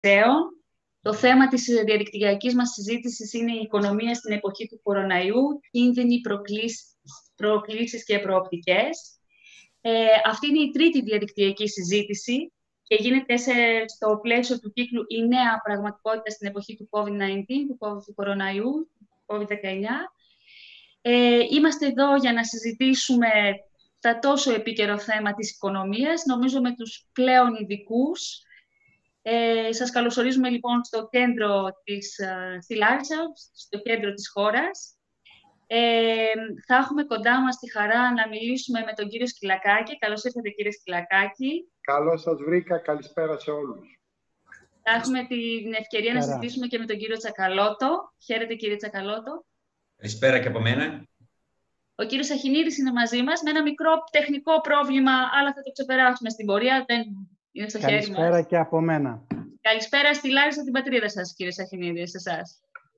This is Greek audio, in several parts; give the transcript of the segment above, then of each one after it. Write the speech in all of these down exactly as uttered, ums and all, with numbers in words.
Το θέμα της διαδικτυακής μας συζήτησης είναι η οικονομία στην εποχή του κοροναϊού, κίνδυνοι, προκλήσεις, προκλήσεις και προοπτικές. Ε, αυτή είναι η τρίτη διαδικτυακή συζήτηση και γίνεται σε, στο πλαίσιο του κύκλου «Η νέα πραγματικότητα στην εποχή του κόβιντ δεκαεννιά», του, του κοροναϊού, του κόβιντ δεκαεννιά. Ε, είμαστε εδώ για να συζητήσουμε τα τόσο επίκαιρο θέμα της οικονομίας, νομίζω με τους πλέον ειδικούς. Ε, σας καλωσορίζουμε λοιπόν στο κέντρο της, στη Λάρισα, στο κέντρο της χώρας. Ε, θα έχουμε κοντά μας τη χαρά να μιλήσουμε με τον κύριο Σκυλακάκη. Καλώς ήρθατε, κύριε Σκυλακάκη. Καλώς σας βρήκα. Καλησπέρα σε όλους. Θα έχουμε την ευκαιρία Χαρά. να συζητήσουμε και με τον κύριο Τσακαλώτο. Χαίρετε, κύριε Τσακαλώτο. Καλησπέρα και από μένα. Ο κύριος Αχινίδης είναι μαζί μας με ένα μικρό τεχνικό πρόβλημα, αλλά θα το ξεπεράσουμε στην πορεία. Δεν είναι στο χέρι μας. Καλησπέρα και από μένα. Καλησπέρα στη Λάρισα, την πατρίδα σας, κύριε Αχινίδη, σε εσάς.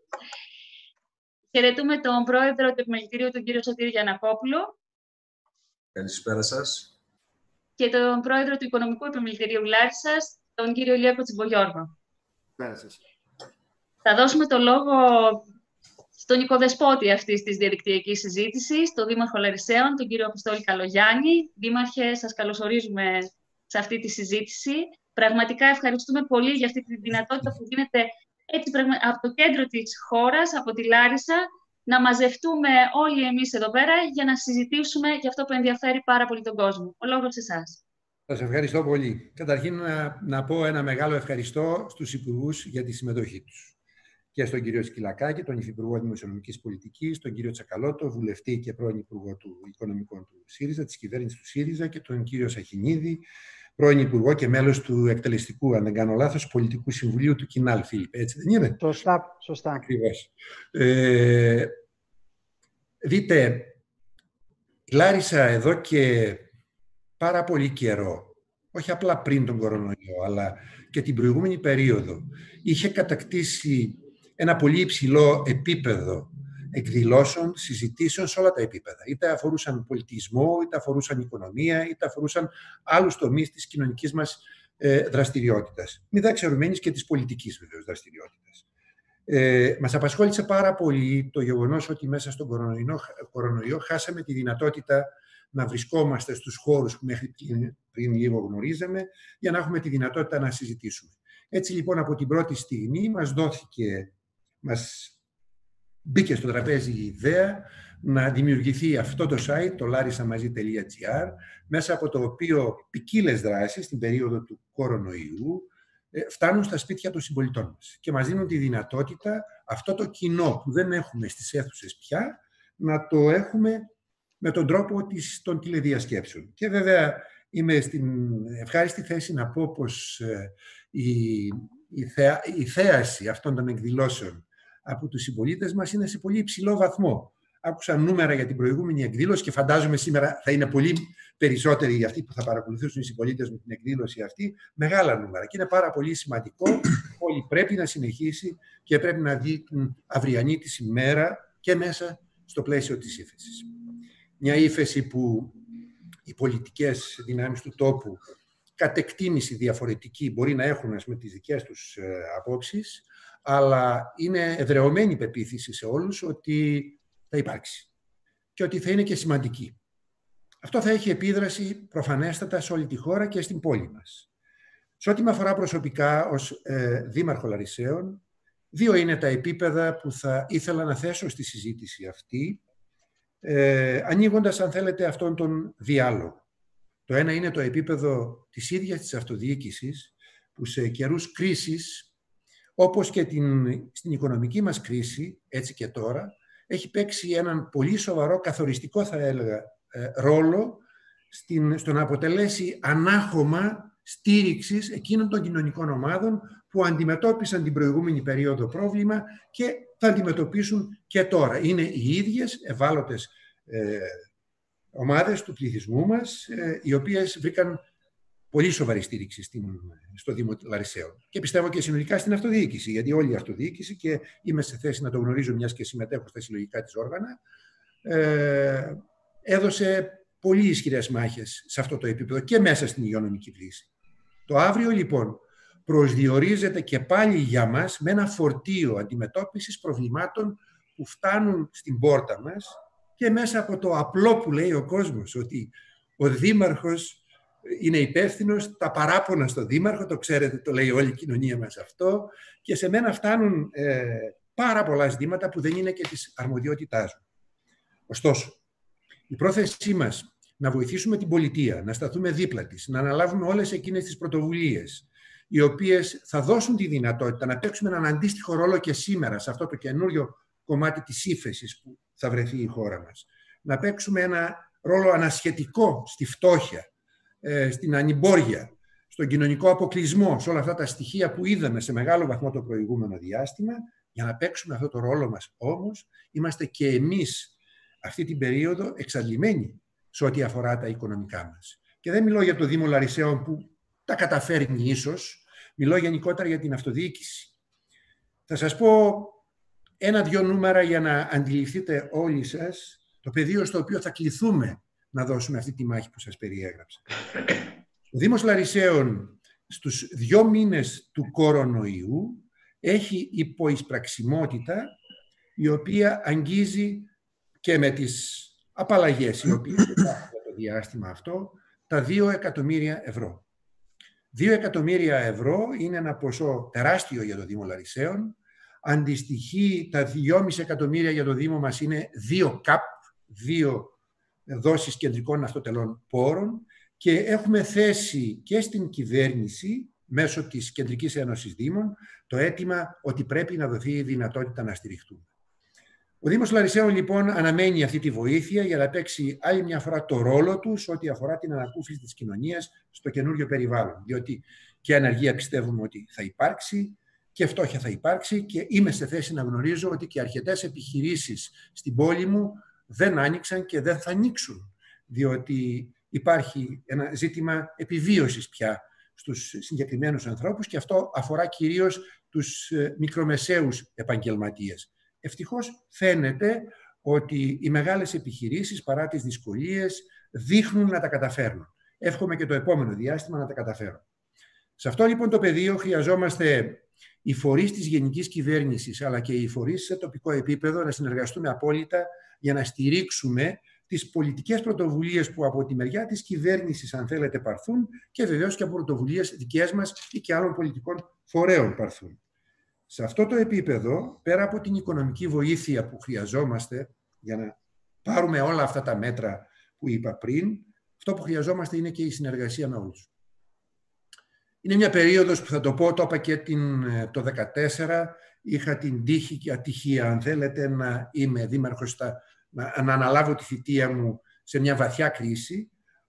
Χαιρετούμε τον πρόεδρο του Επιμελητηρίου, τον κύριο Σωτήρη Γιαννακόπουλο. Καλησπέρα σας. Και τον πρόεδρο του Οικονομικού Επιμελητηρίου Λάρισσας, τον κύριο Ηλία Κοτσιμπογιώργο. Καλησπέρα σας. Θα δώσουμε το λόγο στον οικοδεσπότη αυτής της διαδικτυακής συζήτησης, τον Δήμαρχο Λαρισαίων, τον κύριο Αποστόλη Καλογιάννη. Δήμαρχε, σας καλωσορίζουμε σε αυτή τη συζήτηση. Πραγματικά ευχαριστούμε πολύ για αυτή τη δυνατότητα που δίνεται έτσι, από το κέντρο της χώρας, από τη Λάρισα, να μαζευτούμε όλοι εμείς εδώ πέρα για να συζητήσουμε για αυτό που ενδιαφέρει πάρα πολύ τον κόσμο. Ο λόγος σε εσάς. Σας ευχαριστώ πολύ. Καταρχήν να, να πω ένα μεγάλο ευχαριστώ στους υπουργούς για τη συμμετοχή τους. Και στον κύριο Σκυλακάκη, τον Υφυπουργό Δημοσιονομικής Πολιτικής, τον κύριο Τσακαλώτο, βουλευτή και πρώην Υπουργό του Οικονομικών του ΣΥΡΙΖΑ, της κυβέρνησης του ΣΥΡΙΖΑ, και τον κύριο Σαχινίδη, πρώην Υπουργό και μέλος του εκτελεστικού, αν δεν κάνω λάθος, Πολιτικού Συμβουλίου του Κινάλ, Φίλιππ. Έτσι δεν είναι? Σωστά, σωστά. Ακριβώς. Ε, δείτε, η Λάρισα εδώ και πάρα πολύ καιρό, όχι απλά πριν τον κορονοϊό, αλλά και την προηγούμενη περίοδο, είχε κατακτήσει ένα πολύ υψηλό επίπεδο εκδηλώσεων, συζητήσεων σε όλα τα επίπεδα. Είτε αφορούσαν πολιτισμό, είτε αφορούσαν οικονομία, είτε αφορούσαν άλλους τομείς της κοινωνικής μας ε, δραστηριότητας. Μη δεξιωμένης και της πολιτικής βεβαίως δραστηριότητας. Ε, μας απασχόλησε πάρα πολύ το γεγονός ότι μέσα στον κορονοϊό, κορονοϊό χάσαμε τη δυνατότητα να βρισκόμαστε στους χώρους που μέχρι πριν, πριν λίγο γνωρίζαμε, για να έχουμε τη δυνατότητα να συζητήσουμε. Έτσι λοιπόν από την πρώτη στιγμή μας δόθηκε, μας μπήκε στο τραπέζι η ιδέα να δημιουργηθεί αυτό το site, το λάρισαμαζί τελεία τζι άρ, μέσα από το οποίο ποικίλες δράσεις στην περίοδο του κορονοϊού φτάνουν στα σπίτια των συμπολιτών μας και μας δίνουν τη δυνατότητα αυτό το κοινό που δεν έχουμε στις αίθουσες πια να το έχουμε με τον τρόπο της, των τηλεδιασκέψεων. Και βέβαια είμαι στην ευχάριστη θέση να πω πως ε, η, η, θέα, η θέαση αυτών των εκδηλώσεων από τους συμπολίτες μας είναι σε πολύ υψηλό βαθμό. Άκουσα νούμερα για την προηγούμενη εκδήλωση και φαντάζομαι σήμερα θα είναι πολύ περισσότεροι για αυτοί που θα παρακολουθήσουν οι συμπολίτες με την εκδήλωση αυτή. Μεγάλα νούμερα. Και είναι πάρα πολύ σημαντικό. Όλοι πρέπει να συνεχίσει και πρέπει να δει την αυριανή της ημέρα και μέσα στο πλαίσιο της ύφεσης. Μια ύφεση που οι πολιτικές δυνάμεις του τόπου κατ' εκτίμηση διαφορετική μπορεί να έχουν με τις δικές τους ε, απόψεις, αλλά είναι εδραιωμένη πεποίθηση σε όλους ότι θα υπάρξει και ότι θα είναι και σημαντική. Αυτό θα έχει επίδραση προφανέστατα σε όλη τη χώρα και στην πόλη μας. Σε ό,τι με αφορά προσωπικά ως ε, Δήμαρχο Λαρισαίων, δύο είναι τα επίπεδα που θα ήθελα να θέσω στη συζήτηση αυτή, ε, ανοίγοντας, αν θέλετε, αυτόν τον διάλογο. Το ένα είναι το επίπεδο της ίδιας της αυτοδιοίκησης, που σε καιρούς κρίσης, όπως και την, στην οικονομική μας κρίση, έτσι και τώρα, έχει παίξει έναν πολύ σοβαρό, καθοριστικό θα έλεγα, ε, ρόλο στην, στο να αποτελέσει ανάχωμα στήριξης εκείνων των κοινωνικών ομάδων που αντιμετώπισαν την προηγούμενη περίοδο πρόβλημα και θα αντιμετωπίσουν και τώρα. Είναι οι ίδιες ευάλωτες ε, ομάδες του πληθυσμού μας, ε, οι οποίες βρήκαν πολύ σοβαρή στήριξη στην, στο Δήμο Λαρισαίων. Και πιστεύω και συνολικά στην αυτοδιοίκηση, γιατί όλη η αυτοδιοίκηση, και είμαι σε θέση να το γνωρίζω μιας και συμμετέχω στα συλλογικά της όργανα, ε, έδωσε πολύ ισχυρές μάχες σε αυτό το επίπεδο και μέσα στην υγειονομική κρίση. Το αύριο λοιπόν προσδιορίζεται και πάλι για μας με ένα φορτίο αντιμετώπισης προβλημάτων που φτάνουν στην πόρτα μας και μέσα από το απλό που λέει ο κόσμος, ότι ο δήμαρχος είναι υπεύθυνος, τα παράπονα στο δήμαρχο, το ξέρετε, το λέει όλη η κοινωνία μας αυτό, και σε μένα φτάνουν ε, πάρα πολλά ζητήματα που δεν είναι και της αρμοδιότητάς μου. Ωστόσο, η πρόθεσή μας να βοηθήσουμε την πολιτεία, να σταθούμε δίπλα της, να αναλάβουμε όλες εκείνες τις πρωτοβουλίες, οι οποίες θα δώσουν τη δυνατότητα να παίξουμε έναν αντίστοιχο ρόλο και σήμερα σε αυτό το καινούριο κομμάτι της ύφεσης που θα βρεθεί η χώρα μας. Να παίξουμε ένα ρόλο ανασχετικό στη φτώχεια, στην ανημπόρια, στον κοινωνικό αποκλεισμό, σε όλα αυτά τα στοιχεία που είδαμε σε μεγάλο βαθμό το προηγούμενο διάστημα. Για να παίξουμε αυτό το ρόλο μας όμως, είμαστε και εμείς αυτή την περίοδο εξαντλημένοι σε ό,τι αφορά τα οικονομικά μας. Και δεν μιλώ για το Δήμο Λαρισαίων που τα καταφέρνει ίσως, μιλώ γενικότερα για την αυτοδιοίκηση. Θα σας πω ένα-δυο νούμερα για να αντιληφθείτε όλοι σας το πεδίο στο οποίο θα κληθούμε να δώσουμε αυτή τη μάχη που σας περιέγραψα. Ο Δήμος Λαρισαίων στους δύο μήνες του κορονοϊού έχει υποεισπραξιμότητα η οποία αγγίζει και με τις απαλλαγές οι οποίες υπάρχουν για το διάστημα αυτό τα δύο εκατομμύρια ευρώ. Δύο εκατομμύρια ευρώ είναι ένα ποσό τεράστιο για το Δήμο Λαρισαίων. Αντιστοιχεί τα δυόμισι εκατομμύρια για το Δήμο μας είναι δύο ΚΑΠ, δύο δόσεις κεντρικών αυτοτελών πόρων, και έχουμε θέσει και στην κυβέρνηση μέσω της Κεντρικής Ένωσης Δήμων το αίτημα ότι πρέπει να δοθεί η δυνατότητα να στηριχτούμε. Ο Δήμος Λαρισαίων λοιπόν αναμένει αυτή τη βοήθεια για να παίξει άλλη μια φορά το ρόλο του σε ό,τι αφορά την ανακούφιση της κοινωνίας στο καινούριο περιβάλλον. Διότι και ανεργία πιστεύουμε ότι θα υπάρξει και φτώχεια θα υπάρξει, και είμαι σε θέση να γνωρίζω ότι και αρκετές επιχειρήσεις στην πόλη μου δεν άνοιξαν και δεν θα ανοίξουν, διότι υπάρχει ένα ζήτημα επιβίωσης πια στους συγκεκριμένους ανθρώπους, και αυτό αφορά κυρίως τους μικρομεσαίους επαγγελματίες. Ευτυχώς φαίνεται ότι οι μεγάλες επιχειρήσεις, παρά τις δυσκολίες, δείχνουν να τα καταφέρνουν. Εύχομαι και το επόμενο διάστημα να τα καταφέρουν. Σε αυτό λοιπόν το πεδίο χρειαζόμαστε οι φορείς της γενικής κυβέρνησης, αλλά και οι φορείς σε τοπικό επίπεδο να συνεργαστούμε απόλυτα για να στηρίξουμε τις πολιτικές πρωτοβουλίες που από τη μεριά της κυβέρνησης, αν θέλετε, παρθούν, και βεβαίως και από πρωτοβουλίες δικές μας ή και άλλων πολιτικών φορέων παρθούν. Σε αυτό το επίπεδο, πέρα από την οικονομική βοήθεια που χρειαζόμαστε για να πάρουμε όλα αυτά τα μέτρα που είπα πριν, αυτό που χρειαζόμαστε είναι και η συνεργασία με όλους. Είναι μια περίοδος που θα το πω, το είπα και την, το δύο χιλιάδες δεκατέσσερα, είχα την τύχη και ατυχία, αν θέλετε, να είμαι δήμαρχος, στα, να, να αναλάβω τη θητεία μου σε μια βαθιά κρίση,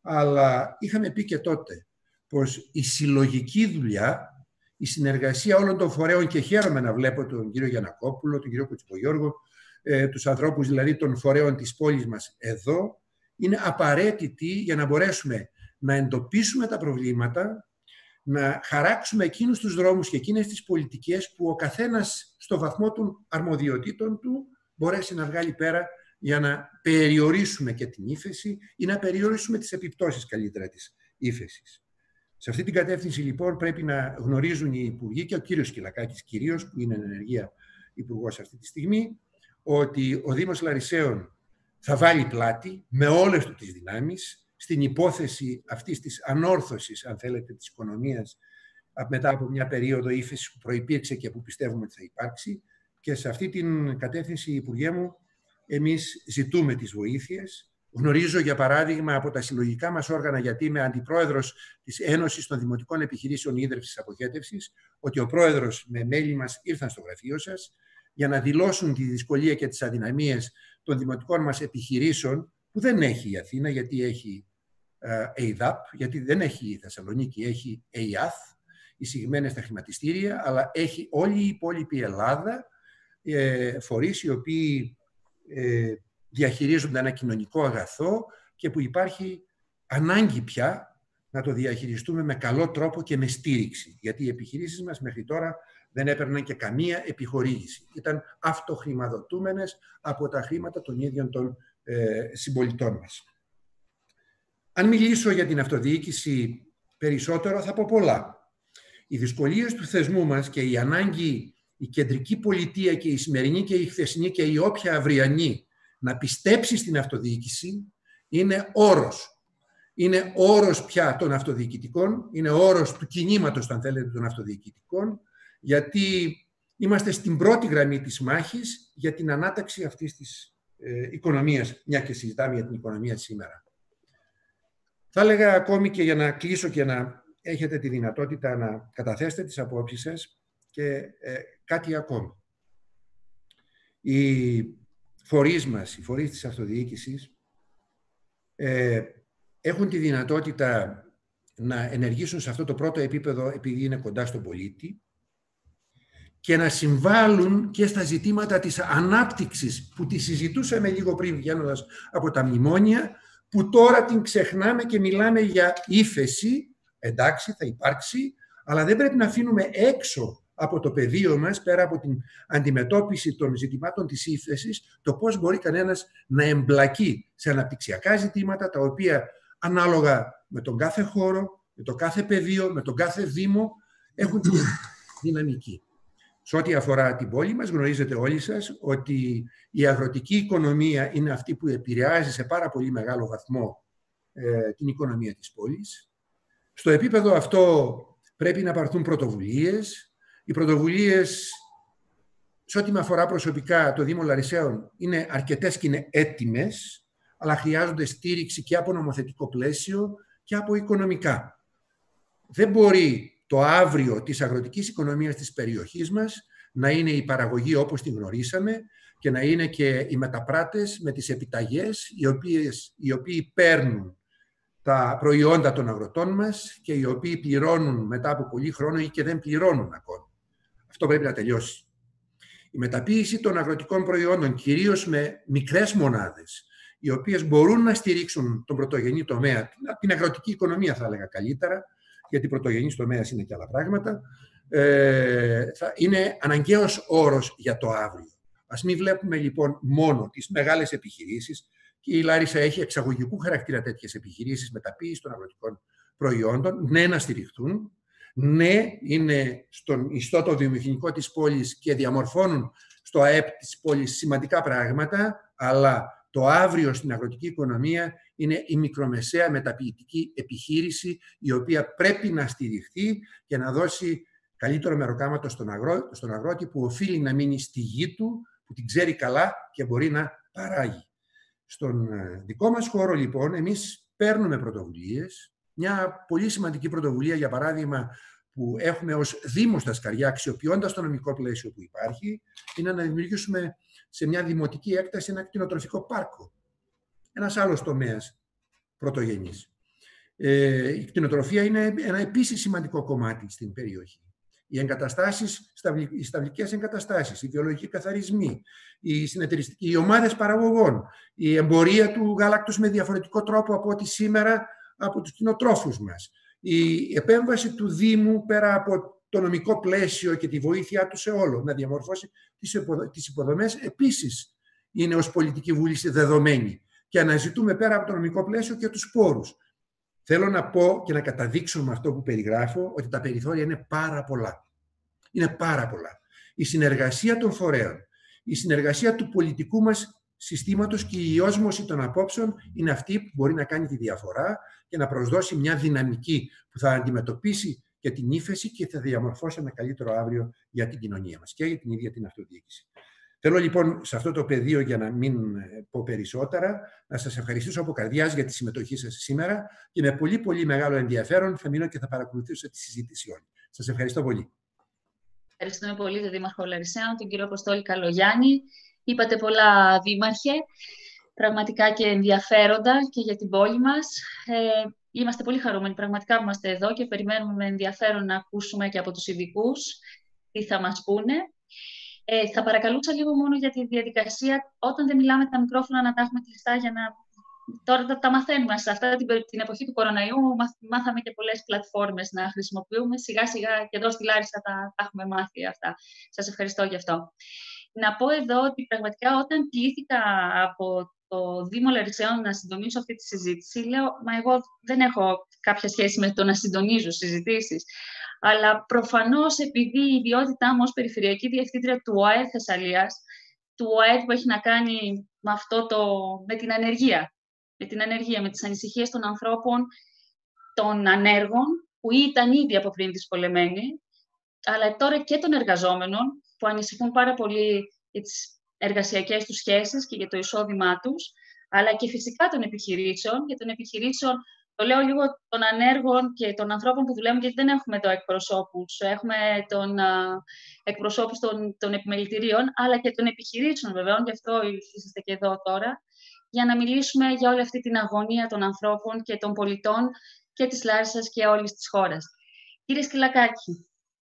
αλλά είχαμε πει και τότε πως η συλλογική δουλειά, η συνεργασία όλων των φορέων, και χαίρομαι να βλέπω τον κύριο Γιαννακόπουλο, τον κύριο Κουτσιπογιώργο, ε, τους ανθρώπους δηλαδή των φορέων της πόλης μας εδώ, είναι απαραίτητη για να μπορέσουμε να εντοπίσουμε τα προβλήματα, να χαράξουμε εκείνους τους δρόμους και εκείνες τις πολιτικές που ο καθένας στο βαθμό των αρμοδιοτήτων του μπορέσει να βγάλει πέρα για να περιορίσουμε και την ύφεση ή να περιορίσουμε τις επιπτώσεις καλύτερα της ύφεσης. Σε αυτή την κατεύθυνση λοιπόν πρέπει να γνωρίζουν οι υπουργοί, και ο κύριος Σκυλακάκης κυρίως, που είναι εν ενεργεία υπουργός αυτή τη στιγμή, ότι ο Δήμος Λαρισαίων θα βάλει πλάτη με όλες του τις δυνάμεις στην υπόθεση αυτής της ανόρθωσης, αν θέλετε, της οικονομίας μετά από μια περίοδο ύφεσης που προϋπήρξε και που πιστεύουμε ότι θα υπάρξει, και σε αυτή την κατεύθυνση, Υπουργέ μου, εμείς ζητούμε τις βοήθειες. Γνωρίζω, για παράδειγμα, από τα συλλογικά μας όργανα, γιατί είμαι αντιπρόεδρος της Ένωσης των Δημοτικών Επιχειρήσεων Ίδρυυσης Αποχέτευσης, ότι ο πρόεδρος με μέλη μας ήρθαν στο γραφείο σας για να δηλώσουν τη δυσκολία και τις αδυναμίες των δημοτικών μας επιχειρήσεων, που δεν έχει η Αθήνα, γιατί έχει ΕΙΔΑΠ, γιατί δεν έχει η Θεσσαλονίκη, έχει ΕΙΑΘ, εισηγμένες στα χρηματιστήρια, αλλά έχει όλη η υπόλοιπη Ελλάδα ε, φορείς οι οποίοι ε, διαχειρίζονται ένα κοινωνικό αγαθό και που υπάρχει ανάγκη πια να το διαχειριστούμε με καλό τρόπο και με στήριξη. Γιατί οι επιχειρήσεις μας μέχρι τώρα δεν έπαιρναν και καμία επιχορήγηση. Ήταν αυτοχρηματοδοτούμενες από τα χρήματα των ίδιων των ε, συμπολιτών μας. Αν μιλήσω για την αυτοδιοίκηση περισσότερο, θα πω πολλά. Οι δυσκολίες του θεσμού μας και η ανάγκη, η κεντρική πολιτεία και η σημερινή και η χθεσινή και η όποια αυριανή να πιστέψει στην αυτοδιοίκηση είναι όρος. Είναι όρος πια των αυτοδιοικητικών, είναι όρος του κινήματος, αν θέλετε, των αυτοδιοικητικών, γιατί είμαστε στην πρώτη γραμμή της μάχης για την ανάταξη αυτής της ε, οικονομίας, μια και συζητάμε για την οικονομία σήμερα. Θα έλεγα ακόμη, και για να κλείσω και να έχετε τη δυνατότητα να καταθέσετε τις απόψεις σας, και ε, κάτι ακόμη. Οι φορείς μας, οι φορείς της αυτοδιοίκησης, ε, έχουν τη δυνατότητα να ενεργήσουν σε αυτό το πρώτο επίπεδο επειδή είναι κοντά στον πολίτη και να συμβάλλουν και στα ζητήματα της ανάπτυξης που τη συζητούσαμε λίγο πριν βγαίνοντας από τα μνημόνια, που τώρα την ξεχνάμε και μιλάμε για ύφεση. Εντάξει, θα υπάρξει, αλλά δεν πρέπει να αφήνουμε έξω από το πεδίο μας, πέρα από την αντιμετώπιση των ζητημάτων της ύφεσης, το πώς μπορεί κανένας να εμπλακεί σε αναπτυξιακά ζητήματα, τα οποία ανάλογα με τον κάθε χώρο, με το κάθε πεδίο, με τον κάθε δήμο, έχουν τη δυναμική. Σε ό,τι αφορά την πόλη μας, γνωρίζετε όλοι σας ότι η αγροτική οικονομία είναι αυτή που επηρεάζει σε πάρα πολύ μεγάλο βαθμό ε, την οικονομία της πόλης. Στο επίπεδο αυτό πρέπει να πάρθουν πρωτοβουλίες. Οι πρωτοβουλίες, σε ό,τι με αφορά προσωπικά, το Δήμο Λαρισαίων είναι αρκετές και είναι έτοιμες, αλλά χρειάζονται στήριξη και από νομοθετικό πλαίσιο και από οικονομικά. Δεν μπορεί το αύριο της αγροτικής οικονομίας της περιοχής μας να είναι η παραγωγή όπως την γνωρίσαμε και να είναι και οι μεταπράτες με τις επιταγές, οι, οποίες, οι οποίοι παίρνουν τα προϊόντα των αγροτών μας και οι οποίοι πληρώνουν μετά από πολύ χρόνο ή και δεν πληρώνουν ακόμη. Αυτό πρέπει να τελειώσει. Η μεταποίηση των αγροτικών προϊόντων, κυρίως με μικρές μονάδες, οι οποίες μπορούν να στηρίξουν τον πρωτογενή τομέα, την αγροτική οικονομία θα έλεγα καλύτερα, γιατί πρωτογενής τομέας είναι και άλλα πράγματα, ε, θα είναι αναγκαίος όρος για το αύριο. Ας μην βλέπουμε λοιπόν μόνο τις μεγάλες επιχειρήσεις, και η Λάρισα έχει εξαγωγικού χαρακτήρα τέτοιες επιχειρήσεις μεταποίησης των αγροτικών προϊόντων, ναι, να στηριχθούν, ναι, είναι στον ιστότο βιομηχανικό της πόλης και διαμορφώνουν στο ΑΕΠ της πόλης σημαντικά πράγματα, αλλά το αύριο στην αγροτική οικονομία είναι η μικρομεσαία μεταποιητική επιχείρηση, η οποία πρέπει να στηριχθεί και να δώσει καλύτερο μεροκάματο στον, αγρό, στον αγρότη, που οφείλει να μείνει στη γη του, που την ξέρει καλά και μπορεί να παράγει. Στον δικό μας χώρο, λοιπόν, εμείς παίρνουμε πρωτοβουλίες. Μια πολύ σημαντική πρωτοβουλία, για παράδειγμα, που έχουμε ως Δήμο στα Σκαριά, αξιοποιώντας το νομικό πλαίσιο που υπάρχει, είναι να δημιουργήσουμε σε μια δημοτική έκταση ένα κτηνοτροφικό πάρκο. Ένας άλλος τομέας πρωτογενής. Ε, η κτηνοτροφία είναι ένα επίσης σημαντικό κομμάτι στην περιοχή. Οι εγκαταστάσεις, οι σταυλικές εγκαταστάσεις, οι βιολογικοί καθαρισμοί, οι, οι ομάδες παραγωγών, η εμπορία του γάλακτος με διαφορετικό τρόπο από ό,τι σήμερα από τους κτηνοτρόφους μας, η επέμβαση του Δήμου πέρα από το νομικό πλαίσιο και τη βοήθειά του σε όλο, να διαμορφώσει τις υποδομές, επίσης είναι ως πολιτική βούληση δεδομένη. Και αναζητούμε πέρα από το νομικό πλαίσιο και τους πόρους. Θέλω να πω και να καταδείξω με αυτό που περιγράφω ότι τα περιθώρια είναι πάρα πολλά. Είναι πάρα πολλά. Η συνεργασία των φορέων, η συνεργασία του πολιτικού μας συστήματος και η όσμωση των απόψεων είναι αυτή που μπορεί να κάνει τη διαφορά και να προσδώσει μια δυναμική που θα αντιμετωπίσει και την ύφεση και θα διαμορφώσει ένα καλύτερο αύριο για την κοινωνία μας και για την ίδια την αυτοδιοίκηση. Θέλω λοιπόν σε αυτό το πεδίο, για να μην πω περισσότερα, να σας ευχαριστήσω από καρδιάς για τη συμμετοχή σας σήμερα και με πολύ πολύ μεγάλο ενδιαφέρον θα μείνω και θα παρακολουθήσω τη συζήτηση όλη. Σας ευχαριστώ πολύ. Ευχαριστούμε πολύ τον Δήμαρχο Λαρισαίων, τον κύριο Αποστόλη Καλογιάννη. Είπατε πολλά, Δήμαρχε, πραγματικά και ενδιαφέροντα και για την πόλη μας. Ε, είμαστε πολύ χαρούμενοι πραγματικά που είμαστε εδώ και περιμένουμε με ενδιαφέρον να ακούσουμε και από τους ειδικούς τι θα μας πούνε. Ε, θα παρακαλούσα λίγο μόνο για τη διαδικασία, όταν δεν μιλάμε τα μικρόφωνα, να τα έχουμε κλειστά για να... Τώρα τα, τα μαθαίνουμε. Σε αυτή την, την εποχή του κοροναϊού μάθαμε και πολλές πλατφόρμες να χρησιμοποιούμε. Σιγά σιγά και εδώ στη Λάρισα τα, τα έχουμε μάθει αυτά. Σας ευχαριστώ γι' αυτό. Να πω εδώ ότι πραγματικά όταν κλήθηκα από το Δήμο Λαρισαίων να συντονίσω αυτή τη συζήτηση, λέω, μα εγώ δεν έχω κάποια σχέση με το να συντονίζω συζητήσεις. Αλλά προφανώς, επειδή η ιδιότητά μου ως Περιφερειακή Διευθύντρια του ΟΑΕΔ Θεσσαλίας, του ΟΑΕΔ που έχει να κάνει με, αυτό το, με την ανεργία, με την ανεργία, με τις ανησυχίες των ανθρώπων, των ανέργων, που ήταν ήδη από πριν δυσκολεμένοι, αλλά τώρα και των εργαζόμενων, που ανησυχούν πάρα πολύ για τις εργασιακές τους σχέσεις και για το εισόδημά τους, αλλά και φυσικά των επιχειρήσεων, και των επιχειρήσεων, το λέω λίγο των ανέργων και των ανθρώπων που δουλεύουν, γιατί δεν έχουμε εδώ εκπροσώπους. Έχουμε τον, α, εκπροσώπους των, των επιμελητηρίων, αλλά και των επιχειρήσεων, βέβαια, γι' αυτό είστε και εδώ τώρα, για να μιλήσουμε για όλη αυτή την αγωνία των ανθρώπων και των πολιτών και της Λάρισσας και όλης της χώρας. Κύριε Σκυλακάκη,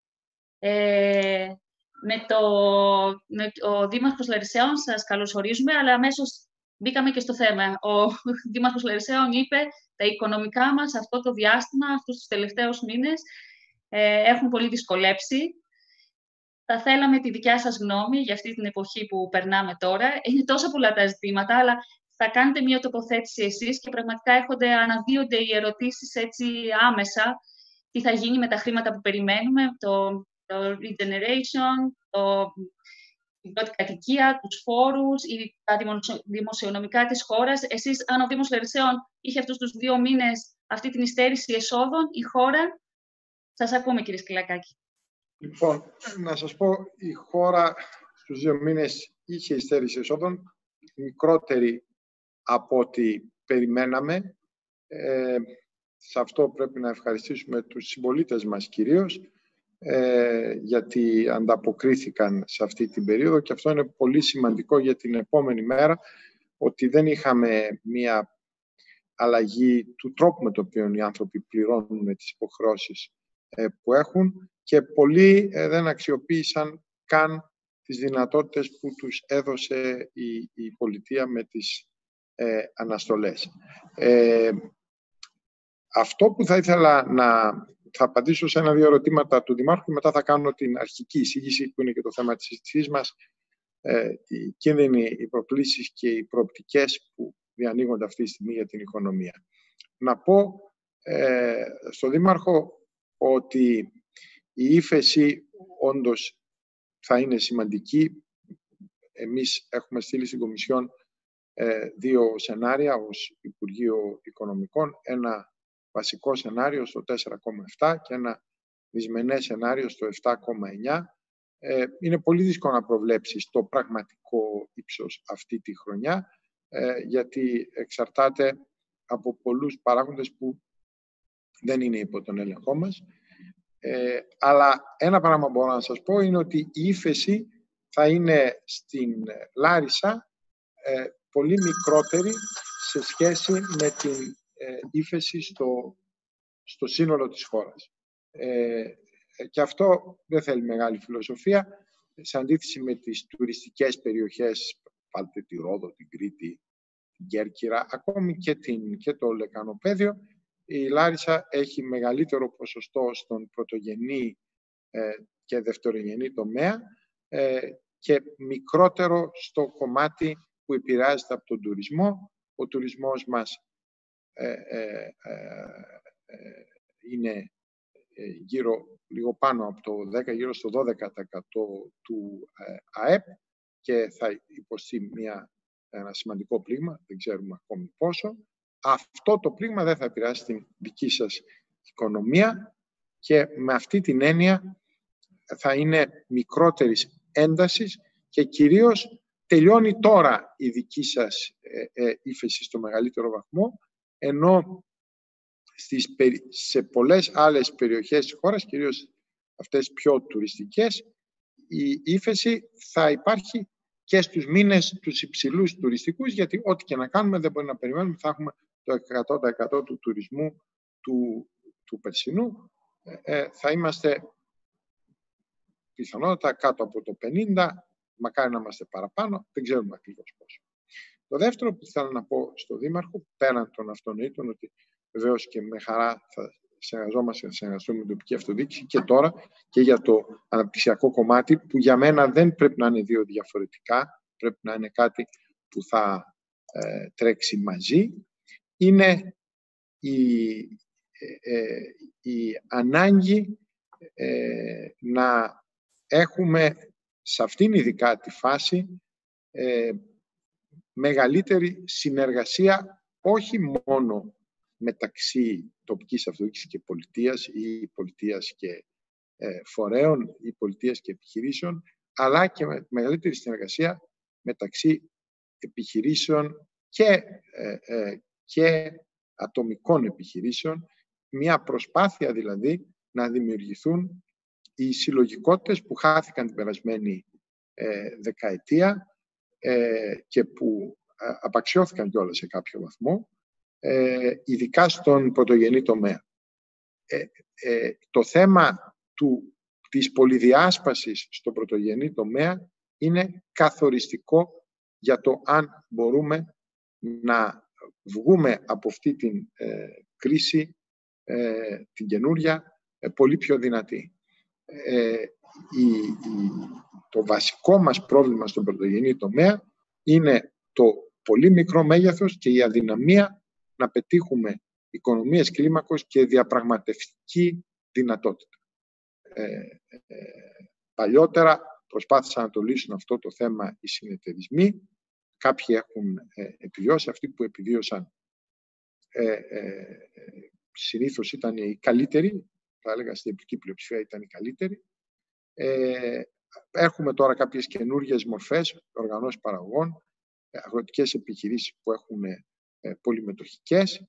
ε, με το, με ο Δήμαρχος Λαρισαίων σας καλωσορίζουμε, αλλά αμέσως μπήκαμε και στο θέμα. Ο Δήμαρχος Λαρισαίων είπε τα οικονομικά μας αυτό το διάστημα, αυτούς τους τελευταίους μήνες, ε, έχουν πολύ δυσκολέψει. Θα θέλαμε τη δικιά σας γνώμη για αυτή την εποχή που περνάμε τώρα. Είναι τόσα πολλά τα ζητήματα, αλλά θα κάνετε μια τοποθέτηση εσείς και πραγματικά έρχονται, αναδύονται οι ερωτήσεις έτσι άμεσα. Τι θα γίνει με τα χρήματα που περιμένουμε, το, το regeneration, το, την πρώτη κατοικία, τους φόρους, ή τα δημοσιονομικά της χώρας. Εσείς, αν ο Δήμος Λαρισαίων είχε αυτούς τους δύο μήνες αυτή την υστέρηση εσόδων, η χώρα... Σας ακούμε, κύριε Σκυλακάκη. Λοιπόν, να σας πω, η χώρα στους δύο μήνες είχε υστέρηση εσόδων, μικρότερη από ό,τι περιμέναμε. Ε, σε αυτό πρέπει να ευχαριστήσουμε τους συμπολίτες μας κυρίως, ε, γιατί ανταποκρίθηκαν σε αυτή την περίοδο, και αυτό είναι πολύ σημαντικό για την επόμενη μέρα, ότι δεν είχαμε μία αλλαγή του τρόπου με τον οποίο οι άνθρωποι πληρώνουν τις υποχρεώσεις ε, που έχουν, και πολλοί ε, δεν αξιοποίησαν καν τις δυνατότητες που τους έδωσε η, η πολιτεία με τις ε, αναστολές. Ε, αυτό που θα ήθελα να... Θα απαντήσω σε ένα-δύο ερωτήματα του Δημάρχου και μετά θα κάνω την αρχική εισήγηση, που είναι και το θέμα της συζήτησής μας, ε, οι κίνδυνοι, οι προκλήσεις και οι προοπτικές που διανοίγονται αυτή τη στιγμή για την οικονομία. Να πω ε, στον Δήμαρχο ότι η ύφεση όντως θα είναι σημαντική. Εμείς έχουμε στείλει στην Κομισιόν ε, δύο σενάρια ως Υπουργείο Οικονομικών. Ένα βασικό σενάριο στο τέσσερα κόμμα επτά και ένα δυσμενές σενάριο στο επτά κόμμα εννιά. Ε, είναι πολύ δύσκολο να προβλέψεις το πραγματικό ύψος αυτή τη χρονιά, ε, γιατί εξαρτάται από πολλούς παράγοντες που δεν είναι υπό τον έλεγχό μας. Ε, αλλά ένα πράγμα μπορώ να σας πω είναι ότι η ύφεση θα είναι στην Λάρισα ε, πολύ μικρότερη σε σχέση με την ε, ύφεση στο, στο σύνολο της χώρας. Ε, και αυτό δεν θέλει μεγάλη φιλοσοφία. Σε αντίθεση με τις τουριστικές περιοχές, βάλτε τη Ρόδο, την Κρήτη, την Κέρκυρα, ακόμη και, την, και το Λεκανοπέδιο, η Λάρισα έχει μεγαλύτερο ποσοστό στον πρωτογενή ε, και δευτερογενή τομέα ε, και μικρότερο στο κομμάτι που επηρεάζεται από τον τουρισμό. Ο τουρισμός μας ε, ε, ε, ε, είναι ε, γύρω λίγο πάνω από το δέκα, γύρω στο δώδεκα τοις εκατό του ε, ΑΕΠ, και θα υποστεί μια, ένα σημαντικό πλήγμα, δεν ξέρουμε ακόμη πόσο. Αυτό το πλήγμα δεν θα επηρεάσει την δική σας οικονομία και με αυτή την έννοια θα είναι μικρότερης έντασης και κυρίως τελειώνει τώρα η δική σας ε, ε, ύφεση στο μεγαλύτερο βαθμό, ενώ στις, σε πολλές άλλες περιοχές της χώρας, κυρίως αυτές πιο τουριστικές, η ύφεση θα υπάρχει και στους μήνες τους υψηλούς τουριστικούς, γιατί ό,τι και να κάνουμε δεν μπορεί να περιμένουμε, θα έχουμε το εκατό τοις εκατό του τουρισμού του, του περσινού. Ε, θα είμαστε πιθανότατα κάτω από το πενήντα, μακάρι να είμαστε παραπάνω, δεν ξέρουμε ακριβώς πόσο. Το δεύτερο που θέλω να πω στο Δήμαρχο, πέραν των αυτονοήτων, ότι βεβαίως και με χαρά θα συνεργαζόμαστε, θα συνεργαστούμε με την τοπική αυτοδιοίκηση και τώρα και για το αναπτυξιακό κομμάτι, που για μένα δεν πρέπει να είναι δύο διαφορετικά, πρέπει να είναι κάτι που θα ε, τρέξει μαζί. Είναι η, ε, ε, η ανάγκη ε, να έχουμε σε αυτήν ειδικά τη φάση ε, μεγαλύτερη συνεργασία, όχι μόνο μεταξύ τοπικής αυτοδιοίκησης και πολιτείας ή πολιτείας και ε, φορέων ή πολιτείας και επιχειρήσεων, αλλά και με μεγαλύτερη συνεργασία μεταξύ επιχειρήσεων και, ε, ε, και ατομικών επιχειρήσεων, μια προσπάθεια δηλαδή να δημιουργηθούν οι συλλογικότητες που χάθηκαν την περασμένη ε, δεκαετία ε, και που ε, απαξιώθηκαν κιόλας σε κάποιο βαθμό, ε, ειδικά στον πρωτογενή τομέα. Ε, ε, το θέμα του, της πολυδιάσπασης στον πρωτογενή τομέα είναι καθοριστικό για το αν μπορούμε να βγούμε από αυτή την ε, κρίση, ε, την καινούρια, ε, πολύ πιο δυνατή. Ε, η, η, το βασικό μας πρόβλημα στον πρωτογενή τομέα είναι το πολύ μικρό μέγεθος και η αδυναμία να πετύχουμε οικονομίες κλίμακος και διαπραγματευτική δυνατότητα. Ε, ε, παλιότερα προσπάθησαν να το λύσουν αυτό το θέμα οι συνεταιρισμοί. Κάποιοι έχουν ε, επιβιώσει, αυτοί που επιβίωσαν ε, ε, συνήθως ήταν οι καλύτεροι, θα έλεγα στην εμπειρική πλειοψηφία ήταν οι καλύτεροι. Ε, έχουμε τώρα κάποιες καινούργιες μορφές, οργανώσεις παραγωγών, αγροτικές επιχειρήσεις που έχουν ε, πολυμετοχικές.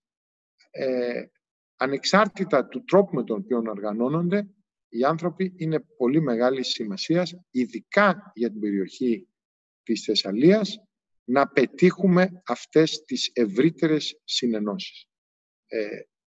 Ε, ανεξάρτητα του τρόπου με τον οποίο οργανώνονται, οι άνθρωποι είναι πολύ μεγάλης σημασίας, ειδικά για την περιοχή της Θεσσαλίας, να πετύχουμε αυτές τις ευρύτερες συνενώσεις. Ε,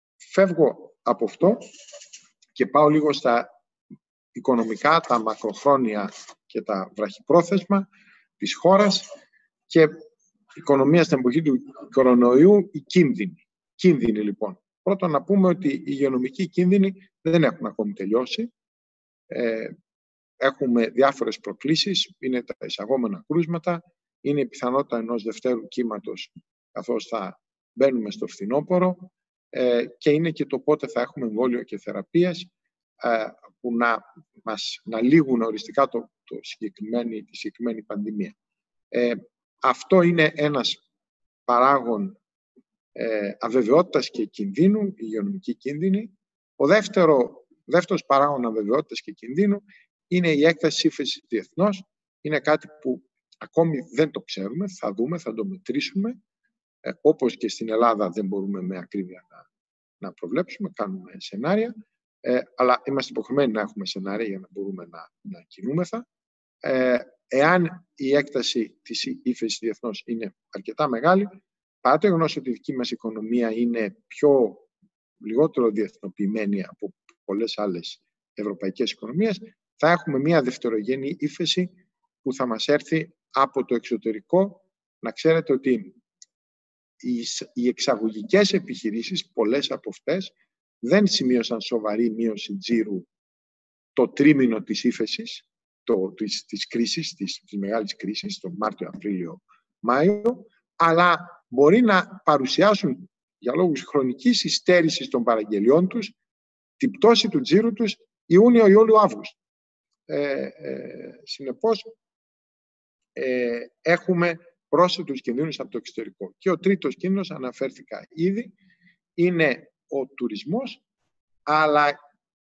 φεύγω από αυτό και πάω λίγο στα οικονομικά, τα μακροχρόνια και τα βραχυπρόθεσμα της χώρας και οικονομία στην εποχή του κορονοϊού, οι κίνδυνοι. Κίνδυνοι λοιπόν. Πρώτον να πούμε ότι οι υγειονομικοί κίνδυνοι δεν έχουν ακόμη τελειώσει. Ε, έχουμε διάφορες προκλήσεις, είναι τα εισαγόμενα κρούσματα, είναι η πιθανότητα ενός δευτέρου κύματος καθώς θα μπαίνουμε στο φθινόπωρο ε, και είναι και το πότε θα έχουμε εμβόλιο και θεραπείες ε, που να, μας, να λύγουν οριστικά το, το συγκεκριμένη, τη συγκεκριμένη πανδημία. Ε, αυτό είναι ένας παράγων ε, αβεβαιότητας και κινδύνου, η υγειονομική κίνδυνη. Ο δεύτερο, δεύτερος παράγων αβεβαιότητας και κινδύνου είναι η έκταση ύφεσης διεθνώς. Είναι κάτι που ακόμη δεν το ξέρουμε, θα δούμε, θα το μετρήσουμε. Ε, όπως και στην Ελλάδα δεν μπορούμε με ακρίβεια να, να προβλέψουμε, κάνουμε σενάρια, ε, αλλά είμαστε υποχρεωμένοι να έχουμε σενάρια για να μπορούμε να, να κινούμεθα. Ε, εάν η έκταση της ύφεσης διεθνώς είναι αρκετά μεγάλη, παρά το γεγονός ότι η δική μας οικονομία είναι πιο λιγότερο διεθνοποιημένη από πολλές άλλες ευρωπαϊκές οικονομίες, θα έχουμε μια δευτερογενή ύφεση που θα μας έρθει από το εξωτερικό. Να ξέρετε ότι οι εξαγωγικές επιχειρήσεις, πολλές από αυτές, δεν σημείωσαν σοβαρή μείωση τζίρου το τρίμηνο της ύφεσης, το, της, της κρίσης, της, της μεγάλης κρίσης, τον Μάρτιο, Απρίλιο, Μάιο, αλλά μπορεί να παρουσιάσουν για λόγους χρονικής υστέρησης των παραγγελιών τους την πτώση του τζίρου τους Ιούνιο, Ιούλιο, Αύγουστο. Ε, ε, συνεπώς, ε, έχουμε πρόσθετους κινδύνους από το εξωτερικό. Και ο τρίτος κίνδυνος, αναφέρθηκα ήδη, είναι ο τουρισμός, αλλά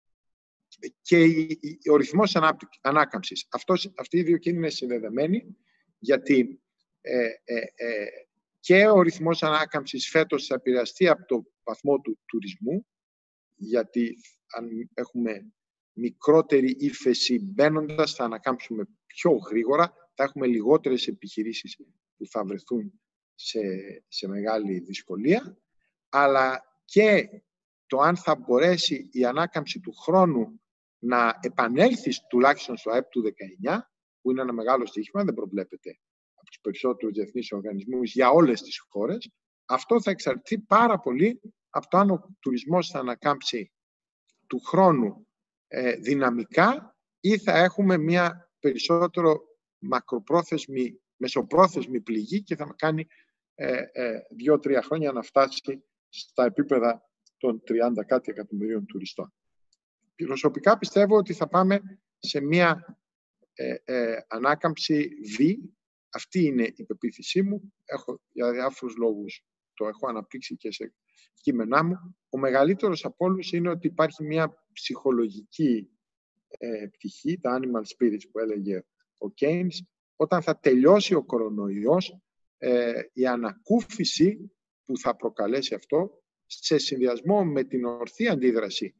και ο ρυθμός ανάκαμψης. Αυτός, αυτοί οι δύο κίνδυνοι είναι συνδεδεμένοι, γιατί ε, ε, ε, και ο ρυθμός ανάκαμψης φέτος θα επηρεαστεί από το βαθμό του τουρισμού, γιατί αν έχουμε μικρότερη ύφεση μπαίνοντας, θα ανακάμψουμε πιο γρήγορα, θα έχουμε λιγότερες επιχειρήσεις που θα βρεθούν σε, σε μεγάλη δυσκολία, αλλά και το αν θα μπορέσει η ανάκαμψη του χρόνου να επανέλθει τουλάχιστον στο ΑΕΠ του δεκαεννιά, που είναι ένα μεγάλο στοίχημα, δεν προβλέπεται από τους περισσότερους διεθνείς οργανισμούς για όλες τις χώρες. Αυτό θα εξαρτηθεί πάρα πολύ από το αν ο τουρισμός θα ανακάμψει του χρόνου ε, δυναμικά ή θα έχουμε μια περισσότερο μακροπρόθεσμη, μεσοπρόθεσμη πληγή και θα κάνει ε, ε, δύο-τρία χρόνια να φτάσει στα επίπεδα των τριάντα κάτι εκατομμυρίων τουριστών. Προσωπικά πιστεύω ότι θα πάμε σε μια ε, ε, ανάκαμψη V. Αυτή είναι η πεποίθησή μου. Έχω για διάφορους λόγους, το έχω αναπτύξει και σε κείμενά μου. Ο μεγαλύτερος από όλους είναι ότι υπάρχει μια ψυχολογική ε, πτυχή, τα animal spirits που έλεγε ο Keynes. Όταν θα τελειώσει ο κορονοϊός, ε, η ανακούφιση που θα προκαλέσει αυτό, σε συνδυασμό με την ορθή αντίδραση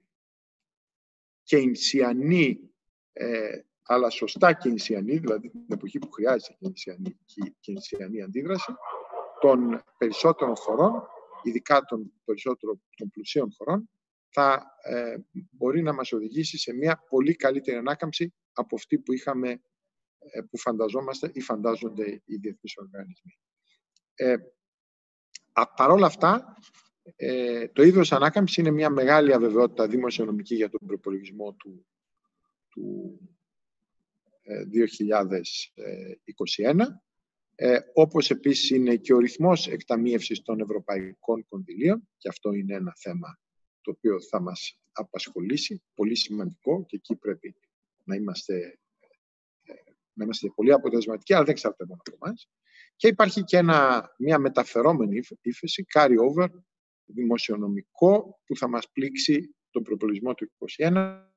κεινσιανή, ε, αλλά σωστά κεινσιανή, δηλαδή την εποχή που χρειάζεται κεινσιανή, κεινσιανή αντίδραση, των περισσότερων χωρών, ειδικά των περισσότερων των πλουσίων χωρών, θα ε, μπορεί να μας οδηγήσει σε μια πολύ καλύτερη ανάκαμψη από αυτή που είχαμε, ε, που φανταζόμαστε ή φαντάζονται οι διεθνείς οργανισμοί. Ε, Παρ' όλα αυτά, ε, το είδος ανάκαμψη είναι μια μεγάλη αβεβαιότητα δημοσιονομική για τον προπολογισμό του, του ε, δύο χιλιάδες είκοσι ένα, ε, όπως επίσης είναι και ο ρυθμός εκταμίευσης των ευρωπαϊκών κονδυλίων, και αυτό είναι ένα θέμα το οποίο θα μας απασχολήσει, πολύ σημαντικό, και εκεί πρέπει να είμαστε, ε, να είμαστε πολύ αποτελεσματικοί, αλλά δεν εξαρτάται μόνο από εμάς. Και υπάρχει και ένα, μια μεταφερόμενη ύφεση, carry over, δημοσιονομικό, που θα μας πλήξει τον προπολογισμό του είκοσι ένα.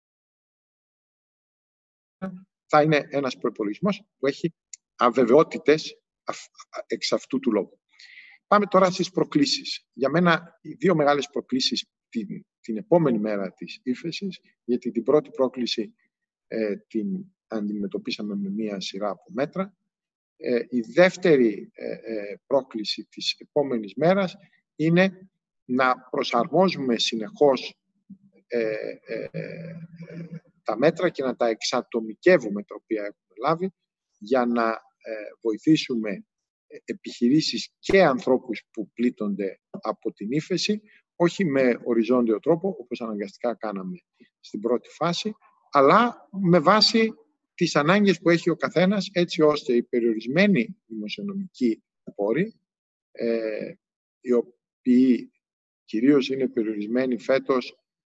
Θα είναι ένας προπολογισμός που έχει αβεβαιότητες εξ αυτού του λόγου. Πάμε τώρα στις προκλήσεις. Για μένα, οι δύο μεγάλες προκλήσεις την, την επόμενη μέρα της ύφεσης, γιατί την πρώτη πρόκληση ε, την αντιμετωπίσαμε με μία σειρά από μέτρα. Ε, η δεύτερη ε, ε, πρόκληση της επόμενης μέρας είναι να προσαρμόζουμε συνεχώς ε, ε, ε, τα μέτρα και να τα εξατομικεύουμε τα οποία έχουμε λάβει για να ε, βοηθήσουμε επιχειρήσεις και ανθρώπους που πλήττονται από την ύφεση, όχι με οριζόντιο τρόπο, όπως αναγκαστικά κάναμε στην πρώτη φάση, αλλά με βάση τις ανάγκες που έχει ο καθένας, έτσι ώστε οι περιορισμένοι δημοσιονομικοί πόροι, ε, οι οποίοι κυρίως είναι περιορισμένοι φέτος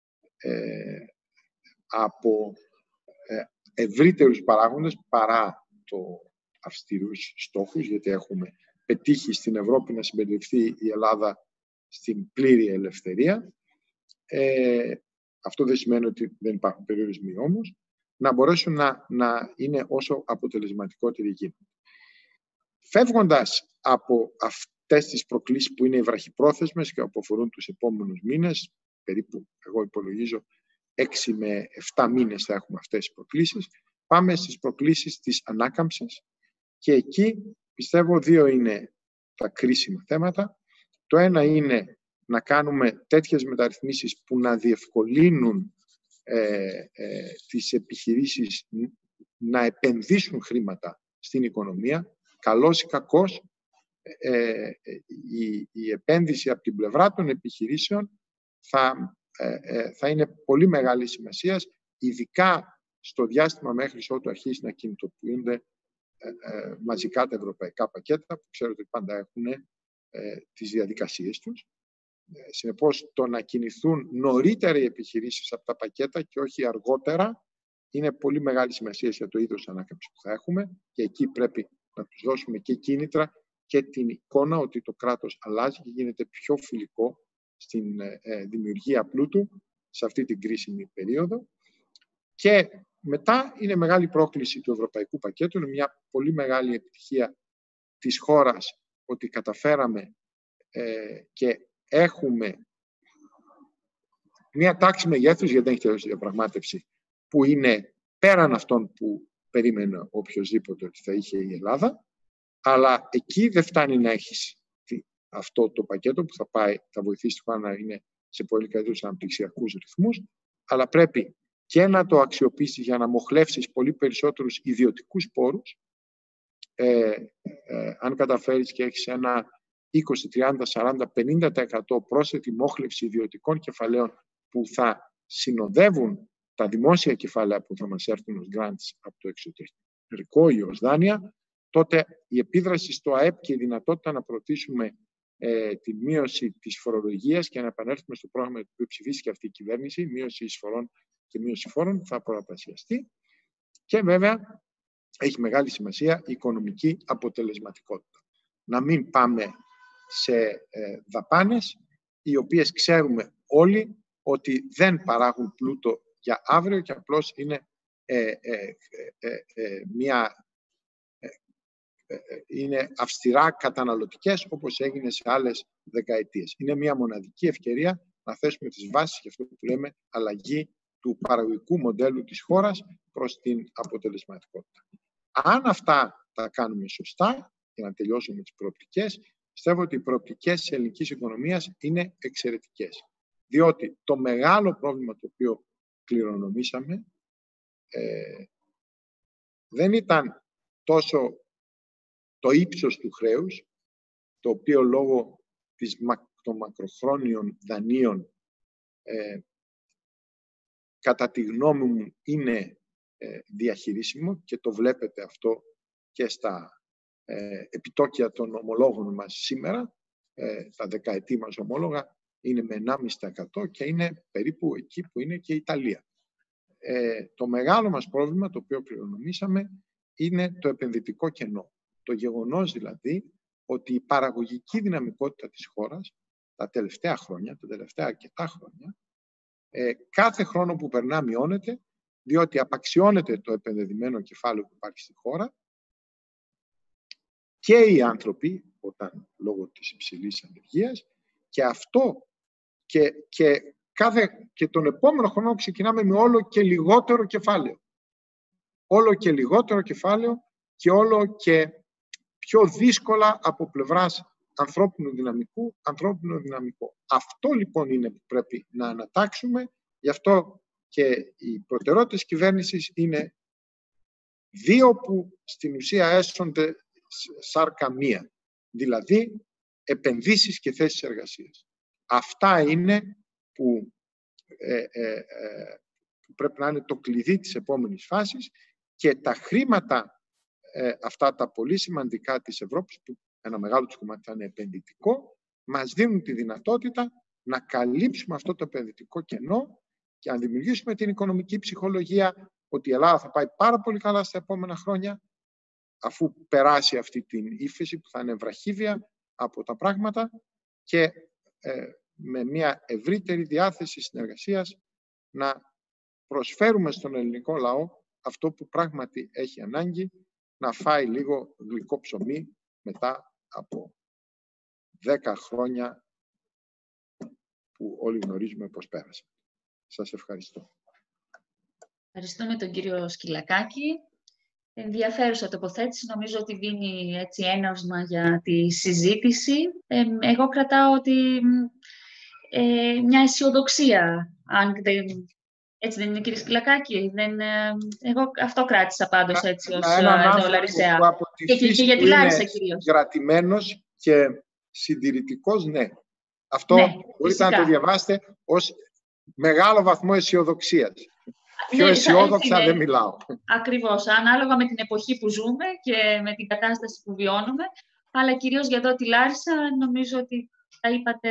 ε, από ε, ευρύτερους παράγοντες παρά το αυστηρούς στόχους, γιατί έχουμε πετύχει στην Ευρώπη να συμπεριληφθεί η Ελλάδα στην πλήρη ελευθερία. Ε, αυτό δεν σημαίνει ότι δεν υπάρχουν περιορισμοί όμως, να μπορέσουν να, να είναι όσο αποτελεσματικότεροι γίνονται. Φεύγοντας από αυτές τις προκλήσεις που είναι οι βραχυπρόθεσμες και που αφορούν τους επόμενους μήνες, περίπου εγώ υπολογίζω έξι με επτά μήνες θα έχουμε αυτές τις προκλήσεις, πάμε στις προκλήσεις της ανάκαμψης και εκεί πιστεύω δύο είναι τα κρίσιμα θέματα. Το ένα είναι να κάνουμε τέτοιες μεταρρυθμίσεις που να διευκολύνουν ε, ε, τις επιχειρήσεις να επενδύσουν χρήματα στην οικονομία. Καλός ή κακός, ε, η, η επένδυση από την πλευρά των επιχειρήσεων θα, ε, ε, θα είναι πολύ μεγάλη σημασία, ειδικά στο διάστημα μέχρι ότου αρχίσει να κινητοποιούνται ε, ε, μαζικά τα ευρωπαϊκά πακέτα, που ξέρετε ότι πάντα έχουν ε, τις διαδικασίες τους. Ε, συνεπώς, το να κινηθούν νωρίτερα οι επιχειρήσεις από τα πακέτα και όχι αργότερα είναι πολύ μεγάλη σημασία για το είδος ανάκαμψης που θα έχουμε, και εκεί πρέπει να τους δώσουμε και κίνητρα και την εικόνα ότι το κράτος αλλάζει και γίνεται πιο φιλικό στην ε, δημιουργία πλούτου σε αυτή την κρίσιμη περίοδο. Και μετά είναι μεγάλη πρόκληση του ευρωπαϊκού πακέτου, είναι μια πολύ μεγάλη επιτυχία της χώρας ότι καταφέραμε ε, και έχουμε μια τάξη μεγέθους, γιατί δεν έχει τελειώσει η διαπραγμάτευση, που είναι πέραν αυτών που περίμενε οποιοσδήποτε ότι θα είχε η Ελλάδα, αλλά εκεί δεν φτάνει να έχεις αυτό το πακέτο που θα, πάει, θα βοηθήσει τη χώρα να είναι σε πολύ καλύτερους αναπτυξιακούς ρυθμούς, αλλά πρέπει και να το αξιοποιήσεις για να μοχλεύσεις πολύ περισσότερους ιδιωτικούς πόρους. Ε, ε, αν καταφέρεις και έχεις ένα είκοσι, τριάντα, σαράντα, πενήντα τοις εκατό πρόσθετη μόχλευση ιδιωτικών κεφαλαίων που θα συνοδεύουν τα δημόσια κεφάλαια που θα μας έρθουν ως grants από το εξωτερικό ή ως δάνεια, τότε η επίδραση στο ΑΕΠ και η δυνατότητα να προωθήσουμε ε, τη μείωση της φορολογίας και να επανέλθουμε στο πρόγραμμα που ψηφίστηκε αυτή η κυβέρνηση, μείωση εισφορών και μείωση φόρων θα πολλαπλασιαστεί. Και βέβαια έχει μεγάλη σημασία η οικονομική αποτελεσματικότητα. Να μην πάμε σε ε, δαπάνες οι οποίες ξέρουμε όλοι ότι δεν παράγουν πλούτο για αύριο και απλώς είναι ε, ε, ε, ε, ε, μια, ε, ε, είναι αυστηρά καταναλωτικές, όπως έγινε σε άλλες δεκαετίες. Είναι μια μοναδική ευκαιρία να θέσουμε τις βάσεις για αυτό που λέμε αλλαγή του παραγωγικού μοντέλου της χώρας προς την αποτελεσματικότητα. Αν αυτά τα κάνουμε σωστά, για να τελειώσουμε με τις προοπτικές, πιστεύω ότι οι προοπτικές της ελληνικής οικονομίας είναι εξαιρετικές. Διότι το μεγάλο πρόβλημα το οποίο κληρονομήσαμε ε, δεν ήταν τόσο το ύψος του χρέους, το οποίο λόγω της, των μακροχρόνιων δανείων ε, κατά τη γνώμη μου είναι ε, διαχειρίσιμο και το βλέπετε αυτό και στα ε, επιτόκια των ομολόγων μας σήμερα. Ε, τα δεκαετή μας ομόλογα είναι με ενάμιση τοις εκατό και είναι περίπου εκεί που είναι και η Ιταλία. Ε, το μεγάλο μας πρόβλημα, το οποίο κληρονομήσαμε, είναι το επενδυτικό κενό. Το γεγονός δηλαδή ότι η παραγωγική δυναμικότητα της χώρας τα τελευταία χρόνια, τα τελευταία αρκετά χρόνια, ε, κάθε χρόνο που περνά μειώνεται, διότι απαξιώνεται το επενδεδημένο κεφάλαιο που υπάρχει στη χώρα και οι άνθρωποι, όταν λόγω της υψηλής ανεργίας, και αυτό και, και, κάθε, και τον επόμενο χρόνο ξεκινάμε με όλο και λιγότερο κεφάλαιο. Όλο και λιγότερο κεφάλαιο και όλο και πιο δύσκολα από πλευράς ανθρώπινου δυναμικού, ανθρώπινο δυναμικό. Αυτό λοιπόν είναι που πρέπει να ανατάξουμε, γι' αυτό και οι προτεραιότητες κυβέρνησης είναι δύο που στην ουσία έσονται σάρκα μία, δηλαδή επενδύσεις και θέσεις εργασίας. Αυτά είναι που, ε, ε, ε, που πρέπει να είναι το κλειδί της επόμενης φάσης και τα χρήματα ε, αυτά τα πολύ σημαντικά της Ευρώπης, που ένα μεγάλο τους κομμάτι θα είναι επενδυτικό, μας δίνουν τη δυνατότητα να καλύψουμε αυτό το επενδυτικό κενό και να δημιουργήσουμε την οικονομική ψυχολογία ότι η Ελλάδα θα πάει πάρα πολύ καλά στα επόμενα χρόνια, αφού περάσει αυτή την ύφεση που θα είναι βραχύβια από τα πράγματα και ε, με μια ευρύτερη διάθεση συνεργασίας να προσφέρουμε στον ελληνικό λαό αυτό που πράγματι έχει ανάγκη, να φάει λίγο γλυκό ψωμί μετά από δέκα χρόνια που όλοι γνωρίζουμε πώς πέρασε. Σας ευχαριστώ. Ευχαριστούμε τον κύριο Σκυλακάκη. Ενδιαφέρουσα τοποθέτηση. Νομίζω ότι δίνει έτσι έναυσμα για τη συζήτηση. Ε, εγώ κρατάω ότι ε, μια αισιοδοξία, αν δεν... Έτσι δεν είναι, κύριε Σκυλακάκη? Δεν, ε, εγώ αυτό κράτησα πάντως έτσι ως Λαρισαία. Και, και, και για τη Λάρισα κυρίως. Κρατημένος και συντηρητικός, ναι. Αυτό ναι, μπορείτε φυσικά να το διαβάσετε ως μεγάλο βαθμό αισιοδοξίας. Πιο αισιόδοξα δεν μιλάω. Ακριβώς, ανάλογα με την εποχή που ζούμε και με την κατάσταση που βιώνουμε. Αλλά κυρίως για εδώ τη Λάρισα, νομίζω ότι θα είπατε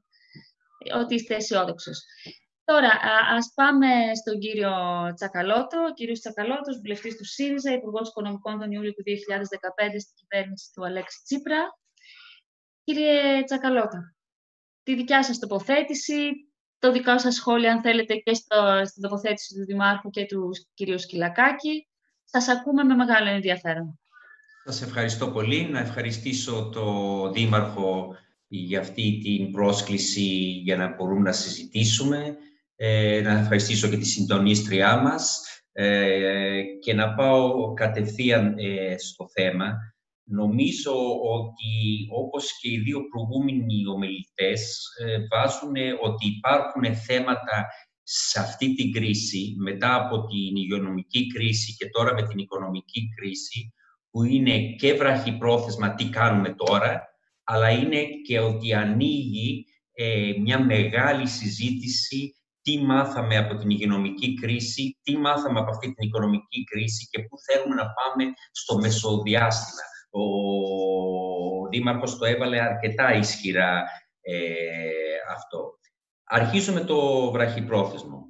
ότι είστε αισιόδοξος. Τώρα, ας πάμε στον κύριο Τσακαλώτο. Ο κύριος Τσακαλώτος, βουλευτής του ΣΥΡΙΖΑ, Υπουργός Οικονομικών τον Ιούλιο του δύο χιλιάδες δεκαπέντε στην κυβέρνηση του Αλέξη Τσίπρα. Κύριε Τσακαλώτο, τη δικιά σας τοποθέτηση, το δικό σας σχόλιο, αν θέλετε, και στο, στην τοποθέτηση του Δημάρχου και του κυρίου Σκυλακάκη. Σας ακούμε με μεγάλο ενδιαφέρον. Σας ευχαριστώ πολύ. Να ευχαριστήσω τον Δήμαρχο για αυτή την πρόσκληση για να μπορούμε να συζητήσουμε. Ε, να ευχαριστήσω και τη συντονίστριά μας ε, και να πάω κατευθείαν ε, στο θέμα. Νομίζω ότι, όπως και οι δύο προηγούμενοι ομιλητές, ε, βάζουν ότι υπάρχουν θέματα σε αυτή την κρίση, μετά από την υγειονομική κρίση και τώρα με την οικονομική κρίση, που είναι και βραχυπρόθεσμα τι κάνουμε τώρα, αλλά είναι και ότι ανοίγει ε, μια μεγάλη συζήτηση τι μάθαμε από την υγειονομική κρίση, τι μάθαμε από αυτή την οικονομική κρίση και πού θέλουμε να πάμε στο μεσοδιάστημα. Ο Δήμαρχος το έβαλε αρκετά ισχυρά ε, αυτό. Αρχίζω με το βραχυπρόθεσμο.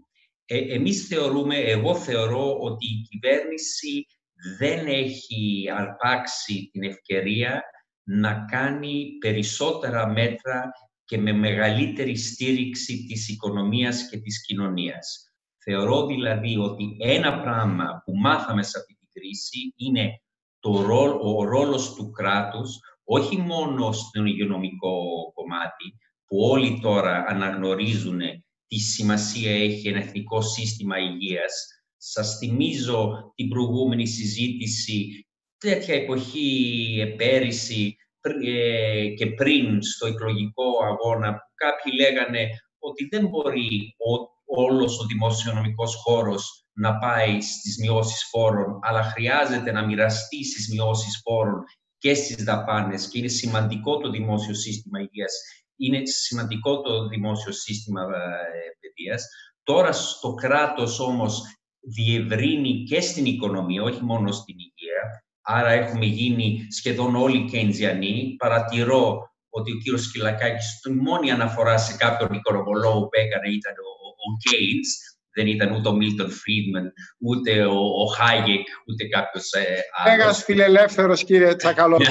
Ε, εμείς θεωρούμε, εγώ θεωρώ ότι η κυβέρνηση δεν έχει αρπάξει την ευκαιρία να κάνει περισσότερα μέτρα και με μεγαλύτερη στήριξη της οικονομίας και της κοινωνίας. Θεωρώ δηλαδή ότι ένα πράγμα που μάθαμε σε αυτή την κρίση είναι το ρόλο, ο ρόλος του κράτους, όχι μόνο στο υγειονομικό κομμάτι, που όλοι τώρα αναγνωρίζουν τι σημασία έχει ένα εθνικό σύστημα υγείας. Σας θυμίζω την προηγούμενη συζήτηση, τέτοια εποχή πέρυσι ε, και πριν στο εκλογικό αγώνα, που κάποιοι λέγανε ότι δεν μπορεί ο, όλος ο δημοσιονομικός χώρος να πάει στις μειώσεις φόρων, αλλά χρειάζεται να μοιραστεί στις μειώσεις φόρων και στις δαπάνες και είναι σημαντικό το δημόσιο σύστημα υγείας, είναι σημαντικό το δημόσιο σύστημα ε, παιδείας. Τώρα στο κράτος όμως διευρύνει και στην οικονομία, όχι μόνο στην υγεία, άρα έχουμε γίνει σχεδόν όλοι κεινζιανοί. Παρατηρώ ότι ο κύριος Σκυλακάκης, η μόνη αναφορά σε κάποιον οικονομολόγο που έκανε ήταν ο, ο Keynes, δεν ήταν ούτε ο Μίλτον Φρίντμαν, ούτε ο, ο Χάγεκ, ούτε κάποιος ε, άλλος. Μέγας φιλελεύθερος, κύριε Τσακαλώτο.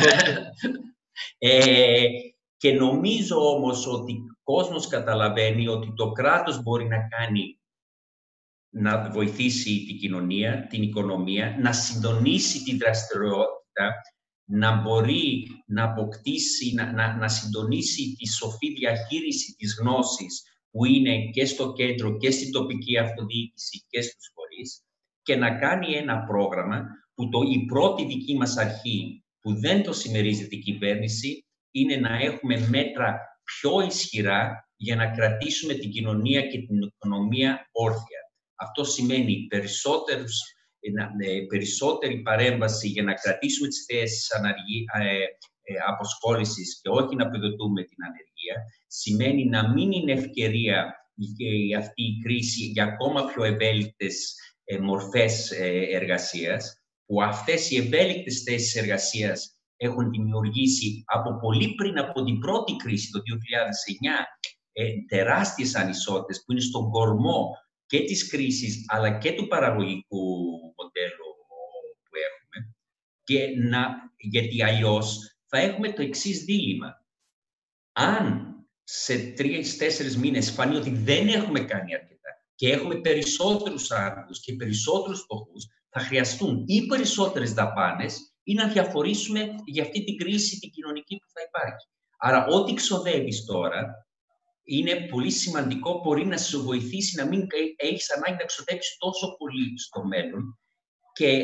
ε, και νομίζω όμως ότι ο κόσμος καταλαβαίνει ότι το κράτος μπορεί να κάνει, να βοηθήσει την κοινωνία, την οικονομία, να συντονίσει τη δραστηριότητα, να μπορεί να αποκτήσει, να, να, να συντονίσει τη σοφή διαχείριση της γνώσης που είναι και στο κέντρο και στην τοπική αυτοδιοίκηση και στους φορείς και να κάνει ένα πρόγραμμα που το, η πρώτη δική μας αρχή που δεν το συμμερίζεται η κυβέρνηση είναι να έχουμε μέτρα πιο ισχυρά για να κρατήσουμε την κοινωνία και την οικονομία όρθια. Αυτό σημαίνει περισσότερους, περισσότερη παρέμβαση για να κρατήσουμε τις θέσεις αναργή, ε, ε, αποσχόλησης και όχι να επιδοτούμε την ανεργία. Σημαίνει να μην είναι ευκαιρία για αυτή η κρίση για ακόμα πιο ευέλικτες ε, μορφές ε, εργασίας, που αυτές οι ευέλικτες θέσεις εργασίας έχουν δημιουργήσει από πολύ πριν από την πρώτη κρίση, το δύο χιλιάδες εννιά, ε, τεράστιες ανισότητες που είναι στον κορμό και της κρίσης, αλλά και του παραγωγικού μοντέλου που έχουμε. Και να, γιατί αλλιώς θα έχουμε το εξής δίλημμα. Αν σε τρεις-τέσσερις μήνες φανεί ότι δεν έχουμε κάνει αρκετά και έχουμε περισσότερους άνεργους και περισσότερους φτωχούς, θα χρειαστούν ή περισσότερες δαπάνες ή να διαφορήσουμε για αυτή την κρίση την κοινωνική που θα υπάρχει. Άρα, ό,τι ξοδεύεις τώρα είναι πολύ σημαντικό, μπορεί να σου βοηθήσει να μην έχεις ανάγκη να ξοδέψεις τόσο πολύ στο μέλλον. Και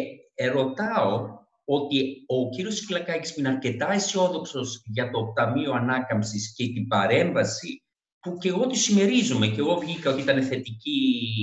ρωτάω ότι ο κύριος Σκυλακάκης είναι αρκετά αισιόδοξος για το Ταμείο Ανάκαμψης και την παρέμβαση, που και εγώ τη συμμερίζομαι και εγώ βγήκα ότι ήταν θετική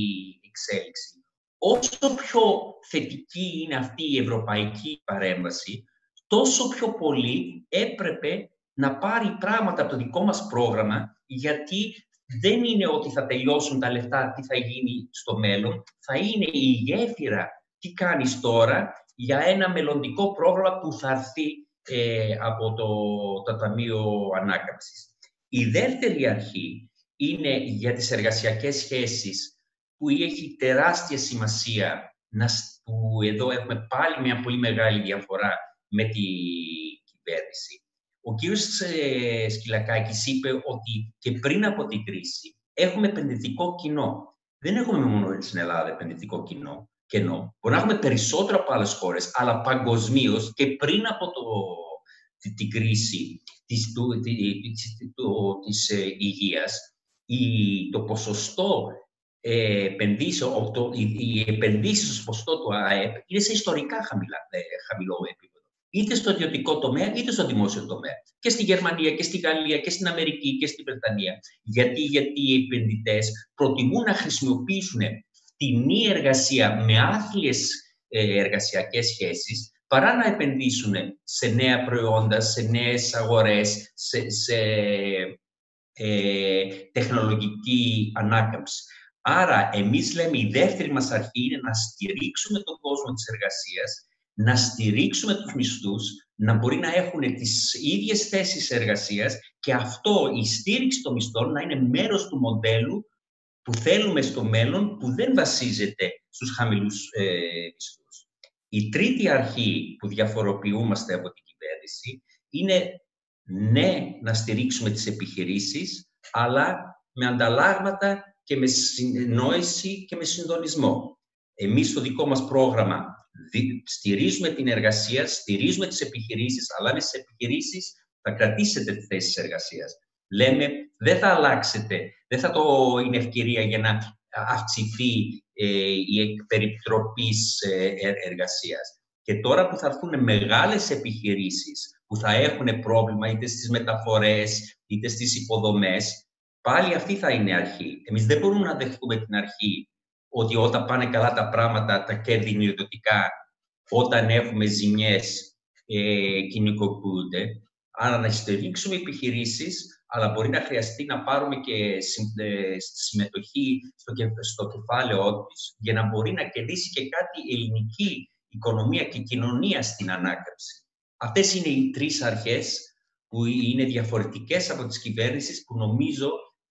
εξέλιξη. Όσο πιο θετική είναι αυτή η ευρωπαϊκή παρέμβαση, τόσο πιο πολύ έπρεπε να πάρει πράγματα από το δικό μας πρόγραμμα, γιατί δεν είναι ότι θα τελειώσουν τα λεφτά, τι θα γίνει στο μέλλον, θα είναι η γέφυρα τι κάνεις τώρα για ένα μελλοντικό πρόγραμμα που θα έρθει ε, από το, το Ταμείο Ανάκαμψης. Η δεύτερη αρχή είναι για τις εργασιακές σχέσεις, που έχει τεράστια σημασία, να, που εδώ έχουμε πάλι μια πολύ μεγάλη διαφορά με τη κυβέρνηση. Ο κύριος ε, Σκυλακάκης είπε ότι και πριν από την κρίση έχουμε επενδυτικό κοινό. Δεν έχουμε μόνο στην Ελλάδα επενδυτικό κοινό, κενό. Μπορεί να έχουμε περισσότερο από άλλες χώρες, αλλά παγκοσμίως και πριν από το, τη, την κρίση της, του, τη, της, του, της ε, υγείας, η, το ποσοστό ε, επενδύσεων, το, οι, οι επενδύσεις στο ποσοστό του ΑΕΠ είναι σε ιστορικά χαμηλά, ε, χαμηλό επίπεδο. Είτε στο ιδιωτικό τομέα, είτε στο δημόσιο τομέα. Και στη Γερμανία, και στη Γαλλία, και στην Αμερική, και στη Βρετανία. Γιατί, γιατί οι επενδυτές προτιμούν να χρησιμοποιήσουν φτηνή εργασία με άθλιες ε, εργασιακές σχέσεις, παρά να επενδύσουν σε νέα προϊόντα, σε νέες αγορές, σε, σε ε, τεχνολογική ανάκαμψη. Άρα, εμείς λέμε η δεύτερη μας αρχή είναι να στηρίξουμε τον κόσμο της εργασίας, να στηρίξουμε τους μισθούς, να μπορεί να έχουν τις ίδιες θέσεις εργασίας και αυτό, η στήριξη των μισθών, να είναι μέρος του μοντέλου που θέλουμε στο μέλλον, που δεν βασίζεται στους χαμηλούς ε, μισθούς. Η τρίτη αρχή που διαφοροποιούμαστε από την κυβέρνηση είναι ναι, να στηρίξουμε τις επιχειρήσεις, αλλά με ανταλλάγματα και με συνεννόηση και με συντονισμό. Εμείς στο δικό μας πρόγραμμα στηρίζουμε την εργασία, στηρίζουμε τις επιχειρήσεις, αλλά με τις επιχειρήσεις θα κρατήσετε τις θέσεις εργασίας. Λέμε, δεν θα αλλάξετε, δεν θα το είναι ευκαιρία για να αυξηθεί ε, η περιτροπής ε, εργασίας. Και τώρα που θα έρθουν μεγάλες επιχειρήσεις που θα έχουν πρόβλημα είτε στις μεταφορές, είτε στις υποδομές, πάλι αυτή θα είναι αρχή. Εμείς δεν μπορούμε να δεχτούμε την αρχή ότι όταν πάνε καλά τα πράγματα, τα κέρδη είναι ιδιωτικά, όταν έχουμε ζημιές ε, κοινικοποιούνται. Άρα να στηρίξουμε επιχειρήσεις, αλλά μπορεί να χρειαστεί να πάρουμε και συμμετοχή στο, στο κεφάλαιό της, για να μπορεί να κερδίσει και κάτι η ελληνική οικονομία και κοινωνία στην ανάκαμψη. Αυτές είναι οι τρεις αρχές που είναι διαφορετικές από τις κυβέρνησεις, που νομίζω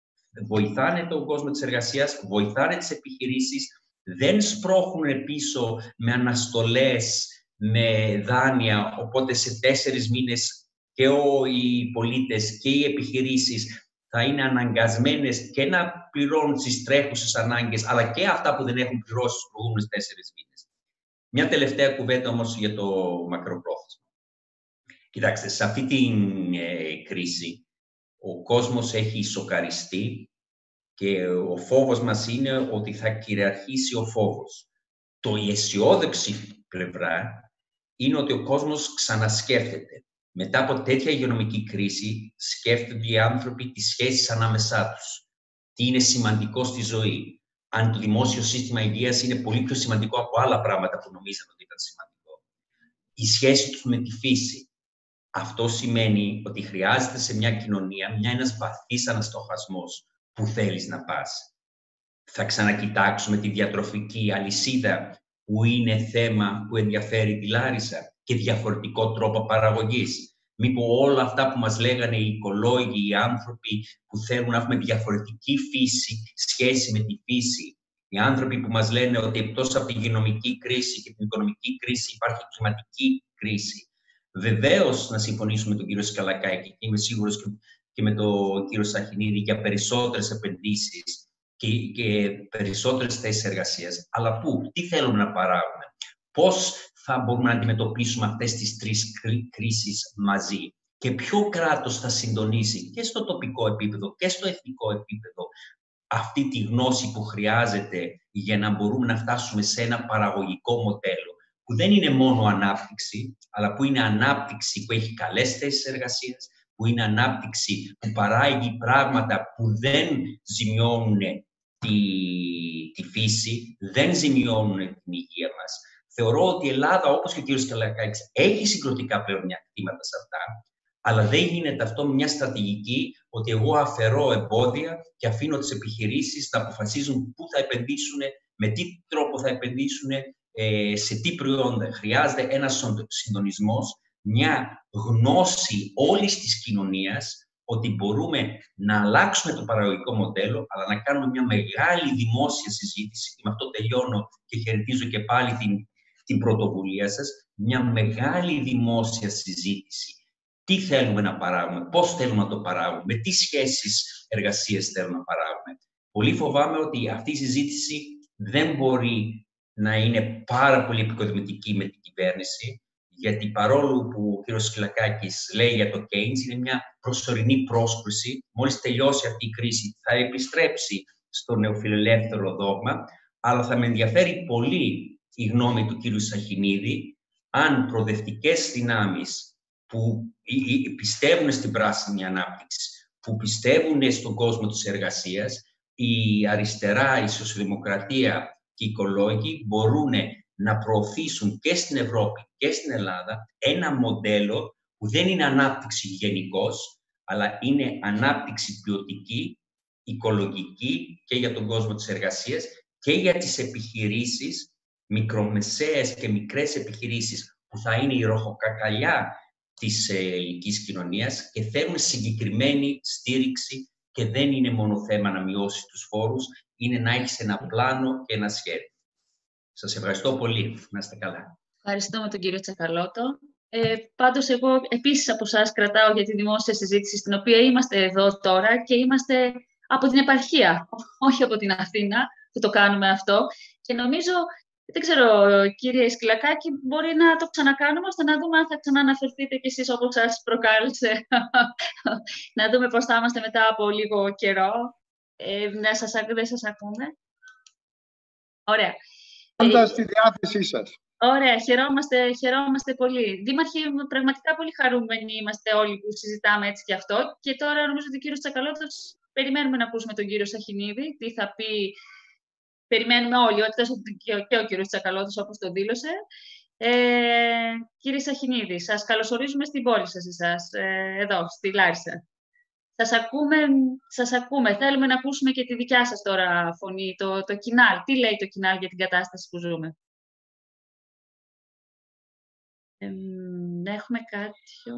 βοηθάνε τον κόσμο της εργασίας, βοηθάνε τις επιχειρήσεις, δεν σπρώχνουν πίσω με αναστολές, με δάνεια, οπότε σε τέσσερις μήνες και οι πολίτες και οι επιχειρήσεις θα είναι αναγκασμένες και να πληρώνουν τις τρέχουσες ανάγκες, αλλά και αυτά που δεν έχουν πληρώσει στους προηγούμενους τέσσερις μήνες. Μια τελευταία κουβέντα όμως για το μακροπρόθεσμο. Κοιτάξτε, σε αυτή την ε, κρίση ο κόσμος έχει σοκαριστεί και ο φόβος μας είναι ότι θα κυριαρχήσει ο φόβος. Το η αισιόδοξη πλευρά είναι ότι ο κόσμος ξανασκέφτεται. Μετά από τέτοια υγειονομική κρίση, σκέφτονται οι άνθρωποι τις σχέσεις ανάμεσά τους. Τι είναι σημαντικό στη ζωή. Αν το δημόσιο σύστημα υγείας είναι πολύ πιο σημαντικό από άλλα πράγματα που νομίζαν ότι ήταν σημαντικό. Η σχέση τους με τη φύση. Αυτό σημαίνει ότι χρειάζεται σε μια κοινωνία μια ένας βαθύς αναστοχασμός που θέλεις να πας. Θα ξανακοιτάξουμε τη διατροφική αλυσίδα που είναι θέμα που ενδιαφέρει τη Λάρισα και διαφορετικό τρόπο παραγωγής. Μήπως όλα αυτά που μας λέγανε οι οικολόγοι, οι άνθρωποι που θέλουν να έχουμε διαφορετική φύση, σχέση με τη φύση, οι άνθρωποι που μας λένε ότι εκτός από την υγειονομική κρίση και την οικονομική κρίση υπάρχει κλιματική κρίση. Βεβαίως να συμφωνήσουμε με τον κύριο Σκαλακάκη και είμαι σίγουρος και με τον κύριο Σαχινίδη για περισσότερες επενδύσεις και, και περισσότερες θέσεις εργασίας. Αλλά πού, τι θέλουμε να παράγουμε, πώς θα μπορούμε να αντιμετωπίσουμε αυτές τις τρεις κρίσεις μαζί και ποιο κράτος θα συντονίσει και στο τοπικό επίπεδο και στο εθνικό επίπεδο αυτή τη γνώση που χρειάζεται για να μπορούμε να φτάσουμε σε ένα παραγωγικό μοντέλο που δεν είναι μόνο ανάπτυξη, αλλά που είναι ανάπτυξη που έχει καλές θέσεις εργασίας, που είναι ανάπτυξη που παράγει πράγματα που δεν ζημιώνουν τη, τη φύση, δεν ζημιώνουν την υγεία μας. Θεωρώ ότι η Ελλάδα, όπως και ο κ. Σκαλακάκης, έχει συγκροτικά πλεονεκτήματα σε αυτά, αλλά δεν γίνεται αυτό με μια στρατηγική ότι εγώ αφαιρώ εμπόδια και αφήνω τις επιχειρήσεις να αποφασίζουν πού θα επενδύσουν, με τι τρόπο θα επενδύσουν, σε τι προϊόντα. Χρειάζεται ένας συντονισμός, μια γνώση όλης της κοινωνίας ότι μπορούμε να αλλάξουμε το παραγωγικό μοντέλο, αλλά να κάνουμε μια μεγάλη δημόσια συζήτηση, και με αυτό τελειώνω και χαιρετίζω και πάλι την, την πρωτοβουλία σας, μια μεγάλη δημόσια συζήτηση. Τι θέλουμε να παράγουμε, πώς θέλουμε να το παράγουμε, με τι σχέσεις εργασίας θέλουμε να παράγουμε. Πολύ φοβάμαι ότι αυτή η συζήτηση δεν μπορεί να είναι πάρα πολύ επικοδομητική με την κυβέρνηση, γιατί παρόλο που ο κ. Σκυλακάκης λέει για το Keynes, είναι μια προσωρινή πρόσκληση. Μόλις τελειώσει αυτή η κρίση, θα επιστρέψει στο νεοφιλελεύθερο δόγμα, αλλά θα με ενδιαφέρει πολύ η γνώμη του κ. Σαχινίδη, αν προοδευτικές δυνάμεις που πιστεύουν στην πράσινη ανάπτυξη, που πιστεύουν στον κόσμο της εργασίας, η αριστερά, η σοσιαλδημοκρατία και οι οικολόγοι μπορούν να προωθήσουν και στην Ευρώπη και στην Ελλάδα ένα μοντέλο που δεν είναι ανάπτυξη γενικώς, αλλά είναι ανάπτυξη ποιοτική, οικολογική και για τον κόσμο της εργασίας και για τις επιχειρήσεις, μικρομεσαίες και μικρές επιχειρήσεις που θα είναι η ροχοκακαλιά της ελληνικής κοινωνίας και θέλουν συγκεκριμένη στήριξη και δεν είναι μόνο θέμα να μειώσει τους φόρους, είναι να έχεις ένα πλάνο και ένα σχέδιο. Σας ευχαριστώ πολύ. Να είστε καλά. Ευχαριστούμε τον κύριο Τσακαλώτο. Ε, πάντως, εγώ επίσης από εσάς κρατάω για τη δημόσια συζήτηση, στην οποία είμαστε εδώ τώρα και είμαστε από την επαρχία, όχι από την Αθήνα, που το κάνουμε αυτό. Και νομίζω, δεν ξέρω, κύριε Σκυλακάκη, μπορεί να το ξανακάνουμε, ώστε να δούμε αν θα ξανααναφερθείτε κι εσείς όπως σας προκάλεσε. Να δούμε πώς θα είμαστε μετά από λίγο καιρό. Ε, να σας, δεν σας ακούμε. Ωραία. Πάντα ε, στη διάθεσή σας. Ωραία, χαιρόμαστε, χαιρόμαστε πολύ. Δήμαρχοι, πραγματικά πολύ χαρούμενοι είμαστε όλοι που συζητάμε έτσι και αυτό. Και τώρα νομίζω ότι ο κύριος Τσακαλώτος, περιμένουμε να ακούσουμε τον κύριο Σαχινίδη, τι θα πει. Περιμένουμε όλοι, όχι και ο κύριος Τσακαλώτος, όπως το δήλωσε. Ε, κύριε Σαχινίδη, σας καλωσορίζουμε στην πόλη σας, εσάς, ε, εδώ, στη Λάρισα. Σας ακούμε, σας ακούμε. Θέλουμε να ακούσουμε και τη δικιά σας τώρα φωνή, το, το κοινάλ. Τι λέει το κοινάλ για την κατάσταση που ζούμε. Ε, έχουμε κάποιο...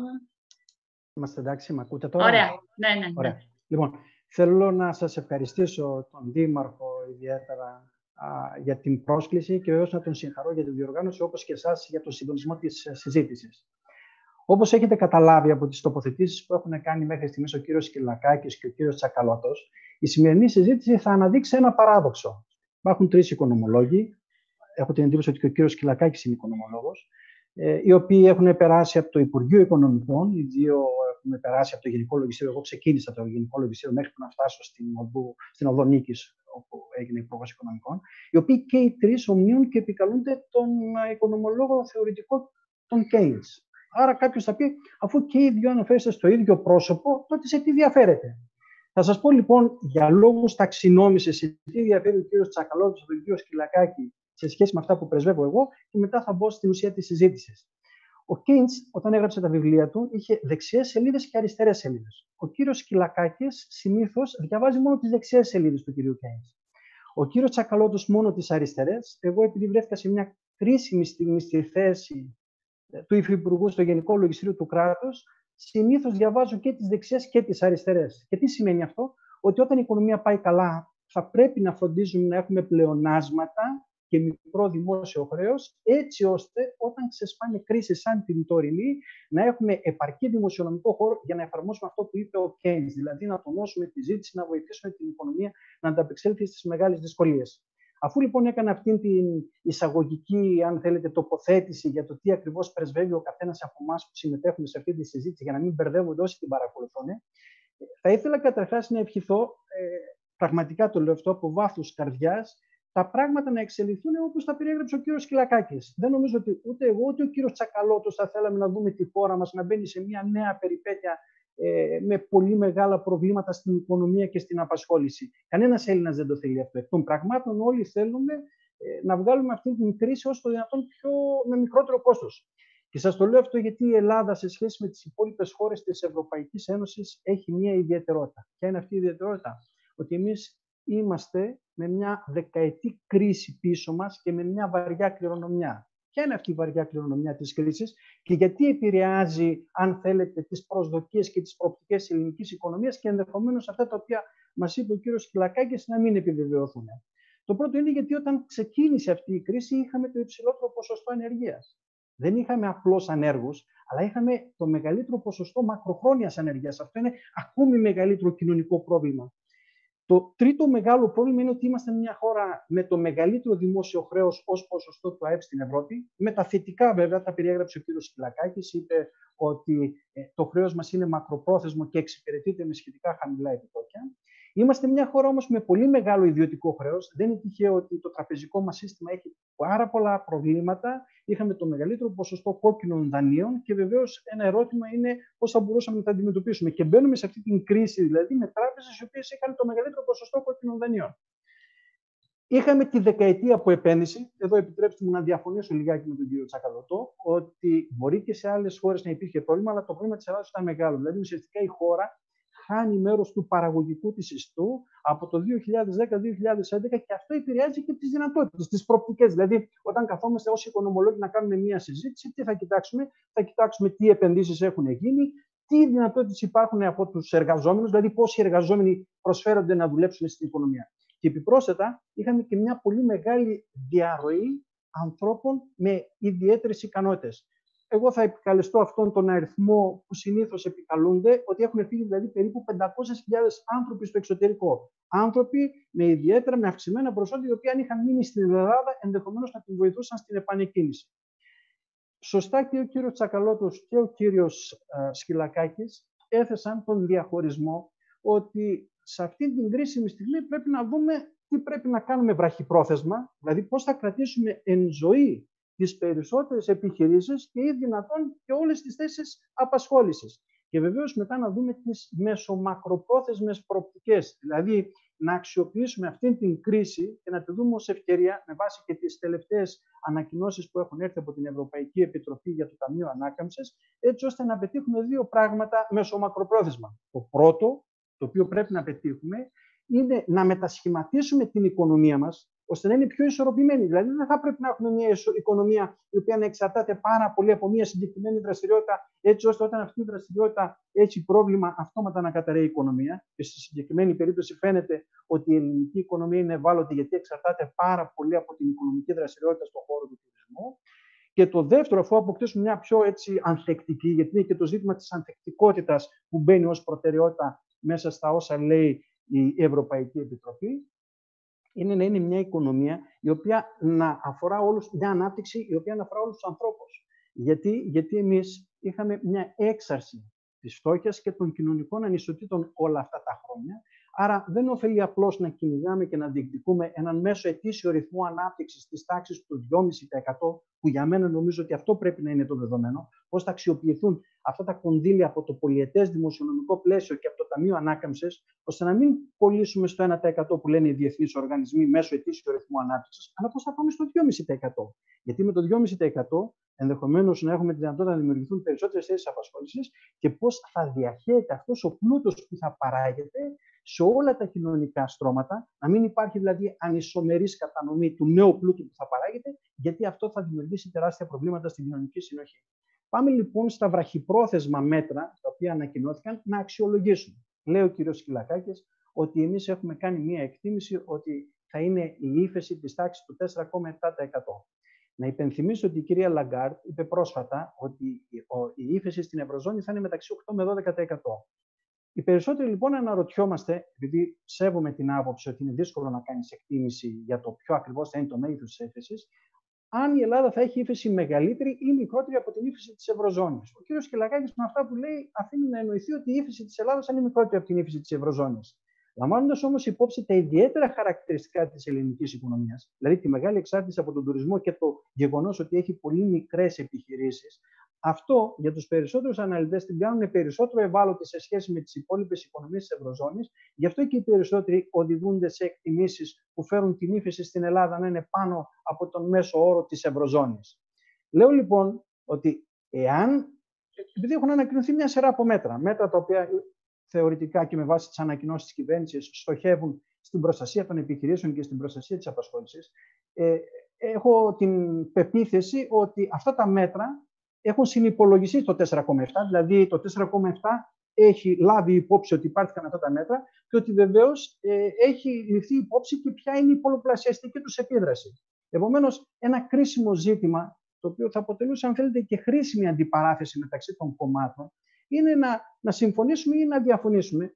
Είμαστε εντάξει, με ακούτε τώρα. Ωραία, ναι, ναι. Ωραία. ναι. Λοιπόν, θέλω να σας ευχαριστήσω τον Δήμαρχο ιδιαίτερα α, για την πρόσκληση και βεβαίως να τον συγχαρώ για τη διοργάνωση, όπως και εσάς για τον συντονισμό της συζήτησης. Όπως έχετε καταλάβει από τις τοποθετήσεις που έχουν κάνει μέχρι στιγμής ο κύριος Σκυλακάκης και ο κύριος Τσακαλώτος, η σημερινή συζήτηση θα αναδείξει ένα παράδοξο. Υπάρχουν τρεις οικονομολόγοι. Έχω την εντύπωση ότι και ο κύριος Σκυλακάκης είναι οικονομολόγος, οι οποίοι έχουν περάσει από το Υπουργείο Οικονομικών, οι δύο έχουν περάσει από το Γενικό Λογιστήριο. Εγώ ξεκίνησα από το Γενικό Λογιστήριο μέχρι να φτάσω στην οδό, στην οδό Νίκης, όπου έγινε Υπουργός Οικονομικών, οι οποίοι και οι τρεις ομοίουν και επικαλούνται τον οικονομολόγο θεωρητικό των Keynes. Άρα κάποιος θα πει, αφού και οι δύο αναφέρεστε στο ίδιο πρόσωπο, τότε σε τι διαφέρεται. Θα σας πω λοιπόν για λόγους ταξινόμησης σε τι διαφέρει ο κύριος Τσακαλώτος από τον κύριο Σκυλακάκη σε σχέση με αυτά που πρεσβεύω εγώ, και μετά θα μπω στην ουσία της συζήτησης. Ο Keynes, όταν έγραψε τα βιβλία του, είχε δεξιές σελίδες και αριστερές σελίδες. Ο κύριος Σκυλακάκης συνήθως διαβάζει μόνο τις δεξιές σελίδες του κυρίου Keynes. Ο κύριος Τσακαλώτος μόνο τις αριστερές. Εγώ, επειδή βρέθηκα σε μια κρίσιμη στιγμή στη θέση του Υφυπουργού στο Γενικό Λογιστήριο του κράτους, συνήθως διαβάζω και τις δεξιές και τις αριστερές. Και τι σημαίνει αυτό? Ότι όταν η οικονομία πάει καλά, θα πρέπει να φροντίζουμε να έχουμε πλεονάσματα και μικρό δημόσιο χρέος, έτσι ώστε όταν ξεσπάνε κρίσεις σαν την τωρινή, να έχουμε επαρκή δημοσιονομικό χώρο για να εφαρμόσουμε αυτό που είπε ο Keynes, δηλαδή να τονώσουμε τη ζήτηση, να βοηθήσουμε την οικονομία να ανταπεξέλθει στις μεγάλες δυσκολίες. Αφού λοιπόν έκανα αυτήν την εισαγωγική, αν θέλετε, τοποθέτηση για το τι ακριβώς πρεσβεύει ο καθένας από εμάς που συμμετέχουμε σε αυτή τη συζήτηση, για να μην μπερδεύονται όσοι την παρακολουθούν, θα ήθελα καταρχάς να ευχηθώ, ε, πραγματικά το λέω αυτό από βάθους καρδιάς, τα πράγματα να εξελιχθούν όπως τα περιέγραψε ο κύριος Σκυλακάκης. Δεν νομίζω ότι ούτε εγώ ούτε ο κύριος Τσακαλώτος θα θέλαμε να δούμε τη χώρα μας να μπαίνει σε μια νέα περιπέτεια ε, με πολύ μεγάλα προβλήματα στην οικονομία και στην απασχόληση. Κανένας Έλληνας δεν το θέλει αυτό. Εκ των πραγμάτων, όλοι θέλουμε ε, να βγάλουμε αυτή την κρίση όσο το δυνατόν πιο, με μικρότερο κόστος. Και σας το λέω αυτό γιατί η Ελλάδα, σε σχέση με τις υπόλοιπες χώρες της Ευρωπαϊκής Ένωσης, έχει μια ιδιαιτερότητα. Ποια είναι αυτή η ιδιαιτερότητα? Ότι εμείς είμαστε με μια δεκαετή κρίση πίσω μας και με μια βαριά κληρονομιά. Ποια είναι αυτή η βαριά κληρονομιά της κρίσης και γιατί επηρεάζει, αν θέλετε, τις προσδοκίες και τις προοπτικές της ελληνικής οικονομίας και ενδεχομένως αυτά τα οποία μας είπε ο κύριος Σκυλακάκης να μην επιβεβαιωθούν. Το πρώτο είναι γιατί όταν ξεκίνησε αυτή η κρίση είχαμε το υψηλότερο ποσοστό ανεργίας. Δεν είχαμε απλώς ανέργους, αλλά είχαμε το μεγαλύτερο ποσοστό μακροχρόνιας ανεργίας. Αυτό είναι ακόμη μεγαλύτερο κοινωνικό πρόβλημα. Το τρίτο μεγάλο πρόβλημα είναι ότι είμαστε μια χώρα με το μεγαλύτερο δημόσιο χρέος ως ποσοστό του ΑΕΠ στην Ευρώπη. Με τα θετικά, βέβαια, τα περιέγραψε ο κ. Σκυλακάκης. Είπε ότι ε, το χρέος μας είναι μακροπρόθεσμο και εξυπηρετείται με σχετικά χαμηλά επιτόκια. Είμαστε μια χώρα όμως με πολύ μεγάλο ιδιωτικό χρέος. Δεν είναι τυχαίο ότι το τραπεζικό μας σύστημα έχει πάρα πολλά προβλήματα. Είχαμε το μεγαλύτερο ποσοστό κόκκινων δανείων και βεβαίως ένα ερώτημα είναι πώς θα μπορούσαμε να τα αντιμετωπίσουμε. Και μπαίνουμε σε αυτή την κρίση, δηλαδή με τράπεζες οι οποίες είχαν το μεγαλύτερο ποσοστό κόκκινων δανείων. Είχαμε τη δεκαετία από επένδυση. Εδώ επιτρέψτε μου να διαφωνήσω λιγάκι με τον κύριο Τσακαλωτό, ότι μπορεί και σε άλλες χώρες να υπήρχε πρόβλημα, αλλά το πρόβλημα της Ελλάδας ήταν μεγάλο. Δηλαδή, ουσιαστικά η χώρα χάνει μέρος του παραγωγικού της ιστού από το δύο χιλιάδες δέκα δύο χιλιάδες έντεκα και αυτό επηρεάζει και τις δυνατότητες, τις προοπτικές. Δηλαδή, όταν καθόμαστε ως οικονομολόγοι να κάνουμε μία συζήτηση, τι θα κοιτάξουμε? Θα κοιτάξουμε τι επενδύσεις έχουν γίνει, τι δυνατότητες υπάρχουν από τους εργαζόμενους, δηλαδή πόσοι εργαζόμενοι προσφέρονται να δουλέψουν στην οικονομία. Και επιπρόσθετα, είχαμε και μια πολύ μεγάλη διαρροή ανθρώπων με ιδιαίτερες ικανότητες. Εγώ θα επικαλεστώ αυτόν τον αριθμό που συνήθως επικαλούνται, ότι έχουν φύγει δηλαδή περίπου πεντακόσιες χιλιάδες άνθρωποι στο εξωτερικό. Άνθρωποι με ιδιαίτερα, με αυξημένα προσόντα, οι οποίοι αν είχαν μείνει στην Ελλάδα, ενδεχομένως να την βοηθούσαν στην επανεκκίνηση. Σωστά και ο κύριος Τσακαλώτος και ο κύριος ε, Σκυλακάκης έθεσαν τον διαχωρισμό ότι σε αυτή την κρίσιμη στιγμή πρέπει να δούμε τι πρέπει να κάνουμε βραχυπρόθεσμα, δηλαδή πώς θα κρατήσουμε εν ζωή τις περισσότερες επιχειρήσεις και ή δυνατόν και όλες τις θέσεις απασχόλησης. Και βεβαίως μετά να δούμε τις μεσομακροπρόθεσμες προοπτικές, δηλαδή να αξιοποιήσουμε αυτή την κρίση και να τη δούμε ως ευκαιρία με βάση και τις τελευταίες ανακοινώσεις που έχουν έρθει από την Ευρωπαϊκή Επιτροπή για το Ταμείο Ανάκαμψης, έτσι ώστε να πετύχουμε δύο πράγματα μεσομακροπρόθεσμα. Το πρώτο, το οποίο πρέπει να πετύχουμε, είναι να μετασχηματίσουμε την οικονομία μας, ώστε να είναι πιο ισορροπημένη. Δηλαδή, δεν θα πρέπει να έχουμε μια οικονομία η οποία να εξαρτάται πάρα πολύ από μια συγκεκριμένη δραστηριότητα, έτσι ώστε όταν αυτή η δραστηριότητα έχει πρόβλημα, αυτόματα να καταρρέει η οικονομία. Και στη συγκεκριμένη περίπτωση φαίνεται ότι η ελληνική οικονομία είναι ευάλωτη, γιατί εξαρτάται πάρα πολύ από την οικονομική δραστηριότητα στον χώρο του τουρισμού. Και το δεύτερο, αφού αποκτήσουμε μια πιο έτσι ανθεκτική, γιατί είναι και το ζήτημα της ανθεκτικότητας που μπαίνει ως προτεραιότητα μέσα στα όσα λέει η Ευρωπαϊκή Επιτροπή, είναι να είναι μια οικονομία η οποία να αφορά όλους, μια ανάπτυξη η οποία να αφορά όλους τους ανθρώπους. Γιατί, γιατί εμείς είχαμε μια έξαρση της φτώχειας και των κοινωνικών ανισοτήτων όλα αυτά τα χρόνια. Άρα δεν ωφελεί απλώς να κυνηγάμε και να διεκδικούμε έναν μέσο ετήσιο ρυθμό ανάπτυξης της τάξης του δυόμισι τοις εκατό, που για μένα νομίζω ότι αυτό πρέπει να είναι το δεδομένο, πώς θα αξιοποιηθούν αυτά τα κονδύλια από το πολυετές δημοσιονομικό πλαίσιο και από το Ταμείο Ανάκαμψης, ώστε να μην κολλήσουμε στο ένα τοις εκατό που λένε οι διεθνείς οργανισμοί μέσω ετήσιο ρυθμού ανάπτυξης, αλλά πώς θα πάμε στο δυόμισι τοις εκατό. Γιατί με το δυόμισι τοις εκατό ενδεχομένως να έχουμε τη δυνατότητα να δημιουργηθούν περισσότερες θέσεις απασχόλησης και πώς θα διαχέεται αυτός ο πλούτος που θα παράγεται σε όλα τα κοινωνικά στρώματα, να μην υπάρχει δηλαδή ανισομερής κατανομή του νέου πλούτου που θα παράγεται, γιατί αυτό θα δημιουργήσει τεράστια προβλήματα στην κοινωνική συνοχή. Πάμε λοιπόν στα βραχυπρόθεσμα μέτρα, τα οποία ανακοινώθηκαν, να αξιολογήσουμε. Λέει ο κ. Σκυλακάκης ότι εμείς έχουμε κάνει μία εκτίμηση ότι θα είναι η ύφεση της τάξης του τέσσερα κόμμα επτά τοις εκατό. Να υπενθυμίσω ότι η κυρία Λαγκάρτ είπε πρόσφατα ότι η ύφεση στην Ευρωζώνη θα είναι μεταξύ οκτώ με δώδεκα τοις εκατό. Οι περισσότεροι λοιπόν αναρωτιόμαστε, επειδή σέβομαι την άποψη ότι είναι δύσκολο να κάνει εκτίμηση για το ποιο ακριβώς θα είναι το μέγεθος της ύφεσης, αν η Ελλάδα θα έχει ύφεση μεγαλύτερη ή μικρότερη από την ύφεση της Ευρωζώνης. Ο κ. Σκυλακάκης με αυτά που λέει αφήνει να εννοηθεί ότι η ύφεση της Ελλάδας θα είναι μικρότερη από την ύφεση της Ευρωζώνης. Λαμβάνοντας όμως υπόψη τα ιδιαίτερα χαρακτηριστικά της ελληνικής οικονομίας, δηλαδή τη μεγάλη εξάρτηση από τον τουρισμό και το γεγονός ότι έχει πολύ μικρές επιχειρήσεις, αυτό για τους περισσότερους αναλυτές την κάνουν περισσότερο ευάλωτη σε σχέση με τις υπόλοιπες οικονομίες της Ευρωζώνης. Γι' αυτό και οι περισσότεροι οδηγούνται σε εκτιμήσεις που φέρουν την ύφεση στην Ελλάδα να είναι πάνω από τον μέσο όρο της Ευρωζώνης. Λέω λοιπόν ότι εάν, επειδή έχουν ανακοινωθεί μια σειρά από μέτρα, μέτρα τα οποία θεωρητικά και με βάση τις ανακοινώσεις της κυβέρνησης στοχεύουν στην προστασία των επιχειρήσεων και στην προστασία της απασχόλησης, ε, έχω την πεποίθηση ότι αυτά τα μέτρα έχουν συνυπολογιστεί το τέσσερα κόμμα επτά, δηλαδή το τέσσερα κόμμα επτά έχει λάβει υπόψη ότι υπάρχουν αυτά τα μέτρα και ότι βεβαίως ε, έχει ληφθεί υπόψη και ποια είναι η πολλαπλασιαστική τους επίδραση. Επομένως, ένα κρίσιμο ζήτημα, το οποίο θα αποτελούσε, αν θέλετε, και χρήσιμη αντιπαράθεση μεταξύ των κομμάτων, είναι να, να συμφωνήσουμε ή να διαφωνήσουμε.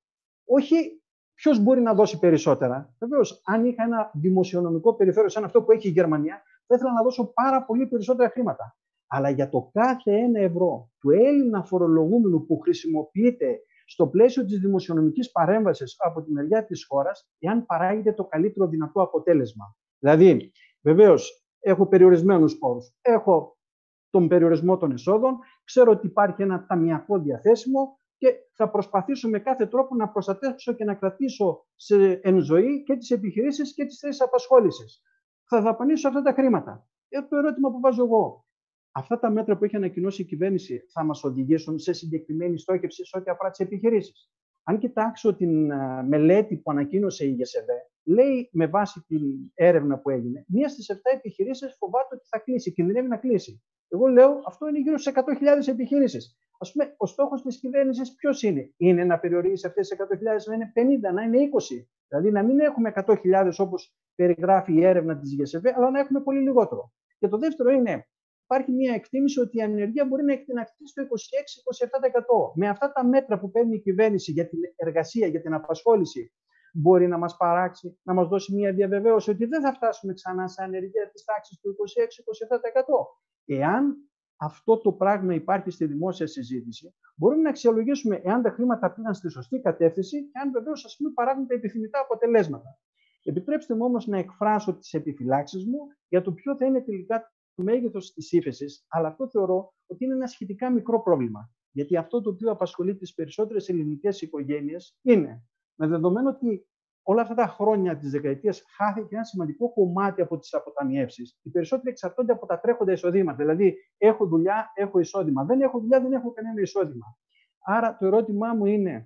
Όχι ποιος μπορεί να δώσει περισσότερα. Βεβαίως, αν είχα ένα δημοσιονομικό περιθώριο σαν αυτό που έχει η Γερμανία, θα ήθελα να δώσω πάρα πολύ περισσότερα χρήματα. Αλλά για το κάθε ένα ευρώ του Έλληνα φορολογούμενου που χρησιμοποιείται στο πλαίσιο της δημοσιονομικής παρέμβασης από τη μεριά της χώρας, εάν παράγεται το καλύτερο δυνατό αποτέλεσμα. Δηλαδή, βεβαίως, έχω περιορισμένους πόρους. Έχω τον περιορισμό των εσόδων, ξέρω ότι υπάρχει ένα ταμιακό διαθέσιμο και θα προσπαθήσω με κάθε τρόπο να προστατεύσω και να κρατήσω σε εν ζωή και τις επιχειρήσεις και τις θέσεις απασχόλησης. Θα δαπανίσω αυτά τα χρήματα. Ε, το ερώτημα που βάζω εγώ. Αυτά τα μέτρα που έχει ανακοινώσει η κυβέρνηση θα μας οδηγήσουν σε συγκεκριμένη στόχευση σε ό,τι αφορά τις επιχειρήσεις. Αν κοιτάξω την uh, μελέτη που ανακοίνωσε η ΓΕΣΕΒ, λέει με βάση την έρευνα που έγινε, μία στις επτά επιχειρήσεις φοβάται ότι θα κλείσει, κινδυνεύει να κλείσει. Εγώ λέω αυτό είναι γύρω στις εκατό χιλιάδες επιχειρήσεις. Ας πούμε, ο στόχος της κυβέρνησης ποιος είναι? Είναι να περιορίσει αυτές τις εκατό χιλιάδες να είναι πενήντα, να είναι είκοσι. Δηλαδή να μην έχουμε εκατό χιλιάδες όπως περιγράφει η έρευνα της Γ S F, αλλά να έχουμε πολύ λιγότερο. Και το δεύτερο είναι, υπάρχει μια εκτίμηση ότι η ανεργία μπορεί να εκτιναχθεί στο είκοσι έξι με είκοσι επτά τοις εκατό. Με αυτά τα μέτρα που παίρνει η κυβέρνηση για την εργασία, για την απασχόληση, μπορεί να μας παράξει, να μας δώσει μια διαβεβαίωση ότι δεν θα φτάσουμε ξανά σε ανεργία της τάξης του είκοσι έξι με είκοσι επτά τοις εκατό. Εάν αυτό το πράγμα υπάρχει στη δημόσια συζήτηση, μπορούμε να αξιολογήσουμε εάν τα χρήματα πήγαν στη σωστή κατεύθυνση και αν βεβαίως ας πούμε παράγουν τα επιθυμητά αποτελέσματα. Επιτρέψτε μου όμως να εκφράσω τις επιφυλάξεις μου για το ποιο θα είναι τελικά το μέγεθος της ύφεσης, αλλά αυτό θεωρώ ότι είναι ένα σχετικά μικρό πρόβλημα. Γιατί αυτό το οποίο απασχολεί τις περισσότερες ελληνικές οικογένειες είναι, με δεδομένο ότι όλα αυτά τα χρόνια της δεκαετίας χάθηκε ένα σημαντικό κομμάτι από τις αποταμιεύσεις. Οι περισσότεροι εξαρτώνται από τα τρέχοντα εισοδήματα. Δηλαδή, έχω δουλειά, έχω εισόδημα. Δεν έχω δουλειά, δεν έχω κανένα εισόδημα. Άρα, το ερώτημά μου είναι,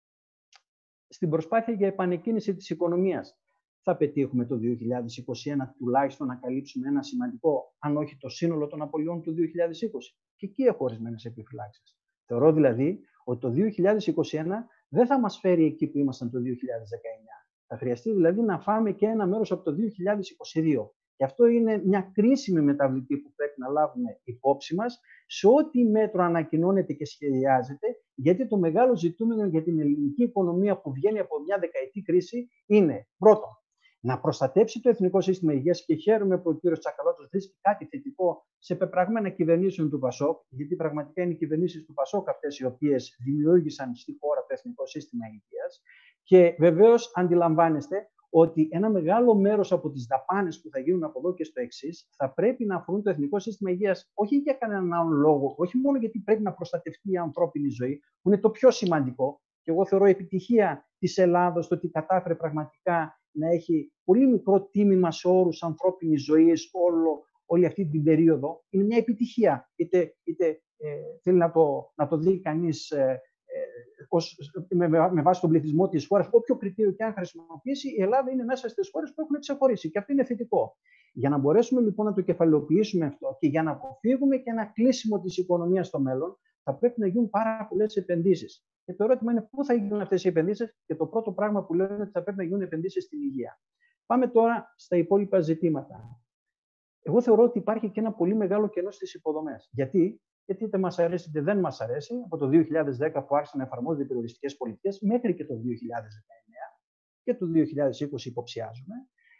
στην προσπάθεια για επανεκκίνηση της οικονομίας, θα πετύχουμε το δύο χιλιάδες είκοσι ένα τουλάχιστον να καλύψουμε ένα σημαντικό, αν όχι το σύνολο των απολειών του δύο χιλιάδες είκοσι. Και εκεί έχω ορισμένες επιφυλάξεις. Θεωρώ δηλαδή ότι το δύο χιλιάδες είκοσι ένα δεν θα μας φέρει εκεί που ήμασταν το δύο χιλιάδες δεκαεννιά. Θα χρειαστεί δηλαδή να φάμε και ένα μέρος από το δύο χιλιάδες είκοσι δύο. Και αυτό είναι μια κρίσιμη μεταβλητή που πρέπει να λάβουμε υπόψη μας σε ό,τι μέτρο ανακοινώνεται και σχεδιάζεται, γιατί το μεγάλο ζητούμενο για την ελληνική οικονομία που βγαίνει από μια δεκαετή κρίση είναι πρώτον, να προστατεύσει το εθνικό σύστημα υγείας και χαίρομαι που ο κύριος Τσακαλώτος βρίσκει κάτι θετικό σε πεπραγμένα κυβερνήσεων του Πασόκ, γιατί πραγματικά είναι οι κυβερνήσεις του Πασόκ αυτές οι οποίες δημιούργησαν στη χώρα το εθνικό σύστημα υγείας. Και βεβαίως αντιλαμβάνεστε ότι ένα μεγάλο μέρος από τις δαπάνες που θα γίνουν από εδώ και στο εξής θα πρέπει να αφορούν το εθνικό σύστημα υγείας όχι για κανέναν άλλο λόγο, όχι μόνο γιατί πρέπει να προστατευτεί η ανθρώπινη ζωή, που είναι το πιο σημαντικό. Και εγώ θεωρώ επιτυχία της Ελλάδος το ότι κατάφερε πραγματικά να έχει πολύ μικρό τίμημα σε όρους ανθρώπινης ζωής όλο, όλη αυτή την περίοδο. Είναι μια επιτυχία. Είτε, είτε ε, θέλει να το, να το δει κανείς ε, ε, ως, με, με βάση τον πληθυσμό της χώρας, όποιο κριτήριο και αν χρησιμοποιήσει, η Ελλάδα είναι μέσα στις χώρες που έχουν ξεχωρίσει. Και αυτό είναι θετικό. Για να μπορέσουμε λοιπόν να το κεφαλαιοποιήσουμε αυτό και για να αποφύγουμε και ένα κλείσιμο της οικονομίας στο μέλλον, θα πρέπει να γίνουν πάρα πολλές επενδύσεις. Και το ερώτημα είναι πού θα γίνουν αυτές οι επενδύσεις, και το πρώτο πράγμα που λένε ότι θα πρέπει να γίνουν επενδύσεις στην υγεία. Πάμε τώρα στα υπόλοιπα ζητήματα. Εγώ θεωρώ ότι υπάρχει και ένα πολύ μεγάλο κενό στις υποδομές. Γιατί? Γιατί είτε μας αρέσει είτε δεν μας αρέσει, από το δύο χιλιάδες δέκα που άρχισαν να εφαρμόζονται οι περιοριστικές πολιτικές μέχρι και το δύο χιλιάδες δεκαεννιά και το δύο χιλιάδες είκοσι υποψιάζουμε,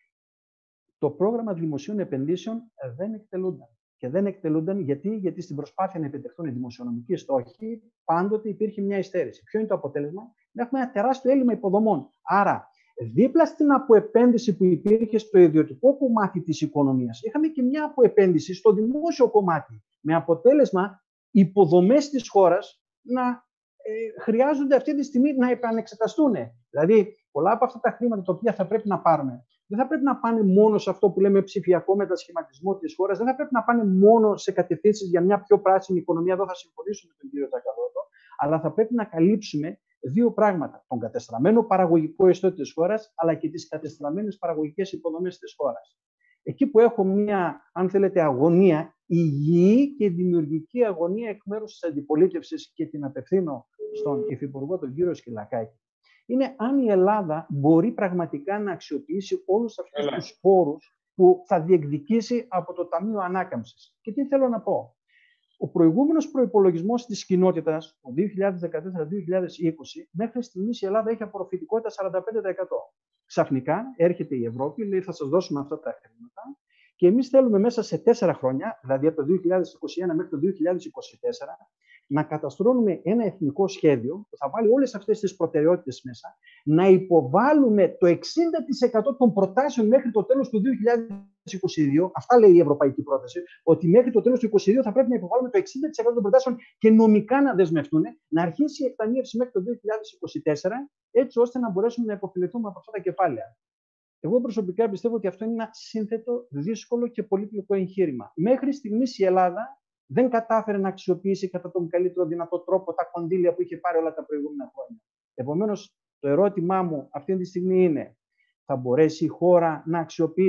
το πρόγραμμα δημοσίων επενδύσεων δεν εκτελούνταν. Και δεν εκτελούνταν γιατί, γιατί στην προσπάθεια να επιτευχθούν οι δημοσιονομικοί στόχοι, πάντοτε υπήρχε μια υστέρηση. Ποιο είναι το αποτέλεσμα? Να έχουμε ένα τεράστιο έλλειμμα υποδομών. Άρα, δίπλα στην αποεπένδυση που υπήρχε στο ιδιωτικό κομμάτι της οικονομίας, είχαμε και μια αποεπένδυση στο δημόσιο κομμάτι. Με αποτέλεσμα, οι υποδομές της χώρας να ε, χρειάζονται αυτή τη στιγμή να επανεξεταστούν. Δηλαδή, πολλά από αυτά τα χρήματα τα οποία θα πρέπει να πάρουμε, δεν θα πρέπει να πάνε μόνο σε αυτό που λέμε ψηφιακό μετασχηματισμό της χώρας, δεν θα πρέπει να πάνε μόνο σε κατευθύνσεις για μια πιο πράσινη οικονομία. Εδώ θα συμφωνήσω με τον κύριο Τσακαλώτο, αλλά θα πρέπει να καλύψουμε δύο πράγματα. Τον κατεστραμμένο παραγωγικό ιστό της χώρας, αλλά και τις κατεστραμμένες παραγωγικές υποδομές της χώρας. Εκεί που έχω μια, αν θέλετε, αγωνία, υγιή και δημιουργική αγωνία εκ μέρους της αντιπολίτευσης, και την απευθύνω στον Υφυπουργό, τον κύριο Σκυλακάκη, είναι αν η Ελλάδα μπορεί πραγματικά να αξιοποιήσει όλους αυτούς Έλα. τους πόρους που θα διεκδικήσει από το Ταμείο Ανάκαμψης. Και τι θέλω να πω. Ο προηγούμενος προϋπολογισμός της κοινότητας, το δύο χιλιάδες δεκατέσσερα δύο χιλιάδες είκοσι, μέχρι στιγμής η Ελλάδα έχει απορροφητικότητα σαράντα πέντε τοις εκατό. Ξαφνικά έρχεται η Ευρώπη, λέει θα σας δώσουμε αυτά τα χρήματα και εμείς θέλουμε μέσα σε τέσσερα χρόνια, δηλαδή από το δύο χιλιάδες είκοσι ένα μέχρι το δύο χιλιάδες είκοσι τέσσερα, να καταστρώνουμε ένα εθνικό σχέδιο που θα βάλει όλες αυτές τις προτεραιότητες μέσα, να υποβάλουμε το εξήντα τοις εκατό των προτάσεων μέχρι το τέλος του δύο χιλιάδες είκοσι δύο. Αυτά λέει η Ευρωπαϊκή Πρόταση, ότι μέχρι το τέλος του είκοσι δύο θα πρέπει να υποβάλουμε το εξήντα τοις εκατό των προτάσεων και νομικά να δεσμευτούν, να αρχίσει η εκταμείευση μέχρι το δύο χιλιάδες είκοσι τέσσερα, έτσι ώστε να μπορέσουμε να υποφεληθούμε από αυτά τα κεφάλαια. Εγώ προσωπικά πιστεύω ότι αυτό είναι ένα σύνθετο, δύσκολο και πολύπλοκο εγχείρημα. Μέχρι στιγμής η Ελλάδα δεν κατάφερε να αξιοποιήσει κατά τον καλύτερο δυνατό τρόπο τα κονδύλια που είχε πάρει όλα τα προηγούμενα χρόνια. Επομένως, το ερώτημά μου αυτή τη στιγμή είναι, θα μπορέσει η χώρα να αξιοποιήσει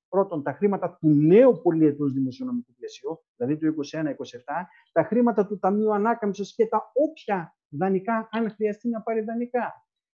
Πρώτον, τα χρήματα του νέου πολυετούς δημοσιονομικού πλαισίου, δηλαδή του είκοσι ένα είκοσι επτά, τα χρήματα του Ταμείου Ανάκαμψης και τα όποια δανεικά, αν χρειαστεί να πάρει δανεικά.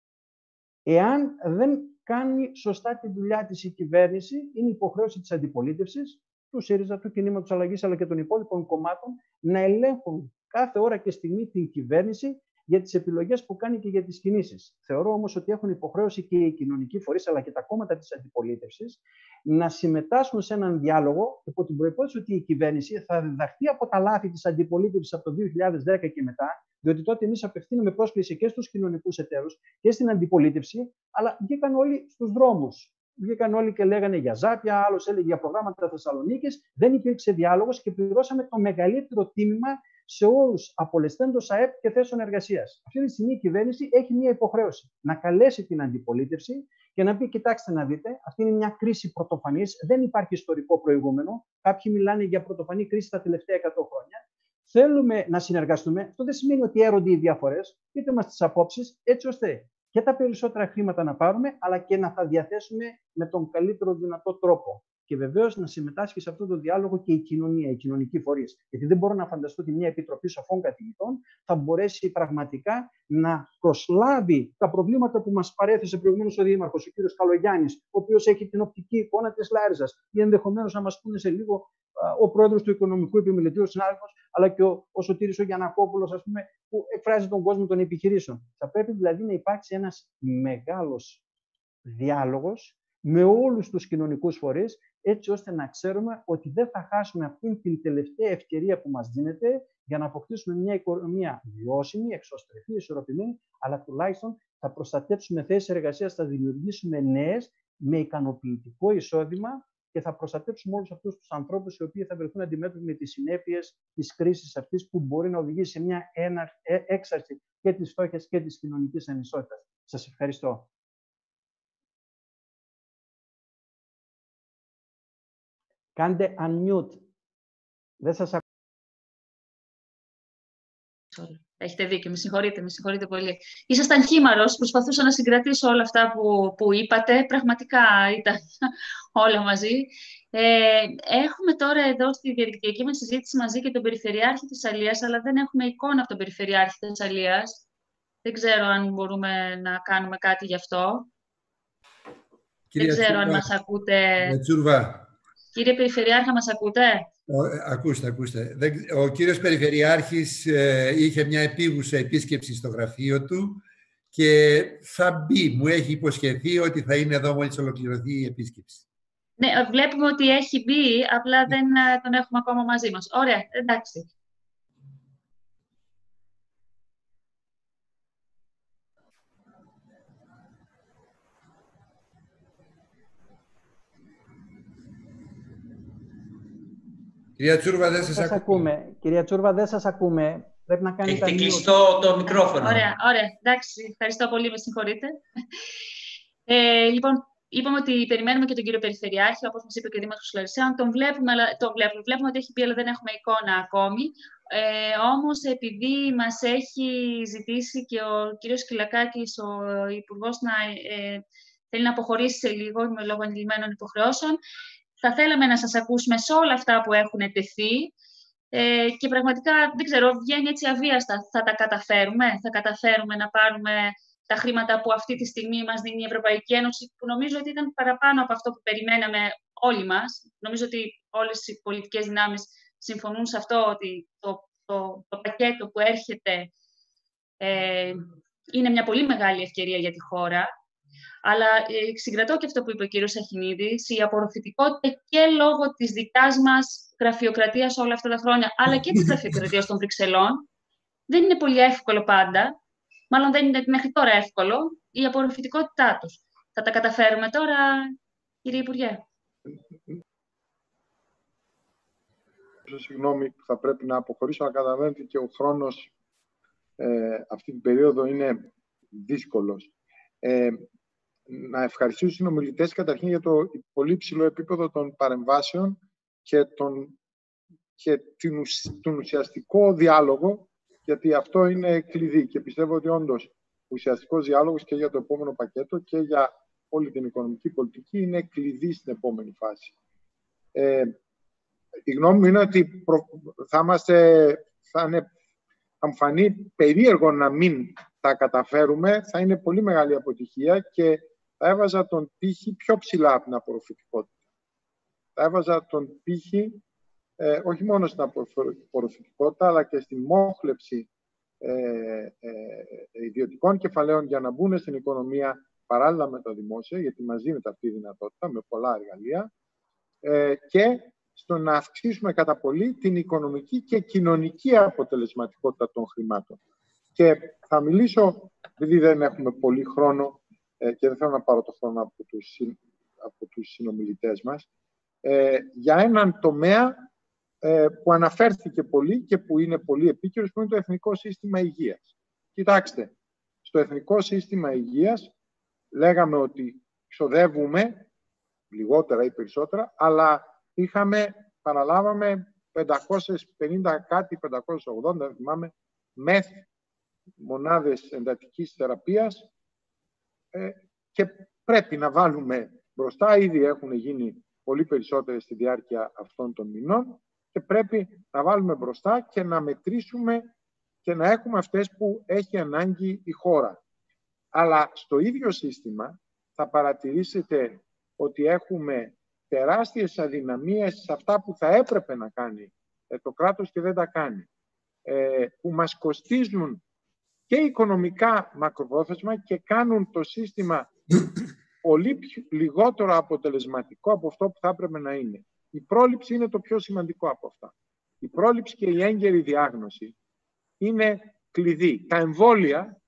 Εάν δεν κάνει σωστά τη δουλειά της η κυβέρνηση, είναι υποχρέωση της αντιπολίτευσης, του ΣΥΡΙΖΑ, του Κινήματος Αλλαγής, αλλά και των υπόλοιπων κομμάτων, να ελέγχουν κάθε ώρα και στιγμή την κυβέρνηση για τις επιλογές που κάνει και για τις κινήσεις. Θεωρώ όμως ότι έχουν υποχρέωση και οι κοινωνικοί φορείς, αλλά και τα κόμματα της αντιπολίτευσης, να συμμετάσχουν σε έναν διάλογο, υπό την προϋπόθεση ότι η κυβέρνηση θα διδαχθεί από τα λάθη της αντιπολίτευσης από το δύο χιλιάδες δέκα και μετά, διότι τότε εμείς απευθύνουμε πρόσκληση και στους κοινωνικούς εταίρους και στην αντιπολίτευση, αλλά βγήκαν όλοι στους δρόμους. Βγήκαν όλοι και λέγανε για Ζάπια, άλλος έλεγε για προγράμματα Θεσσαλονίκης. Δεν υπήρξε διάλογος και πληρώσαμε το μεγαλύτερο τίμημα σε όρους απολεσθέντος ΑΕΠ και θέσεων εργασίας. Αυτή τη στιγμή η κυβέρνηση έχει μια υποχρέωση να καλέσει την αντιπολίτευση και να πει: κοιτάξτε να δείτε, αυτή είναι μια κρίση πρωτοφανής, δεν υπάρχει ιστορικό προηγούμενο. Κάποιοι μιλάνε για πρωτοφανή κρίση τα τελευταία εκατό χρόνια. Θέλουμε να συνεργαστούμε. Αυτό δεν σημαίνει ότι έρονται οι διαφορές. Πείτε μας τις απόψεις, έτσι ώστε και τα περισσότερα χρήματα να πάρουμε, αλλά και να τα διαθέσουμε με τον καλύτερο δυνατό τρόπο. Και βεβαίως να συμμετάσχει σε αυτό το διάλογο και η κοινωνία, οι κοινωνικοί φορείς. Γιατί δεν μπορώ να φανταστώ ότι μια επιτροπή σοφών καθηγητών θα μπορέσει πραγματικά να προσλάβει τα προβλήματα που μας παρέθεσε προηγουμένως ο Δήμαρχος, ο κ. Καλογιάννης, ο οποίος έχει την οπτική εικόνα της Λάριζας, ή ενδεχομένως να μας πούνε σε λίγο ο πρόεδρος του Οικονομικού Επιμελητήριου, ο συνάδελφος, αλλά και ο, ο Σωτήρης ο Γιαννακόπουλος, ας πούμε, που εκφράζει τον κόσμο των επιχειρήσεων. Θα πρέπει δηλαδή να υπάρξει ένας μεγάλος διάλογος με όλους τους κοινωνικούς φορείς, έτσι ώστε να ξέρουμε ότι δεν θα χάσουμε αυτήν την τελευταία ευκαιρία που μας δίνεται για να αποκτήσουμε μια οικονομία βιώσιμη, εξωστρεφή, ισορροπημένη, αλλά τουλάχιστον θα προστατεύσουμε θέσεις εργασίας, θα δημιουργήσουμε νέες με ικανοποιητικό εισόδημα και θα προστατεύσουμε όλους αυτούς τους ανθρώπους οι οποίοι θα βρεθούν αντιμέτωποι με τις συνέπειες της κρίσης αυτής που μπορεί να οδηγήσει σε μια έξαρση και της φτώχειας και της κοινωνικής ανισότητας. Σας ευχαριστώ. Κάντε unmute. Δεν σας ακούω. Έχετε δίκιο, με συγχωρείτε, με συγχωρείτε πολύ. Ήσασταν χήμαρος, προσπαθούσα να συγκρατήσω όλα αυτά που, που είπατε. Πραγματικά ήταν όλα μαζί. Ε, έχουμε τώρα εδώ στη διαδικτυακή μας συζήτηση μαζί και τον Περιφερειάρχη Θεσσαλίας, αλλά δεν έχουμε εικόνα από τον Περιφερειάρχη Θεσσαλίας. Δεν ξέρω αν μπορούμε να κάνουμε κάτι γι' αυτό. Κυρία δεν ξέρω Τσουρβά, αν μας ακούτε. Τσουρβά. Κύριε Περιφερειάρχα, μας ακούτε? Ο, ακούστε, ακούστε. Ο κύριος Περιφερειάρχης ε, είχε μια επίγουσα επίσκεψη στο γραφείο του και θα μπει. Μου έχει υποσχεθεί ότι θα είναι εδώ μόλις ολοκληρωθεί η επίσκεψη. Ναι, βλέπουμε ότι έχει μπει, απλά δεν τον έχουμε ακόμα μαζί μας. Ωραία, εντάξει. Κυρία Τσούρβα, δεν σας, σας ακούμε. ακούμε. Κυρία Τσούρβα, δεν σας ακούμε. Πρέπει να κάνετε Έχετε κλειστό το μικρόφωνο. Ωραία, ωραία. Εντάξει, ευχαριστώ πολύ, με συγχωρείτε. Ε, λοιπόν, είπαμε ότι περιμένουμε και τον κύριο Περιφερειάρχη, όπως μας είπε και ο Δήμαρχος Λαρισαίων. Τον βλέπουμε, αλλά, τον βλέπουμε, βλέπουμε ότι έχει πει, αλλά δεν έχουμε εικόνα ακόμη. Ε, όμως, επειδή μας έχει ζητήσει και ο κύριος Κυλακάκης, ο Υπουργός, να ε, θέλει να αποχωρήσει σε λίγο, με λόγω ανηλυμένων υποχρεώσεων, θα θέλαμε να σας ακούσουμε σε όλα αυτά που έχουν τεθεί ε, και πραγματικά, δεν ξέρω, βγαίνει έτσι αβίαστα. Θα τα καταφέρουμε, θα καταφέρουμε να πάρουμε τα χρήματα που αυτή τη στιγμή μας δίνει η Ευρωπαϊκή Ένωση, που νομίζω ότι ήταν παραπάνω από αυτό που περιμέναμε όλοι μας. Νομίζω ότι όλες οι πολιτικές δυνάμεις συμφωνούν σε αυτό, ότι το, το, το πακέτο που έρχεται ε, είναι μια πολύ μεγάλη ευκαιρία για τη χώρα. Αλλά ε, συγκρατώ και αυτό που είπε ο κύριος Αχινίδης, η απορροφητικότητα και λόγω της δικιάς μας γραφειοκρατίας όλα αυτά τα χρόνια, αλλά και της γραφειοκρατίας των Βρυξελών, δεν είναι πολύ εύκολο πάντα, μάλλον δεν είναι μέχρι τώρα εύκολο, η απορροφητικότητά τους. Θα τα καταφέρουμε τώρα, κύριε Υπουργέ? Συγγνώμη που θα πρέπει να αποχωρήσω, αλλά καταλαβαίνετε και ο χρόνος ε, αυτή την περίοδο είναι δύσκολος. Ε, να ευχαριστήσω τους συνομιλητές καταρχήν για το πολύ ψηλό επίπεδο των παρεμβάσεων και τον, και την, τον ουσιαστικό διάλογο, γιατί αυτό είναι κλειδί και πιστεύω ότι όντως ουσιαστικός διάλογος και για το επόμενο πακέτο και για όλη την οικονομική πολιτική είναι κλειδί στην επόμενη φάση. Ε, η γνώμη μου είναι ότι προ, θα, είμαστε, θα, είναι, θα μου φανεί περίεργο να μην τα καταφέρουμε, θα είναι πολύ μεγάλη αποτυχία και θα έβαζα τον πύχη πιο ψηλά από την απορροφητικότητα. Θα έβαζα τον πύχη ε, όχι μόνο στην απορροφητικότητα, αλλά και στην μόχλευση ε, ε, ιδιωτικών κεφαλαίων για να μπουν στην οικονομία παράλληλα με τα δημόσια, γιατί μας δίνεται αυτή η δυνατότητα με πολλά εργαλεία, ε, και στο να αυξήσουμε κατά πολύ την οικονομική και κοινωνική αποτελεσματικότητα των χρημάτων. Και θα μιλήσω, επειδή δεν έχουμε πολύ χρόνο ε, και δεν θέλω να πάρω το χρόνο από τους, από τους συνομιλητές μας, ε, για έναν τομέα ε, που αναφέρθηκε πολύ και που είναι πολύ επίκαιρος, που είναι το Εθνικό Σύστημα Υγείας. Κοιτάξτε, στο Εθνικό Σύστημα Υγείας λέγαμε ότι ξοδεύουμε λιγότερα ή περισσότερα, αλλά είχαμε, παραλάβαμε πεντακόσιες πενήντα κάτι, πεντακόσιες ογδόντα, δεν θυμάμαι, μεθ μονάδες εντατικής θεραπείας ε, και πρέπει να βάλουμε μπροστά, ήδη έχουν γίνει πολύ περισσότερες στη διάρκεια αυτών των μηνών και πρέπει να βάλουμε μπροστά και να μετρήσουμε και να έχουμε αυτές που έχει ανάγκη η χώρα. Αλλά στο ίδιο σύστημα θα παρατηρήσετε ότι έχουμε τεράστιες αδυναμίες σε αυτά που θα έπρεπε να κάνει ε, το κράτος και δεν τα κάνει. Ε, που μας κοστίζουν και οικονομικά μακροπρόθεσμα και κάνουν το σύστημα πολύ πιο, λιγότερο αποτελεσματικό από αυτό που θα έπρεπε να είναι. Η πρόληψη είναι το πιο σημαντικό από αυτά. Η πρόληψη και η έγκαιρη διάγνωση είναι κλειδί. Τα εμβόλια,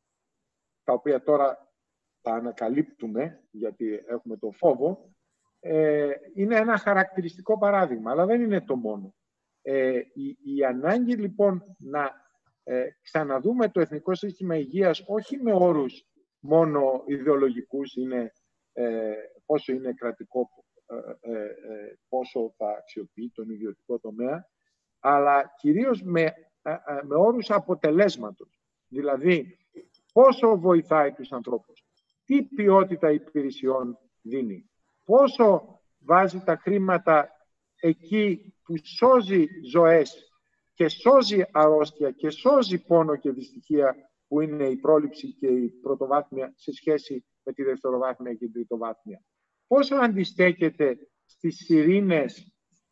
τα οποία τώρα τα ανακαλύπτουμε γιατί έχουμε το φόβο, ε, είναι ένα χαρακτηριστικό παράδειγμα, αλλά δεν είναι το μόνο. Ε, η, η ανάγκη λοιπόν να ε, ξαναδούμε το Εθνικό Σύστημα Υγείας όχι με όρους μόνο ιδεολογικούς, είναι, ε, πόσο είναι κρατικό, ε, ε, ε, πόσο θα αξιοποιεί τον ιδιωτικό τομέα, αλλά κυρίως με, ε, ε, με όρους αποτελέσματος. Δηλαδή, πόσο βοηθάει τους ανθρώπους, τι ποιότητα υπηρεσιών δίνει, πόσο βάζει τα χρήματα εκεί που σώζει ζωές και σώζει αρρώστια και σώζει πόνο και δυστυχία, που είναι η πρόληψη και η πρωτοβάθμια σε σχέση με τη δευτεροβάθμια και την τριτοβάθμια. Πόσο αντιστέκεται στις σιρήνες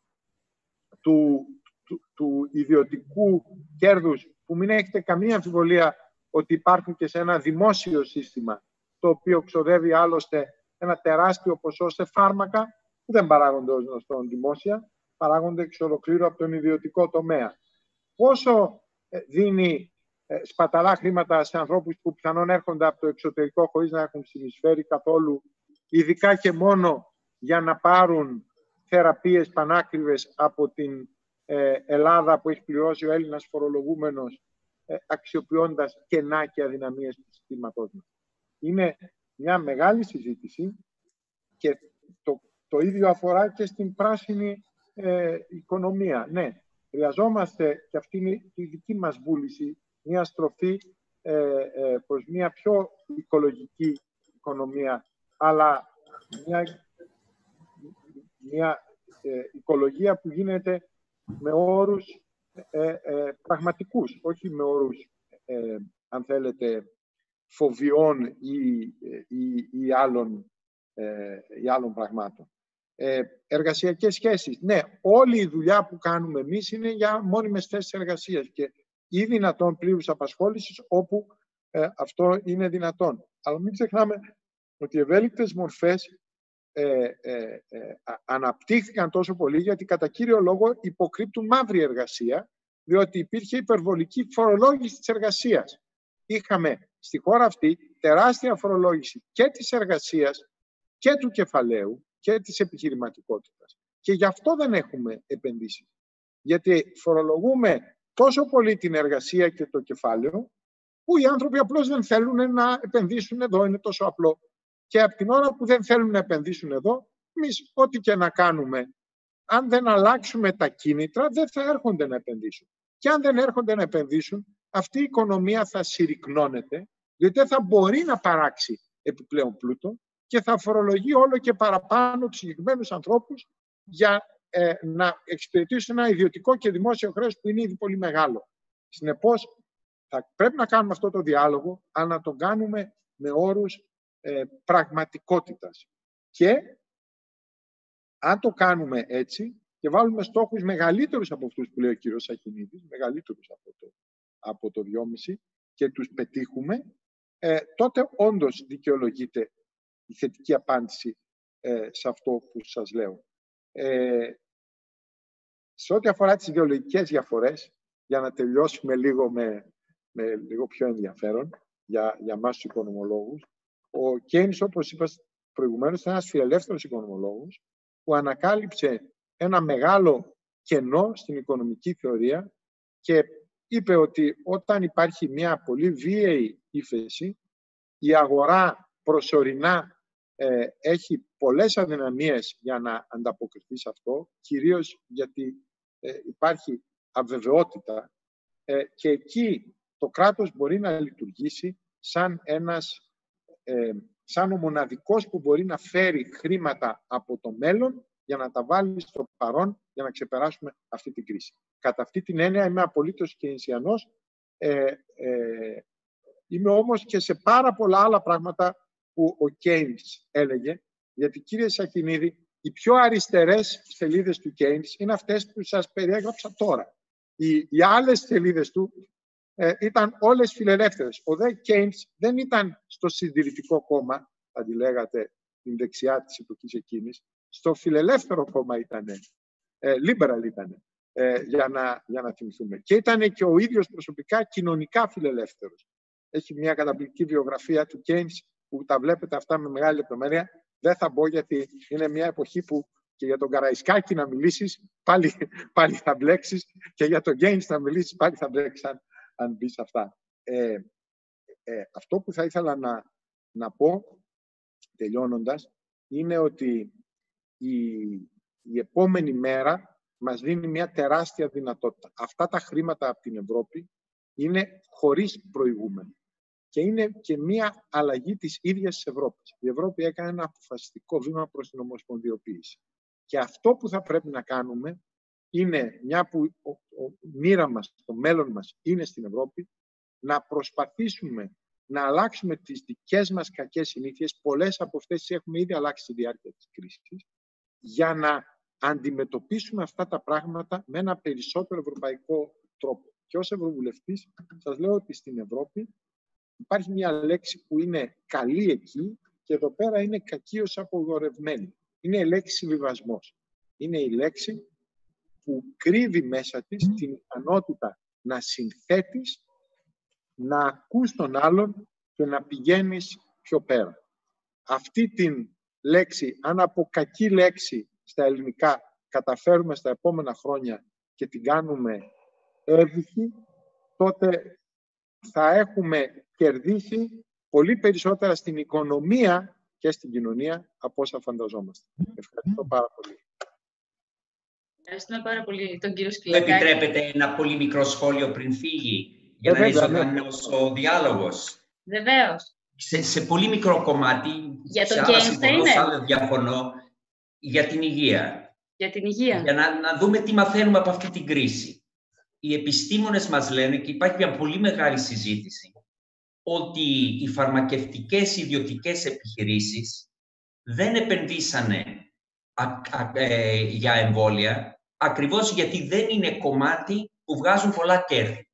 του, του, του ιδιωτικού κέρδους, που μην έχετε καμία αμφιβολία ότι υπάρχουν και σε ένα δημόσιο σύστημα, το οποίο ξοδεύει άλλωστε ένα τεράστιο ποσό σε φάρμακα, που δεν παράγονται ως γνωστόν δημόσια, παράγονται εξ ολοκλήρου από τον ιδιωτικό τομέα. Πόσο δίνει σπαταλά χρήματα σε ανθρώπους που πιθανόν έρχονται από το εξωτερικό χωρίς να έχουν συνεισφέρει καθόλου, ειδικά και μόνο για να πάρουν θεραπείες πανάκριβες από την ε, Ελλάδα που έχει πληρώσει ο Έλληνας φορολογούμενος, ε, αξιοποιώντας κενά και αδυναμίες του συστήματός μας. Είναι μια μεγάλη συζήτηση και το, το ίδιο αφορά και στην πράσινη ε, οικονομία. Ναι, χρειαζόμαστε, και αυτή είναι η δική μας βούληση, μια στροφή ε, ε, προς μια πιο οικολογική οικονομία, αλλά μια, μια ε, οικολογία που γίνεται με όρους ε, ε, πραγματικούς, όχι με όρους, ε, αν θέλετε, φοβιών ή, ή, ή, άλλων, ε, ή άλλων πραγμάτων. Ε, εργασιακές σχέσεις. Ναι, όλη η δουλειά που κάνουμε εμείς είναι για μόνιμες θέσεις εργασίας και ή δυνατόν πλήρους απασχόλησης όπου ε, αυτό είναι δυνατόν. Αλλά μην ξεχνάμε ότι οι ευέλικτες μορφές ε, ε, ε, αναπτύχθηκαν τόσο πολύ γιατί κατά κύριο λόγο υποκρύπτουν μαύρη εργασία, διότι υπήρχε υπερβολική φορολόγηση της εργασίας. Είχαμε στη χώρα αυτή τεράστια φορολόγηση και της εργασίας και του κεφαλαίου και της επιχειρηματικότητας. Και γι' αυτό δεν έχουμε επενδύσει. Γιατί φορολογούμε τόσο πολύ την εργασία και το κεφάλαιο, που οι άνθρωποι απλώς δεν θέλουν να επενδύσουν εδώ, είναι τόσο απλό. Και από την ώρα που δεν θέλουν να επενδύσουν εδώ, εμείς ό,τι και να κάνουμε, αν δεν αλλάξουμε τα κίνητρα, δεν θα έρχονται να επενδύσουν. Και αν δεν έρχονται να επενδύσουν, αυτή η οικονομία θα συρρικνώνεται, διότι δεν θα μπορεί να παράξει επιπλέον πλούτο και θα φορολογεί όλο και παραπάνω τους συγκεκριμένους ανθρώπους για ε, να εξυπηρετήσουν ένα ιδιωτικό και δημόσιο χρέος που είναι ήδη πολύ μεγάλο. Συνεπώς, θα πρέπει να κάνουμε αυτό το διάλογο, αλλά να τον κάνουμε με όρους ε, πραγματικότητας. Και αν το κάνουμε έτσι και βάλουμε στόχους μεγαλύτερους από αυτούς που λέει ο κύριος Σαχινίδης, μεγαλύτερους από το, από το δυόμισι και τους πετύχουμε, ε, τότε όντως δικαιολογείται η θετική απάντηση ε, σε αυτό που σας λέω. Ε, σε ό,τι αφορά τις ιδεολογικές διαφορές, για να τελειώσουμε λίγο με, με λίγο πιο ενδιαφέρον για, για εμάς τους οικονομολόγους, ο Κέινς, όπως είπα προηγουμένως, ήταν ένας φιλελεύθερος οικονομολόγος που ανακάλυψε ένα μεγάλο κενό στην οικονομική θεωρία και είπε ότι όταν υπάρχει μια πολύ βίαιη ύφεση, η αγορά προσωρινά ε, έχει πολλές αδυναμίες για να ανταποκριθεί σε αυτό, κυρίως γιατί ε, υπάρχει αβεβαιότητα ε, και εκεί το κράτος μπορεί να λειτουργήσει σαν ένας, ε, σαν ο μοναδικός που μπορεί να φέρει χρήματα από το μέλλον για να τα βάλει στο παρόν για να ξεπεράσουμε αυτή την κρίση. Κατά αυτή την έννοια είμαι απολύτως κεινσιανός. Ε, ε, είμαι όμως και σε πάρα πολλά άλλα πράγματα που ο Κέινς έλεγε, γιατί κύριε Σαχινίδη, οι πιο αριστερές σελίδες του Κέινς είναι αυτές που σας περιέγραψα τώρα. Οι, οι άλλες σελίδες του ε, ήταν όλες φιλελεύθερες. Ο δε Κέινς δεν ήταν στο συντηρητικό κόμμα, θα τη λέγατε την δεξιά της εποχής εκείνης, στο φιλελεύθερο κόμμα ήταν, ε, liberal ήταν, ε, για, να, για να θυμηθούμε. Και ήταν και ο ίδιος προσωπικά κοινωνικά φιλελεύθερος. Έχει μια καταπληκτική βιογραφία του Κέινς που τα βλέπετε αυτά με μεγάλη λεπτομέρεια. Δεν θα μπω γιατί είναι μια εποχή που και για τον Καραϊσκάκη να μιλήσεις πάλι, πάλι θα μπλέξεις και για τον Κέινς να μιλήσεις πάλι θα μπλέξεις αν, αν μπεις αυτά. Ε, ε, αυτό που θα ήθελα να, να πω τελειώνοντας είναι ότι η, η επόμενη μέρα μας δίνει μια τεράστια δυνατότητα. Αυτά τα χρήματα από την Ευρώπη είναι χωρίς προηγούμενο. Και είναι και μια αλλαγή της ίδιας της Ευρώπης. Η Ευρώπη έκανε ένα αποφασιστικό βήμα προς την ομοσπονδιοποίηση. Και αυτό που θα πρέπει να κάνουμε είναι, μια που ο, ο μοίρα μας, το μέλλον μας είναι στην Ευρώπη, να προσπαθήσουμε να αλλάξουμε τις δικές μας κακές συνήθειες. Πολλές από αυτές έχουμε ήδη αλλάξει στη διάρκεια της κρίσης, για να αντιμετωπίσουμε αυτά τα πράγματα με ένα περισσότερο ευρωπαϊκό τρόπο. Και ως Ευρωβουλευτής σας λέω ότι στην Ευρώπη υπάρχει μια λέξη που είναι καλή εκεί και εδώ πέρα είναι κακίως απογορευμένη. Είναι η λέξη συμβιβασμός. Είναι η λέξη που κρύβει μέσα της την ικανότητα να συνθέτεις, να ακούς τον άλλον και να πηγαίνεις πιο πέρα. Αυτή την λέξη, αν από κακή λέξη στα ελληνικά καταφέρουμε στα επόμενα χρόνια και την κάνουμε έβυχη, τότε θα έχουμε κερδίσει πολύ περισσότερα στην οικονομία και στην κοινωνία από όσα φανταζόμαστε. Ευχαριστώ πάρα πολύ. Ευχαριστούμε πάρα πολύ τον κύριο Σκληράκη. Επιτρέπετε ένα πολύ μικρό σχόλιο πριν φύγει, για να είναι ζωντανός ο διάλογος. Βεβαίως. Σε, σε πολύ μικρό κομμάτι, για σε τον άλλα Κέινς συμφωνώ, σε άλλα διαφωνώ, για την υγεία. Για την υγεία. Για να, να δούμε τι μαθαίνουμε από αυτή την κρίση. Οι επιστήμονες μας λένε, και υπάρχει μια πολύ μεγάλη συζήτηση, ότι οι φαρμακευτικές ιδιωτικές επιχειρήσεις δεν επενδύσανε α, α, ε, για εμβόλια, ακριβώς γιατί δεν είναι κομμάτι που βγάζουν πολλά κέρδη.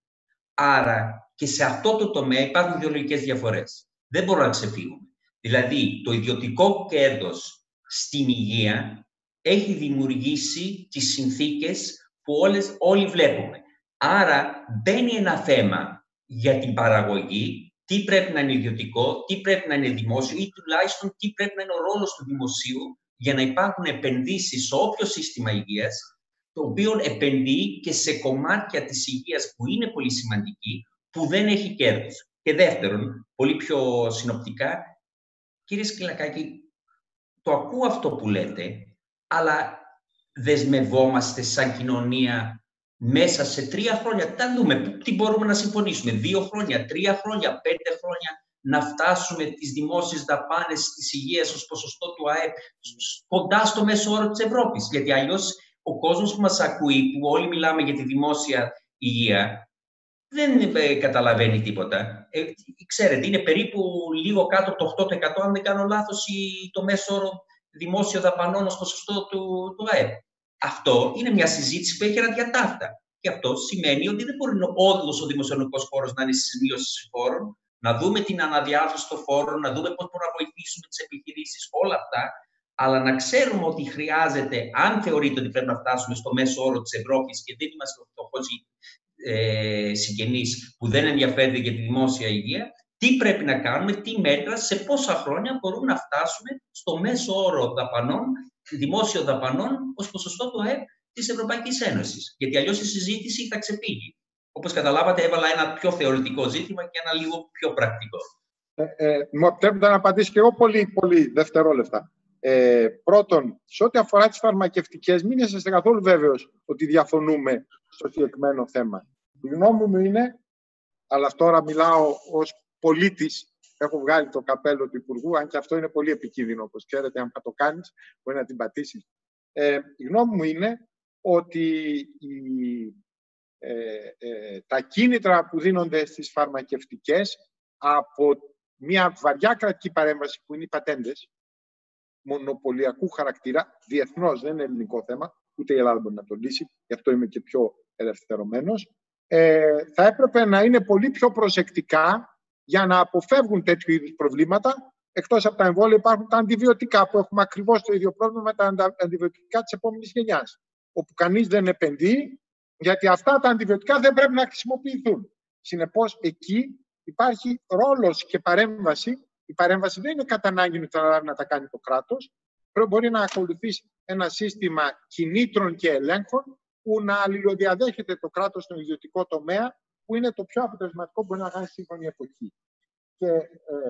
Άρα και σε αυτό το τομέα υπάρχουν ιδεολογικές διαφορές. Δεν μπορούμε να ξεφύγουμε. Δηλαδή, το ιδιωτικό κέρδος στην υγεία έχει δημιουργήσει τις συνθήκες που όλες, όλοι βλέπουμε. Άρα μπαίνει ένα θέμα για την παραγωγή, τι πρέπει να είναι ιδιωτικό, τι πρέπει να είναι δημόσιο ή τουλάχιστον τι πρέπει να είναι ο ρόλος του δημοσίου για να υπάρχουν επενδύσεις σε όποιο σύστημα υγείας, το οποίο επενδύει και σε κομμάτια της υγείας που είναι πολύ σημαντική, που δεν έχει κέρδος. Και δεύτερον, πολύ πιο συνοπτικά, κύριε Σκληράκη, το ακούω αυτό που λέτε, αλλά δεσμευόμαστε σαν κοινωνία μέσα σε τρία χρόνια. Τα δούμε, τι μπορούμε να συμφωνήσουμε, δύο χρόνια, τρία χρόνια, πέντε χρόνια. να φτάσουμε τις δημόσιες δαπάνες της υγείας ως ποσοστό του ΑΕΠ κοντά στο μέσο όρο της Ευρώπης. Γιατί αλλιώς ο κόσμος που μας ακούει, που όλοι μιλάμε για τη δημόσια υγεία, δεν ε, καταλαβαίνει τίποτα. Ε, ξέρετε, είναι περίπου λίγο κάτω από το οκτώ τοις εκατό, αν δεν κάνω λάθος, η, το μέσο όρο δημόσιο δαπανών ως ποσοστό του, του ΑΕΠ. Αυτό είναι μια συζήτηση που έχει αδιατάφτα. Και αυτό σημαίνει ότι δεν μπορεί όλος ο δημοσιονομικός χώρος να είναι στις μείωσεις φόρων, να δούμε την αναδιάρθρωση των φόρων, να δούμε πώς μπορούμε να βοηθήσουμε τις επιχειρήσεις, όλα αυτά. Αλλά να ξέρουμε ότι χρειάζεται, αν θεωρείτε ότι πρέπει να φτάσουμε στο μέσο όρο της Ευρώπης και δεν είμαστε φτωχοί ε, συγγενείς που δεν ενδιαφέρονται για τη δημόσια υγεία, τι πρέπει να κάνουμε, τι μέτρα, σε πόσα χρόνια μπορούμε να φτάσουμε στο μέσο όρο δαπανών, δημόσιο δαπανών, ως ποσοστό του ΑΕΠ της Ευρωπαϊκής Ένωσης. Γιατί αλλιώς η συζήτηση θα ξεφύγει. Όπως καταλάβατε, έβαλα ένα πιο θεωρητικό ζήτημα και ένα λίγο πιο πρακτικό. Ε, ε, μου επιτρέπετε να απαντήσω και εγώ πολύ, πολύ δευτερόλεπτα. Ε, πρώτον, σε ό,τι αφορά τις φαρμακευτικές, μην είσαστε καθόλου βέβαιος ότι διαφωνούμε στο συγκεκριμένο θέμα. Η γνώμη μου είναι, αλλά τώρα μιλάω ως πολίτης, έχω βγάλει το καπέλο του Υπουργού, αν και αυτό είναι πολύ επικίνδυνο, όπως ξέρετε, αν θα το κάνεις, μπορεί να την πατήσεις. Ε, η γνώμη μου είναι ότι η, ε, ε, τα κίνητρα που δίνονται στις φαρμακευτικές από μια βαριά κρατική παρέμβαση που είναι οι πατέντες, μονοπωλιακού χαρακτήρα, διεθνώς, δεν είναι ελληνικό θέμα, ούτε η Ελλάδα μπορεί να το λύσει, γι' αυτό είμαι και πιο ελευθερωμένος, ε, θα έπρεπε να είναι πολύ πιο προσεκτικά για να αποφεύγουν τέτοιου είδους προβλήματα. Εκτός από τα εμβόλια υπάρχουν τα αντιβιωτικά, που έχουμε ακριβώς το ίδιο πρόβλημα με τα αντιβιωτικά της επόμενης γενιάς, όπου κανείς δεν επενδύει, γιατί αυτά τα αντιβιωτικά δεν πρέπει να χρησιμοποιηθούν. Συνεπώς, εκεί υπάρχει ρόλος και παρέμβαση. Η παρέμβαση δεν είναι κατά ανάγκη να τα κάνει το κράτος. Μπορεί να ακολουθήσει ένα σύστημα κινήτρων και ελέγχων που να αλληλοδιαδέχεται το κράτος στον ιδιωτικό τομέα, που είναι το πιο αποτελεσματικό που μπορεί να κάνει σύγχρονη εποχή. Και, ε,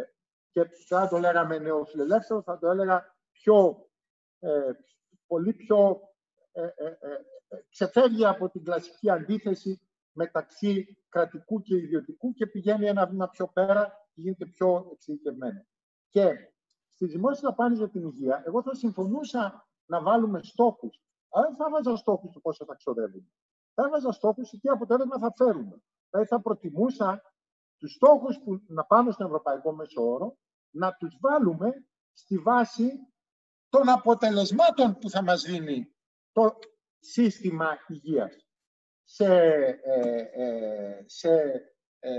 και θα το λέγαμε νεοφιλελεύθερο, θα το έλεγα πιο, ε, πολύ πιο ε, ε, ε, ξεφεύγει από την κλασική αντίθεση μεταξύ κρατικού και ιδιωτικού και πηγαίνει ένα βήμα πιο πέρα και γίνεται πιο εξειδικευμένο. Και στις δημόσιες δαπάνες για την υγεία, εγώ θα συμφωνούσα να βάλουμε στόχους. Αλλά δεν θα βάζα στόχους του πόσο θα ξοδεύουμε. Θα βάζα στόχους και τι αποτέλεσμα θα φέρουμε. Δηλαδή θα προτιμούσα τους στόχους που να πάμε στον ευρωπαϊκό μέσο όρο να τους βάλουμε στη βάση των αποτελεσμάτων που θα μας δίνει το σύστημα υγείας. Σε, ε, ε, σε ε,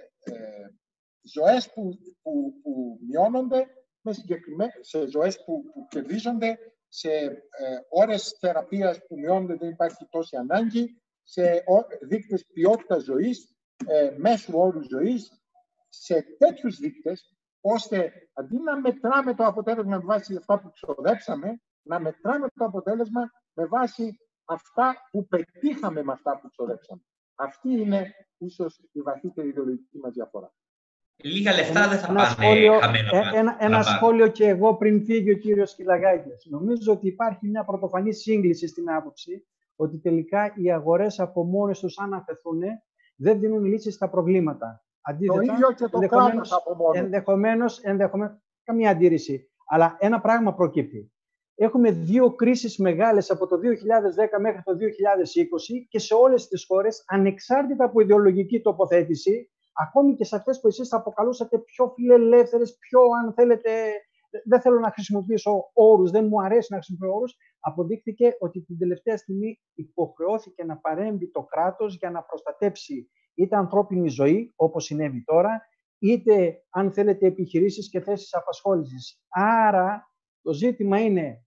ε, ζωές που, που, που μειώνονται, με σε ζωές που, που κερδίζονται, σε ε, ώρες θεραπείας που μειώνονται, δεν υπάρχει τόση ανάγκη, σε δείκτες ποιότητας ζωής, ε, μέσου όρου ζωής, σε τέτοιους δείκτες, ώστε αντί να μετράμε το αποτέλεσμα με βάση αυτά που ξοδέψαμε, να μετράμε το αποτέλεσμα με βάση αυτά που πετύχαμε με αυτά που ξοδέψαμε. Αυτή είναι ίσως η βαθύτερη ιδεολογική μας διαφορά. Λίγα λεφτά δεν θα ένα πάνε σχόλιο, χαμένα. Ένα, ένα σχόλιο και εγώ πριν φύγει ο κύριος Κυλαγάκης. Νομίζω ότι υπάρχει μια πρωτοφανή σύγκληση στην άποψη ότι τελικά οι αγορές από μόνες τους, αν αφαιθούν, δεν δίνουν λύσεις στα προβλήματα. Αντίθετα, το ίδιο και το κράτος από μόνο. Ενδεχομένως, ενδεχομένως, καμία αντίρρηση. Αλλά ένα πράγμα προκύπτει. Έχουμε δύο κρίσεις μεγάλες από το δύο χιλιάδες δέκα μέχρι το δύο χιλιάδες είκοσι και σε όλες τις χώρες, ανεξάρτητα από ιδεολογική τοποθέτηση, ακόμη και σε αυτές που εσείς θα αποκαλούσατε πιο φιλελεύθερες, πιο, αν θέλετε, δεν θέλω να χρησιμοποιήσω όρους, δεν μου αρέσει να χρησιμοποιήσω όρους, αποδείχθηκε ότι την τελευταία στιγμή υποχρεώθηκε να παρέμβει το κράτος για να προστατέψει είτε ανθρώπινη ζωή, όπως συνέβη τώρα, είτε, αν θέλετε, επιχειρήσεις και θέσεις απασχόλησης. Άρα, το ζήτημα είναι,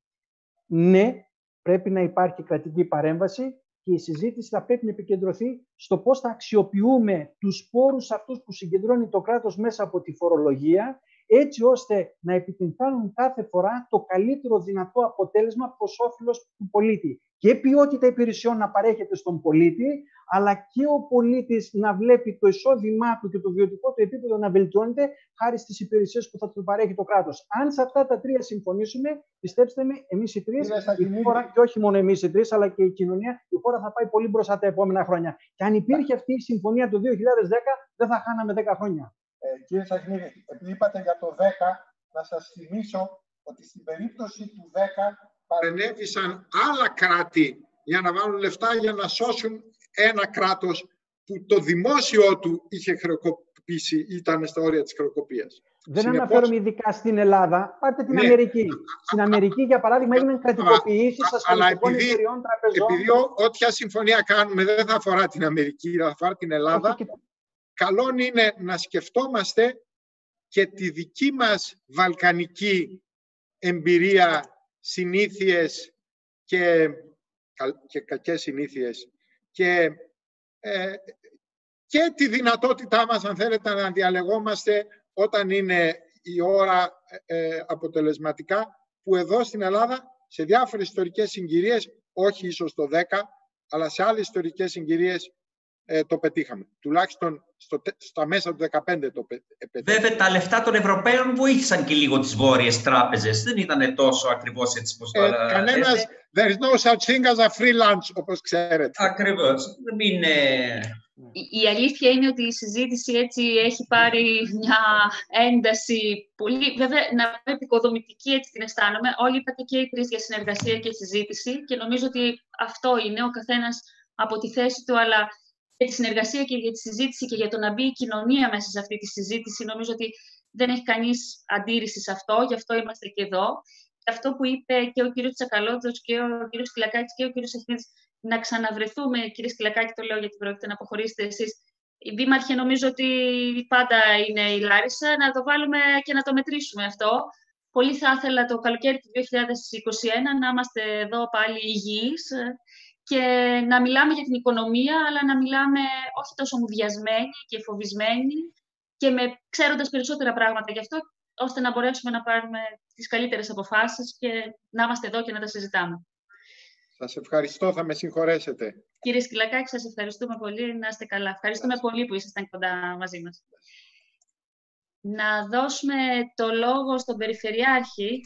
ναι, πρέπει να υπάρχει κρατική παρέμβαση και η συζήτηση θα πρέπει να επικεντρωθεί στο πώς θα αξιοποιούμε τους πόρους αυτούς που συγκεντρώνει το κράτος μέσα από τη φορολογία, έτσι ώστε να επιτυγχάνουν κάθε φορά το καλύτερο δυνατό αποτέλεσμα προς όφελος του πολίτη. Και ποιότητα υπηρεσιών να παρέχεται στον πολίτη, αλλά και ο πολίτης να βλέπει το εισόδημά του και το βιωτικό του επίπεδο να βελτιώνεται χάρη στις υπηρεσίες που θα του παρέχει το κράτος. Αν σε αυτά τα τρία συμφωνήσουμε, πιστέψτε με, εμείς οι τρεις, η χώρα, και όχι μόνο εμείς οι τρεις, αλλά και η κοινωνία, η χώρα θα πάει πολύ μπροστά τα επόμενα χρόνια. Και αν υπήρχε αυτή η συμφωνία το δύο χιλιάδες δέκα, δεν θα χάναμε δέκα χρόνια. Ε, κύριε Σαχνίδη, επειδή είπατε για το δέκα, να σας θυμίσω ότι στην περίπτωση του δέκα παρενέβησαν άλλα κράτη για να βάλουν λεφτά για να σώσουν ένα κράτος που το δημόσιο του είχε χρεοκοπήσει, ήταν στα όρια της χρεοκοπίας. Δεν Συνεπώς, αναφέρομαι ειδικά στην Ελλάδα, πάρτε την ναι, Αμερική. Στην Αμερική, για παράδειγμα, έγιναν κρατικοποιήσεις ασφαλιστικών εταιριών, τραπεζών. Επειδή όποια συμφωνία κάνουμε δεν θα αφορά την Αμερική, θα αφορά την Ελλάδα, και... καλό είναι να σκεφτόμαστε και τη δική μας βαλκανική εμπειρία, συνήθειες και, και κακές συνήθειες και, ε, και τη δυνατότητά μας, αν θέλετε, να διαλεγόμαστε όταν είναι η ώρα ε, αποτελεσματικά, που εδώ στην Ελλάδα σε διάφορες ιστορικές συγκυρίες, όχι ίσως το δέκα, αλλά σε άλλες ιστορικές συγκυρίες ε, το πετύχαμε. Τουλάχιστον στο, στα μέσα του δεκαπέντε το πετύχαμε. Βέβαια, τα λεφτά των Ευρωπαίων βοήθησαν και λίγο τις βόρειες τράπεζες. Δεν ήταν τόσο ακριβώς έτσι πως το... Ε, κανένας, there is no such thing as a free lunch, όπως ξέρετε. Ακριβώς. Μην... Η, η αλήθεια είναι ότι η συζήτηση έτσι έχει πάρει μια ένταση πολύ, βέβαια, να πω επικοδομητική, έτσι την αισθάνομαι. Όλοι είπατε και οι τρεις για συνεργασία και συζήτηση και νομίζω ότι αυτό είναι ο καθένας από τη θέση του, αλλά για τη συνεργασία και για τη συζήτηση και για το να μπει η κοινωνία μέσα σε αυτή τη συζήτηση, νομίζω ότι δεν έχει κανείς αντίρρηση σε αυτό, γι' αυτό είμαστε και εδώ. Και αυτό που είπε και ο κύριος Τσακαλώτος και ο κύριος Σκυλακάκης και ο κύριος Σαχνίδης, να ξαναβρεθούμε, κύριε Σκυλακάκη, το λέω γιατί πρόκειται να αποχωρήσετε εσείς. Η Δήμαρχε, νομίζω ότι πάντα είναι η Λάρισα, να το βάλουμε και να το μετρήσουμε αυτό. Πολύ θα ήθελα το καλοκαίρι του δύο χιλιάδες είκοσι ένα να είμαστε εδώ πάλι υγιείς και να μιλάμε για την οικονομία, αλλά να μιλάμε όχι τόσο μουδιασμένοι και φοβισμένοι και με, ξέροντας περισσότερα πράγματα γι' αυτό, ώστε να μπορέσουμε να πάρουμε τις καλύτερες αποφάσεις και να είμαστε εδώ και να τα συζητάμε. Σας ευχαριστώ, θα με συγχωρέσετε. Κύριε Σκυλακάκη, σας ευχαριστούμε πολύ, να είστε καλά. Ευχαριστούμε πολύ που ήσασταν κοντά μαζί μας. Να δώσουμε το λόγο στον Περιφερειάρχη.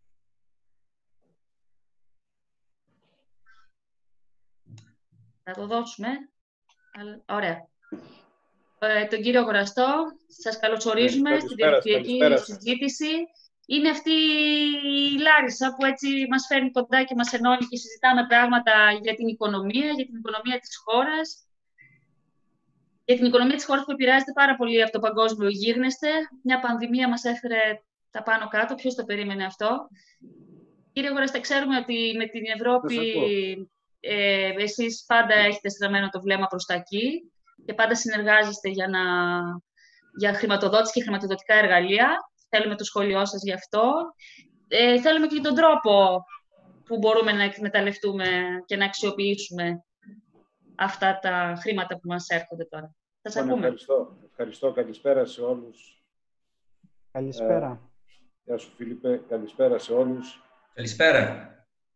Θα το δώσουμε. Ωραία. Ε, τον κύριο Γοραστό, σας καλωσορίζουμε ναι, στην διαδικτυακή συζήτηση. Είναι αυτή η Λάρισα που έτσι μας φέρνει κοντά και μας ενώνει και συζητάμε πράγματα για την οικονομία, για την οικονομία της χώρας. Για την οικονομία της χώρας που επηρεάζεται πάρα πολύ από το παγκόσμιο γύρνεστε. Μια πανδημία μας έφερε τα πάνω κάτω. Ποιος το περίμενε αυτό? Κύριε Γοραστέ, ξέρουμε ότι με την Ευρώπη ε, εσείς πάντα έχετε στραμμένο το βλέμμα προς τα εκεί και πάντα συνεργάζεστε για, να, για χρηματοδότηση και χρηματοδοτικά εργαλεία. Θέλουμε το σχόλιο σας γι' αυτό. Ε, θέλουμε και τον τρόπο που μπορούμε να εκμεταλλευτούμε και να αξιοποιήσουμε αυτά τα χρήματα που μας έρχονται τώρα. Θα σας ακούμε. Ευχαριστώ. Ευχαριστώ. Καλησπέρα σε όλους. Καλησπέρα. Ε, γεια σου, Φίλιππε. Καλησπέρα σε όλους. Καλησπέρα.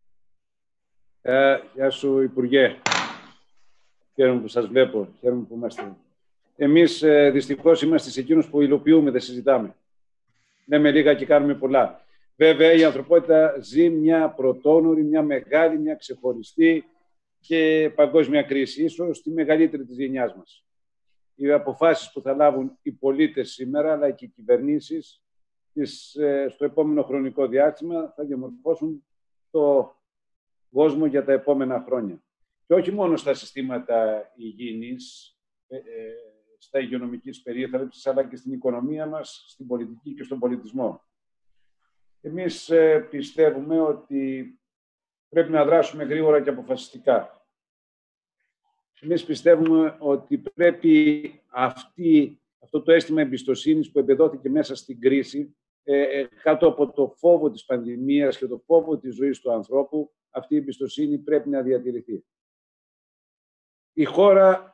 Ε, γεια σου, Υπουργέ. Χαίρομαι που σας βλέπω. Χαίρομαι που είμαστε. Εμείς, ε, δυστυχώς, είμαστε σε εκείνους που υλοποιούμε, δεν συζητάμε. Λέμε λίγα και κάνουμε πολλά. Βέβαια, η ανθρωπότητα ζει μια πρωτόνορη, μια μεγάλη, μια ξεχωριστή και παγκόσμια κρίση, ίσως τη μεγαλύτερη της γενιάς μας. Οι αποφάσεις που θα λάβουν οι πολίτες σήμερα, αλλά και οι κυβερνήσεις, στο επόμενο χρονικό διάστημα θα διαμορφώσουν το κόσμο για τα επόμενα χρόνια. Και όχι μόνο στα συστήματα υγιεινής, στα υγειονομικής περίθαλψης, αλλά και στην οικονομία μας, στην πολιτική και στον πολιτισμό. Εμείς πιστεύουμε ότι πρέπει να δράσουμε γρήγορα και αποφασιστικά. Εμείς πιστεύουμε ότι πρέπει αυτή, αυτό το αίσθημα εμπιστοσύνης που εμπεδόθηκε μέσα στην κρίση, ε, κάτω από το φόβο της πανδημίας και το φόβο της ζωής του ανθρώπου, αυτή η εμπιστοσύνη πρέπει να διατηρηθεί. Η χώρα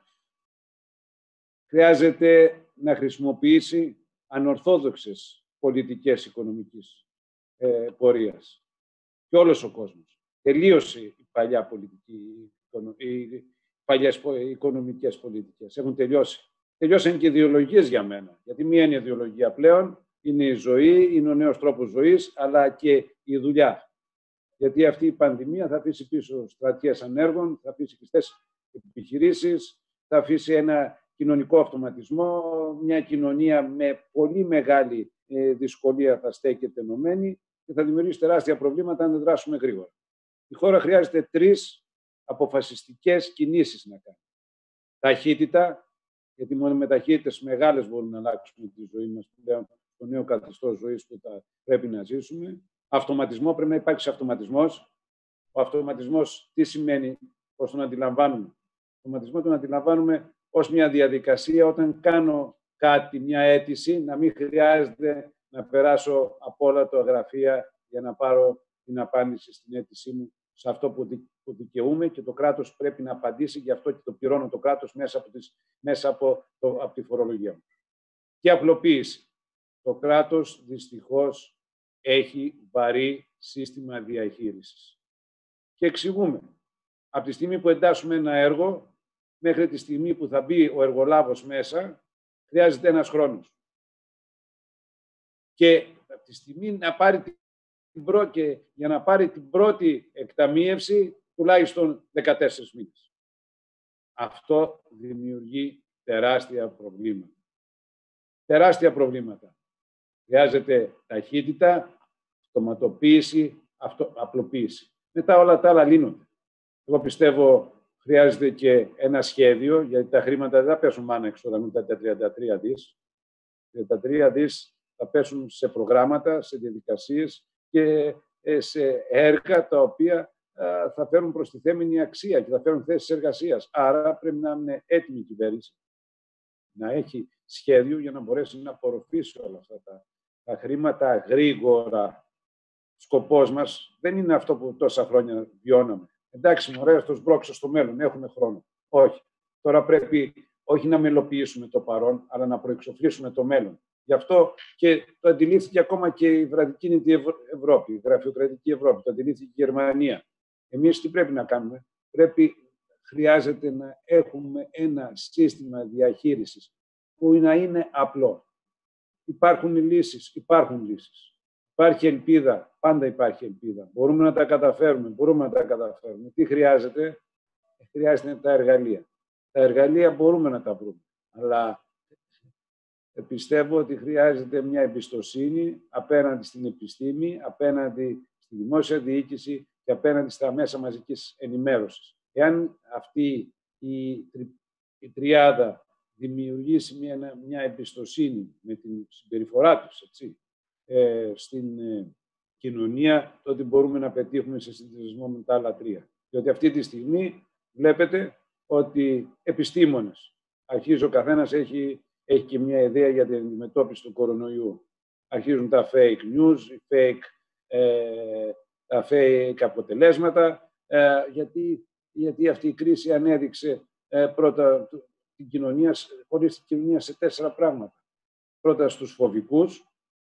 χρειάζεται να χρησιμοποιήσει ανορθόδοξες πολιτικές οικονομικής ε, πορείας. Και όλος ο κόσμος. Τελείωσε η παλιά πολιτική, οι παλιές οικονομικές πολιτικές. Έχουν τελειώσει. Τελειώσαν και ιδεολογίες για μένα. Γιατί μία είναι η ιδεολογία πλέον, είναι η ζωή, είναι ο νέος τρόπος ζωής, αλλά και η δουλειά. Γιατί αυτή η πανδημία θα αφήσει πίσω στρατιές ανέργων, θα αφήσει κλειστές επιχειρήσεις, θα αφήσει ένα κοινωνικό αυτοματισμό, μια κοινωνία με πολύ μεγάλη ε, δυσκολία θα στέκεται ενωμένη και θα δημιουργήσει τεράστια προβλήματα αν δεν δράσουμε γρήγορα. Η χώρα χρειάζεται τρεις αποφασιστικές κινήσεις να κάνει. Ταχύτητα, γιατί μόνο με ταχύτητες μεγάλες μπορούμε να αλλάξουμε τη ζωή μας πλέον, το νέο καθεστώς ζωής που θα πρέπει να ζήσουμε. Αυτοματισμό, πρέπει να υπάρξει αυτοματισμός. Ο αυτοματισμός τι σημαίνει, πώς τον αντιλαμβάνουμε. Ο αυτοματισμό τον αντιλαμβάνουμε ως μια διαδικασία όταν κάνω κάτι, μια αίτηση, να μην χρειάζεται να περάσω από όλα τα γραφεία για να πάρω την απάντηση στην αίτησή μου σε αυτό που, δι, που δικαιούμαι και το κράτος πρέπει να απαντήσει, γι' αυτό και το πληρώνω το κράτος μέσα από, τις, μέσα από, το, από τη φορολογία μου. Και απλοποίηση. Το κράτος δυστυχώς έχει βαρύ σύστημα διαχείρισης. Και εξηγούμε. Από τη στιγμή που εντάσσουμε ένα έργο, μέχρι τη στιγμή που θα μπει ο εργολάβος μέσα, χρειάζεται ένας χρόνος. Και από τη στιγμή να πάρει την πρω... και για να πάρει την πρώτη εκταμείευση, τουλάχιστον δεκατέσσερις μήνες. Αυτό δημιουργεί τεράστια προβλήματα. Τεράστια προβλήματα. Χρειάζεται ταχύτητα, αυτοματοποίηση, αυτο... απλοποίηση. Μετά όλα τα άλλα λύνονται. Εγώ πιστεύω χρειάζεται και ένα σχέδιο, γιατί τα χρήματα δεν θα πέσουν μάνα έξω τα τριάντα τρία δις. Τα τρία δις θα πέσουν σε προγράμματα, σε διαδικασίες και σε έργα τα οποία θα φέρουν προστιθέμενη αξία και θα φέρουν θέσεις εργασίας. Άρα πρέπει να είναι έτοιμη η κυβέρνηση, να έχει σχέδιο για να μπορέσει να απορροφήσει όλα αυτά τα, τα χρήματα γρήγορα. Σκοπός μας δεν είναι αυτό που τόσα χρόνια βιώναμε. Εντάξει, μωρέ, στο σμπρώξω στο μέλλον, έχουμε χρόνο. Όχι. Τώρα πρέπει όχι να μελοποιήσουμε το παρόν, αλλά να προεξοφλήσουμε το μέλλον. Γι' αυτό και το αντιλήφθηκε ακόμα και η βραδικίνητη Ευρώπη, η γραφειοκρατική Ευρώπη, το αντιλήφθηκε η Γερμανία. Εμείς τι πρέπει να κάνουμε? Πρέπει, χρειάζεται να έχουμε ένα σύστημα διαχείρισης που να είναι απλό. Υπάρχουν λύσεις, υπάρχουν λύσεις. Υπάρχει ελπίδα, πάντα υπάρχει ελπίδα. Μπορούμε να τα καταφέρουμε, μπορούμε να τα καταφέρουμε. Τι χρειάζεται? Χρειάζεται τα εργαλεία. Τα εργαλεία μπορούμε να τα βρούμε. Αλλά πιστεύω ότι χρειάζεται μια εμπιστοσύνη απέναντι στην επιστήμη, απέναντι στη δημόσια διοίκηση και απέναντι στα μέσα μαζικής ενημέρωσης. Εάν αυτή η, η τριάδα δημιουργήσει μια, μια εμπιστοσύνη με την συμπεριφορά τους, έτσι, ε, στην ε, κοινωνία, τότε μπορούμε να πετύχουμε σε συνδυασμό με τα άλλα τρία. Διότι αυτή τη στιγμή βλέπετε ότι επιστήμονες, αρχίζει ο καθένας έχει, έχει και μια ιδέα για την αντιμετώπιση του κορονοϊού. Αρχίζουν τα fake news, fake, ε, τα fake αποτελέσματα, ε, γιατί, γιατί αυτή η κρίση ανέδειξε ε, πρώτα την κοινωνία, χωρίς την κοινωνία σε τέσσερα πράγματα. Πρώτα στους φοβικούς,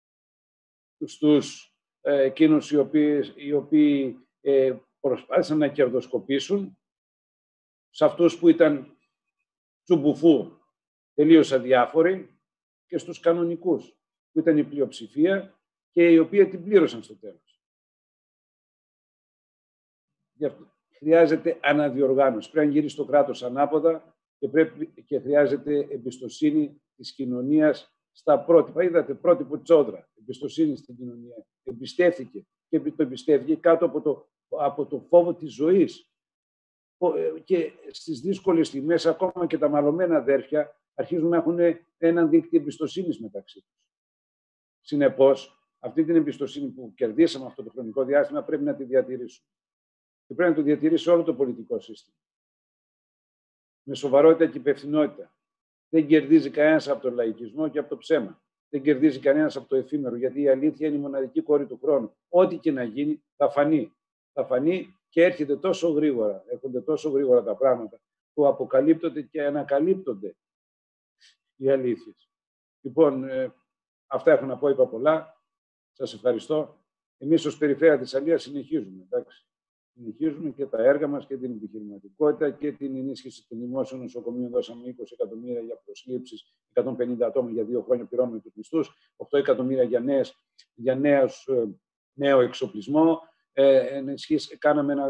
στους ε, εκείνους οι οποίοι, οι οποίοι ε, προσπάθησαν να κερδοσκοπήσουν, σε αυτούς που ήταν τσουμπουφού, τελείως αδιάφοροι, και στους κανονικούς, που ήταν η πλειοψηφία και οι οποίοι την πλήρωσαν στο τέλος. Γι' αυτό χρειάζεται αναδιοργάνωση. Πρέπει να γυρίσει το κράτος ανάποδα και, πρέπει, και χρειάζεται εμπιστοσύνη της κοινωνίας στα πρότυπα. Είδατε, πρότυπο Τσόδρα, εμπιστοσύνη στην κοινωνία. Εμπιστεύτηκε και το εμπιστεύτηκε κάτω από το, από το φόβο της ζωής. Και στις δύσκολες στιγμές, ακόμα και τα μαλωμένα αδέρφια αρχίζουν να έχουν έναν δίκτυο εμπιστοσύνης μεταξύ τους. Συνεπώς, αυτή την εμπιστοσύνη που κερδίσαμε αυτό το χρονικό διάστημα πρέπει να τη διατηρήσουμε. Και πρέπει να το διατηρήσει όλο το πολιτικό σύστημα. Με σοβαρότητα και υπευθυνότητα. Δεν κερδίζει κανένας από τον λαϊκισμό και από το ψέμα. Δεν κερδίζει κανένας από το εφήμερο, γιατί η αλήθεια είναι η μοναδική κόρη του χρόνου. Ό,τι και να γίνει θα φανεί. Θα φανεί και έρχεται τόσο γρήγορα, έρχονται τόσο γρήγορα τα πράγματα που αποκαλύπτονται και ανακαλύπτονται οι αλήθειες. Λοιπόν, ε, αυτά έχω να πω, είπα πολλά. Σας ευχαριστώ. Εμείς ως Περιφέρεια Θεσσαλίας συνεχίζουμε, εντάξει. Συνεχίζουμε και τα έργα μας και την επιχειρηματικότητα και την ενίσχυση των δημόσιων νοσοκομείων. Δώσαμε είκοσι εκατομμύρια για προσλήψεις, εκατόν πενήντα άτομα για δύο χρόνια πληρώνουμε τους μισθούς, οκτώ εκατομμύρια για, νέες, για νέους, νέο εξοπλισμό. Ε, ενισχύς, κάναμε ένα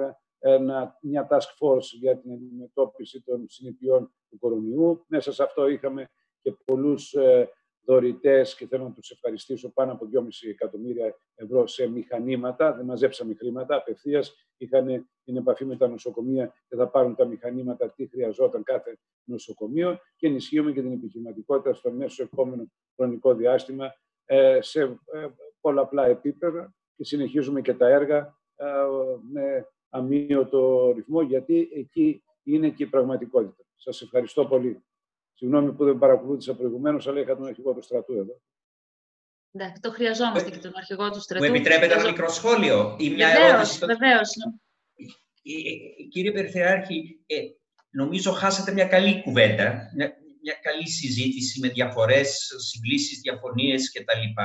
ένα, μια task force για την αντιμετώπιση των συνεπειών του κορονοϊού. Μέσα σε αυτό είχαμε και πολλούς ε, δωρητές και θέλω να τους ευχαριστήσω, πάνω από δυόμισι εκατομμύρια ευρώ σε μηχανήματα. Δεν μαζέψαμε χρήματα, απευθείας είχαν την επαφή με τα νοσοκομεία και θα πάρουν τα μηχανήματα τι χρειαζόταν κάθε νοσοκομείο και ενισχύουμε και την επιχειρηματικότητα στο μέσο επόμενο χρονικό διάστημα ε, σε ε, πολλαπλά επίπεδα και συνεχίζουμε και τα έργα ε, με αμύωτο ρυθμό, γιατί εκεί είναι και η πραγματικότητα. Σας ευχαριστώ πολύ. Συγγνώμη που δεν παρακολούθησα προηγουμένως, αλλά είχα τον αρχηγό του στρατού εδώ. Εντάξει, το χρειαζόμαστε και τον αρχηγό του στρατού. Μου επιτρέπετε ένα μικρό σχόλιο ή μια βεβαίως, ερώτηση? Βεβαίως. Κύριε Περιφερειάρχη, ε, νομίζω χάσατε μια καλή κουβέντα, μια, μια καλή συζήτηση με διαφορές, συγκλήσεις, διαφωνίες κτλ.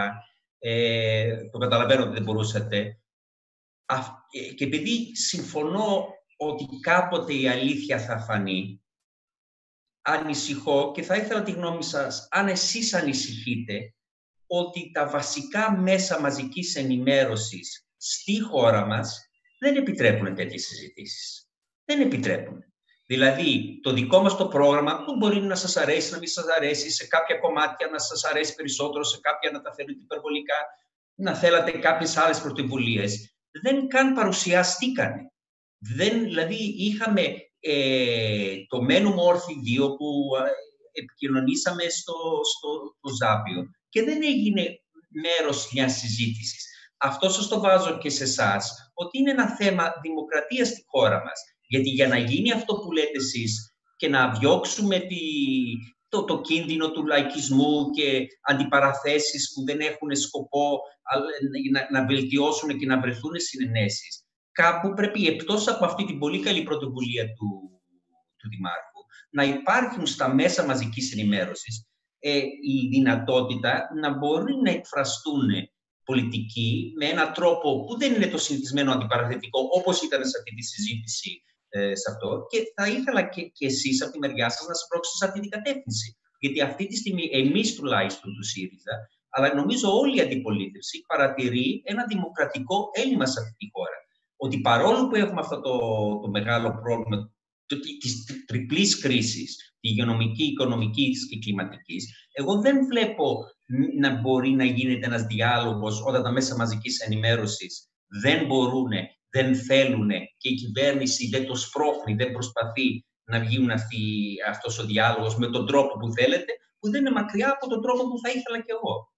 Ε, το καταλαβαίνω ότι δεν μπορούσατε. Α, και επειδή συμφωνώ ότι κάποτε η αλήθεια θα φανεί, ανησυχώ και θα ήθελα τη γνώμη σας, αν εσείς ανησυχείτε, ότι τα βασικά μέσα μαζικής ενημέρωσης στη χώρα μας δεν επιτρέπουν τέτοιες συζητήσεις. Δεν επιτρέπουν. Δηλαδή, το δικό μας το πρόγραμμα που μπορεί να σας αρέσει, να μην σας αρέσει, σε κάποια κομμάτια να σας αρέσει περισσότερο, σε κάποια να τα θέλετε υπερβολικά, να θέλατε κάποιες άλλες πρωτοβουλίες, δεν καν παρουσιάστηκανε. Δεν, δηλαδή, είχαμε ε, το Μένουμε Όρθιοι δύο που ε, επικοινωνήσαμε στο, στο το Ζάπιο και δεν έγινε μέρος μιας συζήτησης. Αυτό σας το βάζω και σε εσάς, ότι είναι ένα θέμα δημοκρατίας στη χώρα μας. Γιατί για να γίνει αυτό που λέτε εσείς και να διώξουμε τη, το, το κίνδυνο του λαϊκισμού και αντιπαραθέσεις που δεν έχουν σκοπό να, να βελτιώσουν και να βρεθούν συνενέσεις, κάπου πρέπει, εκτός από αυτή την πολύ καλή πρωτοβουλία του, του Δημάρχου, να υπάρχουν στα μέσα μαζικής ενημέρωσης ε, η δυνατότητα να μπορούν να εκφραστούν πολιτικοί με έναν τρόπο που δεν είναι το συνηθισμένο αντιπαραθετικό, όπως ήταν σε αυτή τη συζήτηση ε, σε αυτό. Και θα ήθελα και, και εσείς από τη μεριά σας να σπρώξετε σε αυτή την κατεύθυνση. Γιατί αυτή τη στιγμή, εμείς τουλάχιστον του ΣΥΡΙΖΑ, αλλά νομίζω όλη η αντιπολίτευση παρατηρεί ένα δημοκρατικό έλλειμμα σε αυτή τη χώρα. Ότι παρόλο που έχουμε αυτό το, το μεγάλο πρόβλημα της τριπλής κρίσης, τη υγειονομική, οικονομική και κλιματική, εγώ δεν βλέπω να μπορεί να γίνεται ένας διάλογος όταν τα μέσα μαζικής ενημέρωσης δεν μπορούν, δεν θέλουν και η κυβέρνηση δεν το σπρώχνει, δεν προσπαθεί να βγουν αυτή, αυτός ο διάλογος με τον τρόπο που θέλετε, που δεν είναι μακριά από τον τρόπο που θα ήθελα κι εγώ.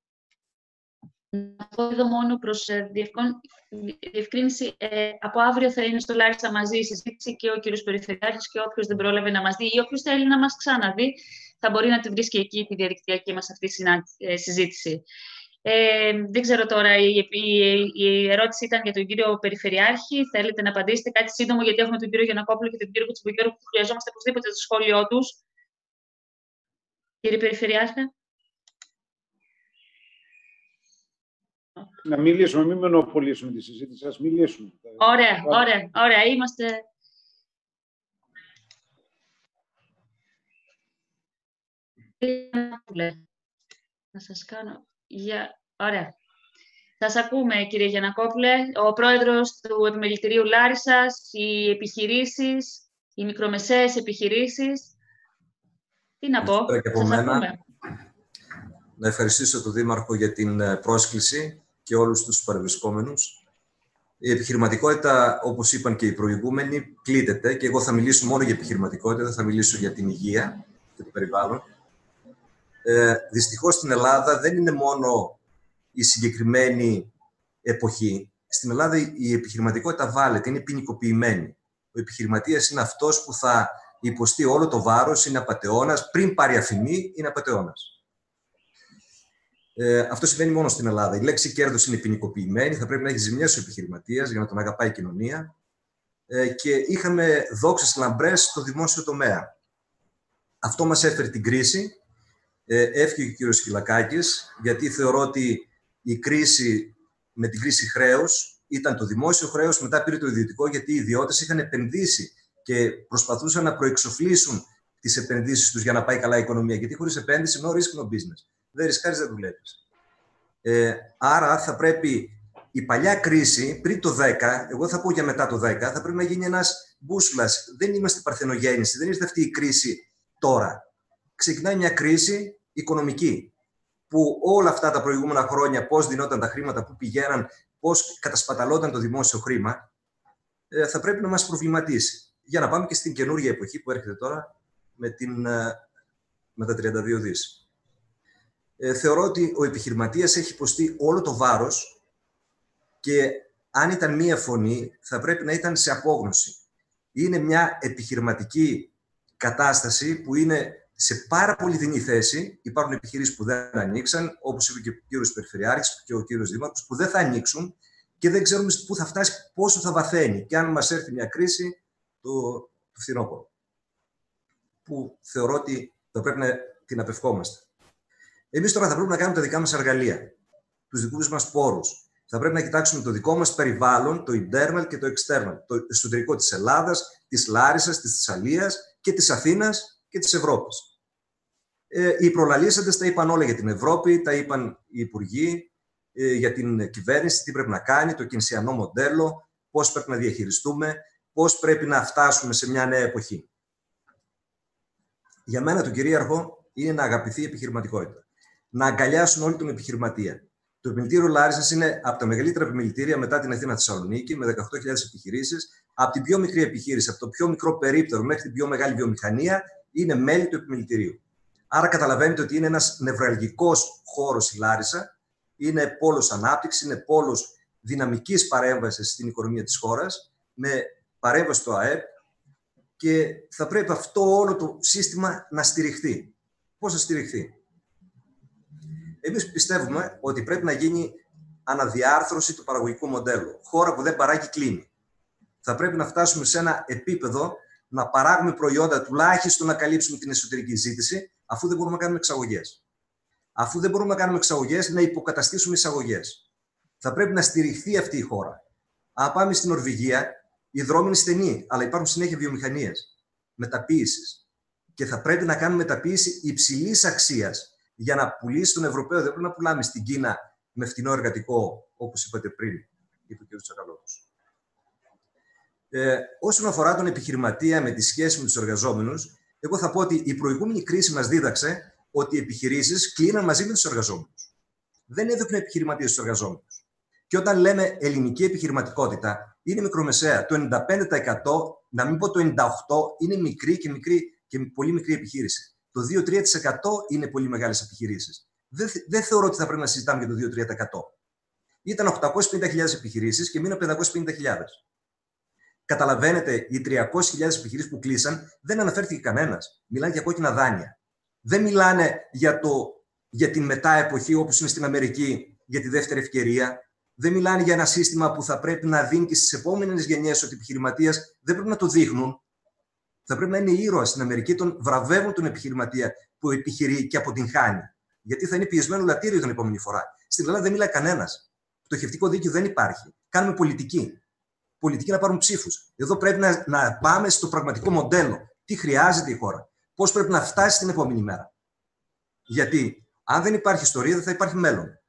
Να πω εδώ μόνο προς διευκρίνηση, ε, από αύριο θα είναι στο Λάρισα μαζί η συζήτηση και ο κύριος Περιφερειάρχης και όποιος δεν πρόλαβε να μας δει ή όποιος θέλει να μας ξαναδεί, θα μπορεί να τη βρίσκει εκεί τη διαδικτυακή μας αυτή συζήτηση. Ε, δεν ξέρω τώρα, η, η, η ερώτηση ήταν για τον κύριο Περιφερειάρχη. Θέλετε να απαντήσετε κάτι σύντομο, γιατί έχουμε τον κύριο Γιαννακόπουλο και τον κύριο Κουτσουμπογιώργου που χρειαζόμαστε οπωσδήποτε το σχόλιο τους. Κύριε Περιφερειάρχη. Να μιλήσουμε, μην μονοπολίσουμε τη συζήτηση, ας μιλήσουμε. Ωραία, ωραία, ωραία, είμαστε... Να σας κάνω... Για... Ωραία. Σας ακούμε, κύριε Γιαννακόπουλε. Ο πρόεδρος του Επιμελητηρίου Λάρισσας, οι επιχειρήσεις, οι μικρομεσαίες επιχειρήσεις. Τι να πω, σας ακούμε. Να ευχαριστήσω τον Δήμαρχο για την πρόσκληση και όλους τους παρευρισκόμενους. Η επιχειρηματικότητα, όπως είπαν και οι προηγούμενοι, πλήττεται και εγώ θα μιλήσω μόνο για επιχειρηματικότητα, δεν θα μιλήσω για την υγεία και το περιβάλλον. Ε, δυστυχώς στην Ελλάδα δεν είναι μόνο η συγκεκριμένη εποχή. Στην Ελλάδα η επιχειρηματικότητα βάλεται, είναι ποινικοποιημένη. Ο επιχειρηματίας είναι αυτός που θα υποστεί όλο το βάρος, είναι απατεώνας, πριν πάρει αφημί, είναι απατεώνας. Ε, αυτό συμβαίνει μόνο στην Ελλάδα. Η λέξη κέρδος είναι ποινικοποιημένη, θα πρέπει να έχει ζημιές ο επιχειρηματίας για να τον αγαπάει η κοινωνία. Ε, και είχαμε δόξες λαμπρές στο δημόσιο τομέα. Αυτό μας έφερε την κρίση. Ε, έφυγε ο κύριος Κυλακάκης, γιατί θεωρώ ότι η κρίση με την κρίση χρέους ήταν το δημόσιο χρέος, μετά πήρε το ιδιωτικό, γιατί οι ιδιώτες είχαν επενδύσει και προσπαθούσαν να προεξοφλήσουν τις επενδύσεις τους για να πάει καλά η οικονομία. Γιατί χωρίς επένδυση, no risk, no business. Δεν ρισκάρεις, δεν δουλεύεις. Ε, άρα θα πρέπει η παλιά κρίση, πριν το δέκα, εγώ θα πω για μετά το δέκα, θα πρέπει να γίνει ένας μπούσουλας. Δεν είμαστε παρθενογέννηση, δεν ήρθε αυτή η κρίση τώρα. Ξεκινάει μια κρίση οικονομική, που όλα αυτά τα προηγούμενα χρόνια, πώς δινόταν τα χρήματα, πού πηγαίναν, πώς κατασπαταλόταν το δημόσιο χρήμα, θα πρέπει να μας προβληματίσει. Για να πάμε και στην καινούργια εποχή που έρχεται τώρα με, την, με τα τριάντα δύο δις. Ε, θεωρώ ότι ο επιχειρηματίας έχει υποστεί όλο το βάρος και αν ήταν μία φωνή θα πρέπει να ήταν σε απόγνωση. Είναι μια επιχειρηματική κατάσταση που είναι σε πάρα πολύ δεινή θέση. Υπάρχουν επιχειρήσεις που δεν ανοίξαν, όπως είπε και ο κύριος Περιφερειάρχης και ο κύριος Δήμαρχος, που δεν θα ανοίξουν και δεν ξέρουμε πού θα φτάσει, πόσο θα βαθαίνει και αν μας έρθει μια κρίση το, το φθινόπωρο, που θεωρώ ότι θα πρέπει να την απευχόμαστε. Εμείς τώρα θα πρέπει να κάνουμε τα δικά μας εργαλεία, τους δικούς μας πόρους. Θα πρέπει να κοιτάξουμε το δικό μας περιβάλλον, το internal και το external, το εσωτερικό της Ελλάδας, της Λάρισσας, της Θεσσαλίας και της Αθήνας και της Ευρώπης. Ε, οι προλαλήσαντες τα είπαν όλα για την Ευρώπη, τα είπαν οι υπουργοί, ε, για την κυβέρνηση, τι πρέπει να κάνει, το κινσιανό μοντέλο, πώς πρέπει να διαχειριστούμε, πώς πρέπει να φτάσουμε σε μια νέα εποχή. Για μένα το κυρίαρχο είναι να αγαπηθεί η επιχειρηματικότητα. Να αγκαλιάσουν όλοι τον επιχειρηματία. Το επιμελητήριο Λάρισσας είναι από τα μεγαλύτερα επιμελητήρια μετά την Αθήνα Θεσσαλονίκη, με δεκαοκτώ χιλιάδες επιχειρήσεις. Από την πιο μικρή επιχείρηση, από το πιο μικρό περίπτερο μέχρι την πιο μεγάλη βιομηχανία, είναι μέλη του επιμελητηρίου. Άρα καταλαβαίνετε ότι είναι ένας νευραλγικός χώρος η Λάρισα, είναι πόλος ανάπτυξης, είναι πόλος δυναμικής παρέμβασης στην οικονομία της χώρας, με παρέμβαση στο ΑΕΠ και θα πρέπει αυτό όλο το σύστημα να στηριχθεί. Πώς θα στηριχθεί? Εμείς πιστεύουμε ότι πρέπει να γίνει αναδιάρθρωση του παραγωγικού μοντέλου. Χώρα που δεν παράγει κλείνει. Θα πρέπει να φτάσουμε σε ένα επίπεδο να παράγουμε προϊόντα τουλάχιστον να καλύψουμε την εσωτερική ζήτηση, αφού δεν μπορούμε να κάνουμε εξαγωγές. Αφού δεν μπορούμε να κάνουμε εξαγωγές, να υποκαταστήσουμε εισαγωγές. Θα πρέπει να στηριχθεί αυτή η χώρα. Αν πάμε στην Νορβηγία, οι δρόμοι είναι στενοί, αλλά υπάρχουν συνέχεια βιομηχανίες, μεταποίησης. Και θα πρέπει να κάνουμε μεταποίηση υψηλής αξίας για να πουλήσει τον Ευρωπαίο. Δεν πρέπει να πουλάμε στην Κίνα με φτηνό εργατικό, όπως είπατε πριν, είπε ο κ. Τσακαλώτος. Ε, όσον αφορά τον επιχειρηματία με τη σχέση με τους εργαζόμενους, εγώ θα πω ότι η προηγούμενη κρίση μας δίδαξε ότι οι επιχειρήσεις κλείναν μαζί με τους εργαζόμενους. Δεν έδειχναν επιχειρηματίες στους εργαζόμενους. Και όταν λέμε ελληνική επιχειρηματικότητα, είναι μικρομεσαία. Το ενενήντα πέντε τοις εκατό, να μην πω το ενενήντα οκτώ τοις εκατό, είναι μικρή και, μικρή και πολύ μικρή επιχείρηση. Το δύο με τρία τοις εκατό είναι πολύ μεγάλες επιχειρήσεις. Δεν, δεν θεωρώ ότι θα πρέπει να συζητάμε για το δύο με τρία τοις εκατό. Ήταν οκτακόσιες πενήντα χιλιάδες επιχειρήσεις και μείναν πεντακόσιες πενήντα χιλιάδες. Καταλαβαίνετε, οι τριακόσιες χιλιάδες επιχειρήσεις που κλείσαν δεν αναφέρθηκε κανένας. Μιλάνε για κόκκινα δάνεια. Δεν μιλάνε για, το, για την μετά εποχή όπως είναι στην Αμερική, για τη δεύτερη ευκαιρία. Δεν μιλάνε για ένα σύστημα που θα πρέπει να δίνει και στις επόμενες γενιές ότι οι επιχειρηματίες δεν πρέπει να το δείχνουν. Θα πρέπει να είναι ήρωας. Στην Αμερική τον βραβεύουν τον επιχειρηματία που επιχειρεί και αποτυγχάνει. Γιατί θα είναι πιεσμένο λατήριο την επόμενη φορά. Στην Ελλάδα δεν μιλάει κανένας. Πτωχευτικό δίκαιο δεν υπάρχει. Κάνουμε πολιτική. Πολιτική να πάρουν ψήφους. Εδώ πρέπει να, να πάμε στο πραγματικό μοντέλο. Τι χρειάζεται η χώρα. Πώς πρέπει να φτάσει την επόμενη μέρα. Γιατί αν δεν υπάρχει ιστορία, δεν θα υπάρχει μέλλον.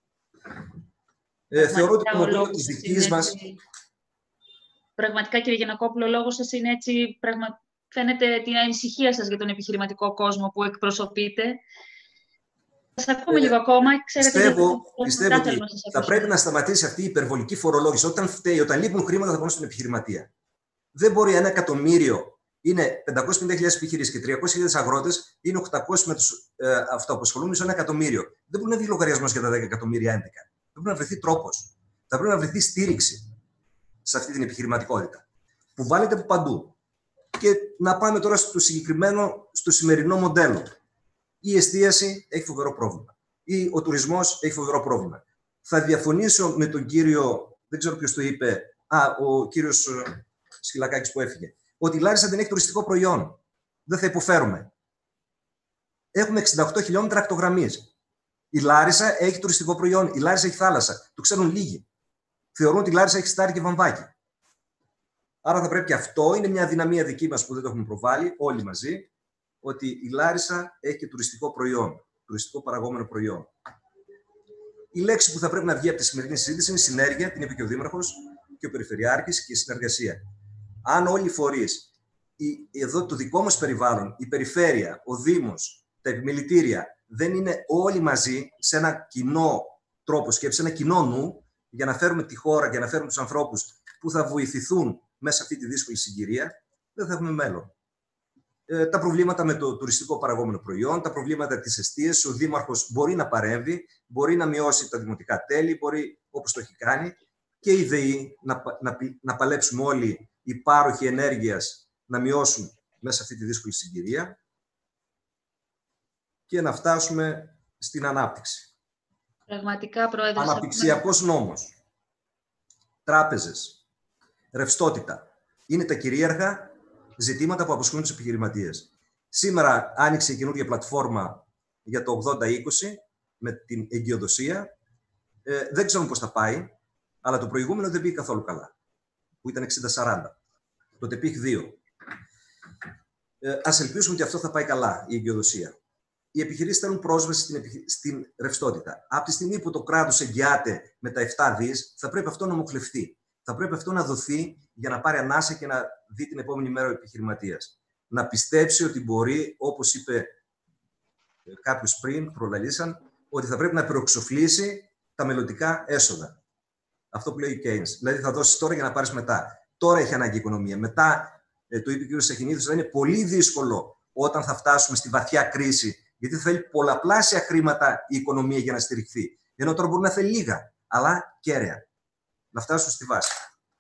Ε, θεωρώ ότι το μοντέλο της δικής μας. Πραγματικά, κύριε Γιαννακόπουλο, ο λόγος σας είναι έτσι. Πραγμα... Φαίνεται την ανησυχία σας για τον επιχειρηματικό κόσμο που εκπροσωπείτε. Θα ακούμε ε, λίγο ακόμα. Ξέρετε, πιστεύω πιστεύω ότι θα πρέπει να σταματήσει αυτή η υπερβολική φορολόγηση. Όταν φταίει, όταν λείπουν χρήματα, θα πάνε στην επιχειρηματία. Δεν μπορεί ένα εκατομμύριο, είναι πεντακόσιες πενήντα χιλιάδες επιχειρήσεις και τριακόσιες χιλιάδες αγρότες, είναι οκτακόσιες με τους ε, αυτοαπασχολούμενους, ένα εκατομμύριο. Δεν μπορεί να βγει λογαριασμός για τα δέκα εκατομμύρια έντεκα. Πρέπει να βρεθεί τρόπος. Θα πρέπει να βρεθεί στήριξη σε αυτή την επιχειρηματικότητα που βάλετε από παντού. Και να πάμε τώρα στο συγκεκριμένο, στο σημερινό μοντέλο. Η εστίαση έχει φοβερό πρόβλημα. Ή ο τουρισμός έχει φοβερό πρόβλημα. Θα διαφωνήσω με τον κύριο, δεν ξέρω ποιος το είπε, α, ο κύριος Σκυλακάκης που έφυγε, ότι η Λάρισα δεν έχει τουριστικό προϊόν. Δεν θα υποφέρουμε. Έχουμε εξήντα οκτώ χιλιόμετρα ακτογραμμής. Η Λάρισα έχει τουριστικό προϊόν. Η Λάρισα έχει θάλασσα. Το ξέρουν λίγοι. Θεωρούν ότι η Λάρισα έχει στάρι και βαμβάκι. Άρα θα πρέπει και αυτό, είναι μια αδυναμία δική μας που δεν το έχουμε προβάλει όλοι μαζί, ότι η Λάρισα έχει και τουριστικό προϊόν, τουριστικό παραγόμενο προϊόν. η λέξη που θα πρέπει να βγει από τη σημερινή συζήτηση είναι η συνέργεια, την είπε και ο Δήμαρχος και ο Περιφερειάρχης, και η συνεργασία. Αν όλοι οι φορείς, εδώ το δικό μας περιβάλλον, η περιφέρεια, ο Δήμος, τα επιμελητήρια, δεν είναι όλοι μαζί σε ένα κοινό τρόπο σκέψης, σε ένα κοινό νου, για να φέρουμε τη χώρα, για να φέρουμε τους ανθρώπους που θα βοηθηθούν μέσα σε αυτή τη δύσκολη συγκυρία, δεν θα έχουμε μέλλον. Ε, τα προβλήματα με το τουριστικό παραγόμενο προϊόν, τα προβλήματα της εστίασης, ο Δήμαρχος μπορεί να παρέμβει, μπορεί να μειώσει τα δημοτικά τέλη, μπορεί, όπως το έχει κάνει, και η ΔΕΗ να, να, να παλέψουμε όλοι οι πάροχοι ενέργειας να μειώσουν μέσα σε αυτή τη δύσκολη συγκυρία και να φτάσουμε στην ανάπτυξη. Πραγματικά, Πρόεδρε. Αναπτυξιακός νόμος, τράπεζες, ρευστότητα, είναι τα κυρίαρχα ζητήματα που απασχολούν τους επιχειρηματίες. Σήμερα άνοιξε η καινούργια πλατφόρμα για το ογδόντα είκοσι με την εγκυοδοσία. Ε, δεν ξέρουμε πώς θα πάει, αλλά το προηγούμενο δεν πήγε καθόλου καλά, που ήταν εξήντα σαράντα. Το ΤΕΠΙΧ δύο. Ε, ας ελπίσουμε ότι αυτό θα πάει καλά, η εγκυοδοσία. Οι επιχειρήσεις θέλουν πρόσβαση στην, επιχει... στην ρευστότητα. Από τη στιγμή που το κράτος εγγυάται με τα επτά δις, θα πρέπει αυτό να μοχλευτεί. Θα πρέπει αυτό να δοθεί για να πάρει ανάσα και να δει την επόμενη μέρα ο επιχειρηματίας. Να πιστέψει ότι μπορεί, όπως είπε κάποιος πριν, προλαλήσαν, ότι θα πρέπει να προεξοφλήσει τα μελλοντικά έσοδα. Αυτό που λέει ο Keynes. Δηλαδή θα δώσεις τώρα για να πάρεις μετά. Τώρα έχει ανάγκη η οικονομία. Μετά, το είπε ο κ. Σαχινίδης, θα είναι πολύ δύσκολο όταν θα φτάσουμε στη βαθιά κρίση, γιατί θα θέλει πολλαπλάσια χρήματα η οικονομία για να στηριχθεί. Ενώ τώρα μπορεί να θέλει λίγα, αλλά κέραια. Να φτάσουν στη βάση.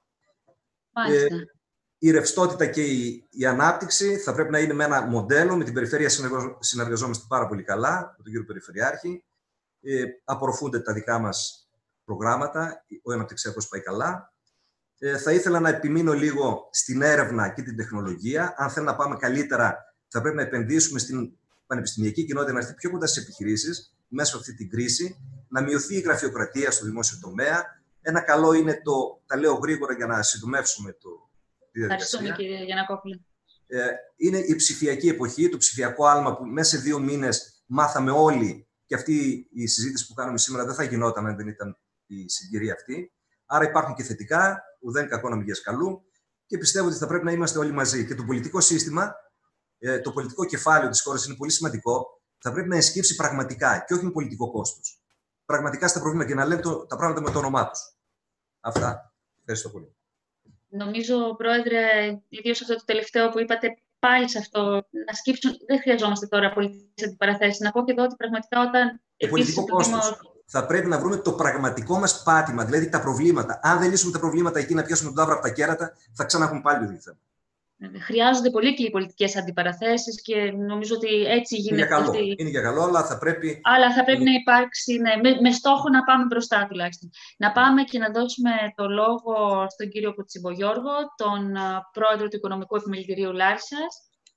Ε, η ρευστότητα και η, η ανάπτυξη θα πρέπει να είναι με ένα μοντέλο. Με την περιφέρεια συνεργαζόμαστε πάρα πολύ καλά, με τον κύριο Περιφερειάρχη. Ε, απορροφούνται τα δικά μας προγράμματα. Ο αναπτυξιακός πάει καλά. Ε, θα ήθελα να επιμείνω λίγο στην έρευνα και την τεχνολογία. Αν θέλουμε να πάμε καλύτερα, θα πρέπει να επενδύσουμε στην πανεπιστημιακή κοινότητα, να έρθει πιο κοντά στις επιχειρήσεις μέσα από αυτή την κρίση, να μειωθεί η γραφειοκρατία στο δημόσιο τομέα. Ένα καλό είναι το, τα λέω γρήγορα για να συντομεύσουμε το, τη διαδικασία. Ευχαριστούμε, κύριε Γιαννακόπουλε. Ε, είναι η ψηφιακή εποχή, το ψηφιακό άλμα που μέσα σε δύο μήνες μάθαμε όλοι, και αυτή η συζήτηση που κάνουμε σήμερα δεν θα γινόταν αν δεν ήταν η συγκυρία αυτή. Άρα υπάρχουν και θετικά, ουδέν κακό να μην καλού, και πιστεύω ότι θα πρέπει να είμαστε όλοι μαζί. Και το πολιτικό σύστημα, ε, το πολιτικό κεφάλαιο της χώρας είναι πολύ σημαντικό. Θα πρέπει να ενσκύψει πραγματικά και όχι με πολιτικό κόστος. Πραγματικά στα προβλήματα και να λένε το, τα πράγματα με το όνομά τους. Αυτά. Ευχαριστώ πολύ. Νομίζω, Πρόεδρε, ιδίως αυτό το τελευταίο που είπατε, πάλι σε αυτό, να σκύψουν, δεν χρειαζόμαστε τώρα πολιτικές αντιπαραθέσεις. Να πω και εδώ ότι πραγματικά όταν... Το πολιτικό κόστος. Θα πρέπει να βρούμε το πραγματικό μας πάτημα, δηλαδή τα προβλήματα. Αν δεν λύσουμε τα προβλήματα εκεί, να πιάσουμε τον τάβρο από τα κέρατα, θα ξανά έχουμε πάλι το ίδιο θέμα. Χρειάζονται πολύ και οι πολιτικές αντιπαραθέσεις και νομίζω ότι έτσι γίνεται. Είναι για καλό, αυτή... είναι για καλό, αλλά θα πρέπει... Αλλά θα πρέπει είναι... να υπάρξει, ναι, με, με στόχο να πάμε μπροστά τουλάχιστον. Να πάμε και να δώσουμε το λόγο στον κύριο Κουτσιμπογιώργο, τον πρόεδρο του Οικονομικού Επιμελητηρίου Λάρισσας.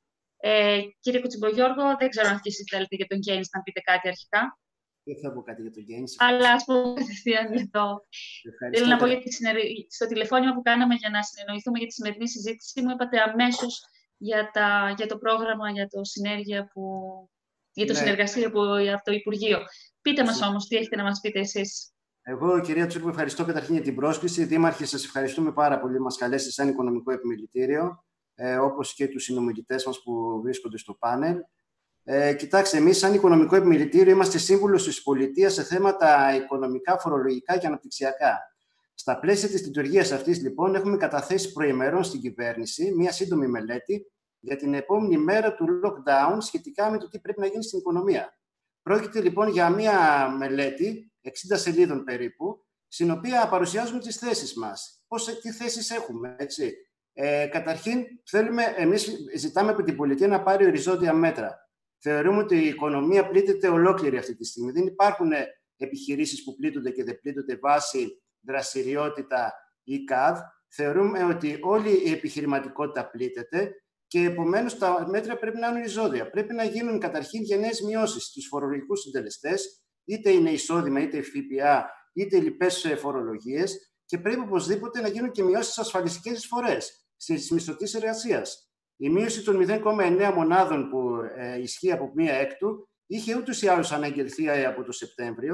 Ε, κύριε Κουτσιμπογιώργο, δεν ξέρω αν εσείς θέλετε για τον Keynes να πείτε κάτι αρχικά. Δεν θα πω κάτι για τον Keynes. Αλλά ας πούμε κατευθείαν εδώ. Θέλω να πω για τη συνερ... στο τηλεφώνημα που κάναμε για να συνεννοηθούμε για τη σημερινή συζήτηση, μου είπατε αμέσως για, τα... για το πρόγραμμα, για το, συνέργεια που... για το ναι. συνεργασία που... από το Υπουργείο. Πείτε μας όμως, τι έχετε να μας πείτε εσείς. Εγώ, κυρία Τσούρκου, ευχαριστώ καταρχήν για την πρόσκληση. Δήμαρχε, σας ευχαριστούμε πάρα πολύ που μας καλέσετε σαν Οικονομικό Επιμελητήριο, ε, όπως και τους συνομιλητές μας που βρίσκονται στο πάνελ. Ε, κοιτάξτε, εμείς σαν Οικονομικό Επιμελητήριο είμαστε σύμβουλος της πολιτείας σε θέματα οικονομικά, φορολογικά και αναπτυξιακά. Στα πλαίσια της λειτουργίας αυτής, λοιπόν, έχουμε καταθέσει προημερών στην κυβέρνηση μία σύντομη μελέτη για την επόμενη μέρα του lockdown σχετικά με το τι πρέπει να γίνει στην οικονομία. Πρόκειται λοιπόν για μία μελέτη, εξήντα σελίδων περίπου, στην οποία παρουσιάζουμε τις θέσεις μας. Πώς, τι θέσεις έχουμε, έτσι. Ε, καταρχήν, θέλουμε, εμείς ζητάμε από την πολιτεία να πάρει οριζόντια μέτρα. Θεωρούμε ότι η οικονομία πλήττεται ολόκληρη αυτή τη στιγμή. Δεν υπάρχουν επιχειρήσεις που πλήττονται και δεν πλήττονται βάσει δραστηριότητα ή ΚΑΔ. Θεωρούμε ότι όλη η επιχειρηματικότητα πλήττεται και επομένως τα μέτρα πρέπει να είναι οριζόντια. Πρέπει να γίνουν καταρχήν γενναίες μειώσεις στους φορολογικούς συντελεστές, είτε είναι εισόδημα, είτε ΦΠΑ, είτε λοιπές φορολογίες, και πρέπει οπωσδήποτε να γίνουν και μειώσεις στις ασφαλιστικές εισφορές, στις μισθωτές εργασίας. Η μείωση των μηδέν κόμμα εννέα μονάδων που ε, ισχύει από μία έκτου είχε ούτως ή άλλως αναγγελθεί από το Σεπτέμβριο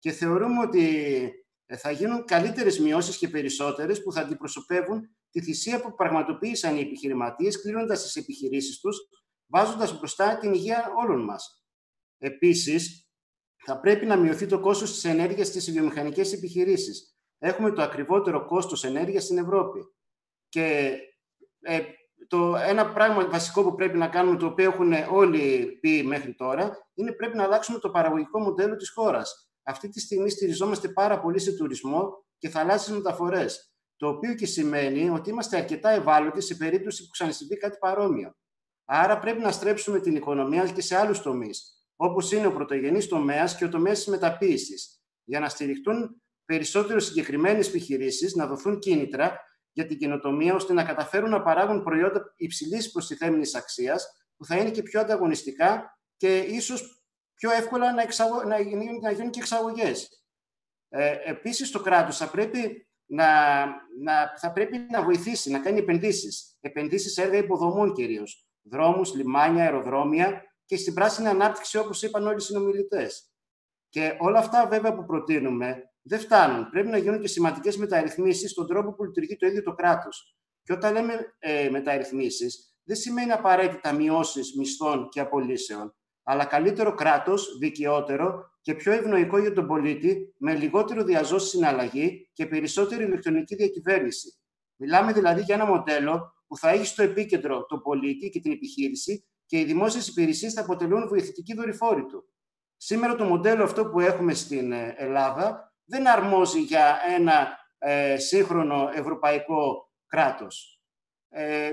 και θεωρούμε ότι θα γίνουν καλύτερες μειώσεις και περισσότερες που θα αντιπροσωπεύουν τη θυσία που πραγματοποίησαν οι επιχειρηματίες, κλείνοντας τις επιχειρήσεις τους, βάζοντας μπροστά την υγεία όλων μας. Επίσης, θα πρέπει να μειωθεί το κόστος της ενέργειας στις βιομηχανικές επιχειρήσεις. Έχουμε το ακριβότερο κόστος ενέργειας στην Ευρώπη. Και ε, το ένα πράγμα βασικό που πρέπει να κάνουμε, το οποίο έχουν όλοι πει μέχρι τώρα, είναι πρέπει να αλλάξουμε το παραγωγικό μοντέλο της χώρας. Αυτή τη στιγμή στηριζόμαστε πάρα πολύ σε τουρισμό και θαλάσσιες μεταφορές, το οποίο και σημαίνει ότι είμαστε αρκετά ευάλωτοι σε περίπτωση που ξανασυμβεί κάτι παρόμοιο. Άρα πρέπει να στρέψουμε την οικονομία και σε άλλους τομείς, όπως είναι ο πρωτογενής τομέας και ο τομέας της μεταποίησης, για να στηριχτούν περισσότερο συγκεκριμένες επιχειρήσεις, να δοθούν κίνητρα για την καινοτομία, ώστε να καταφέρουν να παράγουν προϊόντα υψηλής προστιθέμενης αξίας, που θα είναι και πιο ανταγωνιστικά και ίσως πιο εύκολα να, εξαγω... να, γίνουν, να γίνουν και εξαγωγές. Ε, επίσης, το κράτος θα πρέπει να, να, θα πρέπει να βοηθήσει, να κάνει επενδύσεις. Επενδύσεις σε έργα υποδομών κυρίως. Δρόμους, λιμάνια, αεροδρόμια και στην πράσινη ανάπτυξη, όπως είπαν όλοι οι συνομιλητές. Και όλα αυτά, βέβαια, που προτείνουμε δεν φτάνουν. Πρέπει να γίνουν και σημαντικές μεταρρυθμίσεις στον τρόπο που λειτουργεί το ίδιο το κράτος. Και όταν λέμε ε, μεταρρυθμίσεις, δεν σημαίνει απαραίτητα μειώσεις μισθών και απολύσεων, αλλά καλύτερο κράτος, δικαιότερο και πιο ευνοϊκό για τον πολίτη, με λιγότερο διαζώσει συναλλαγή και περισσότερη ηλεκτρονική διακυβέρνηση. Μιλάμε δηλαδή για ένα μοντέλο που θα έχει στο επίκεντρο τον πολίτη και την επιχείρηση και οι δημόσιες υπηρεσίες θα αποτελούν βοηθητική δορυφόρη του. Σήμερα το μοντέλο αυτό που έχουμε στην Ελλάδα δεν αρμόζει για ένα ε, σύγχρονο ευρωπαϊκό κράτος. Ε,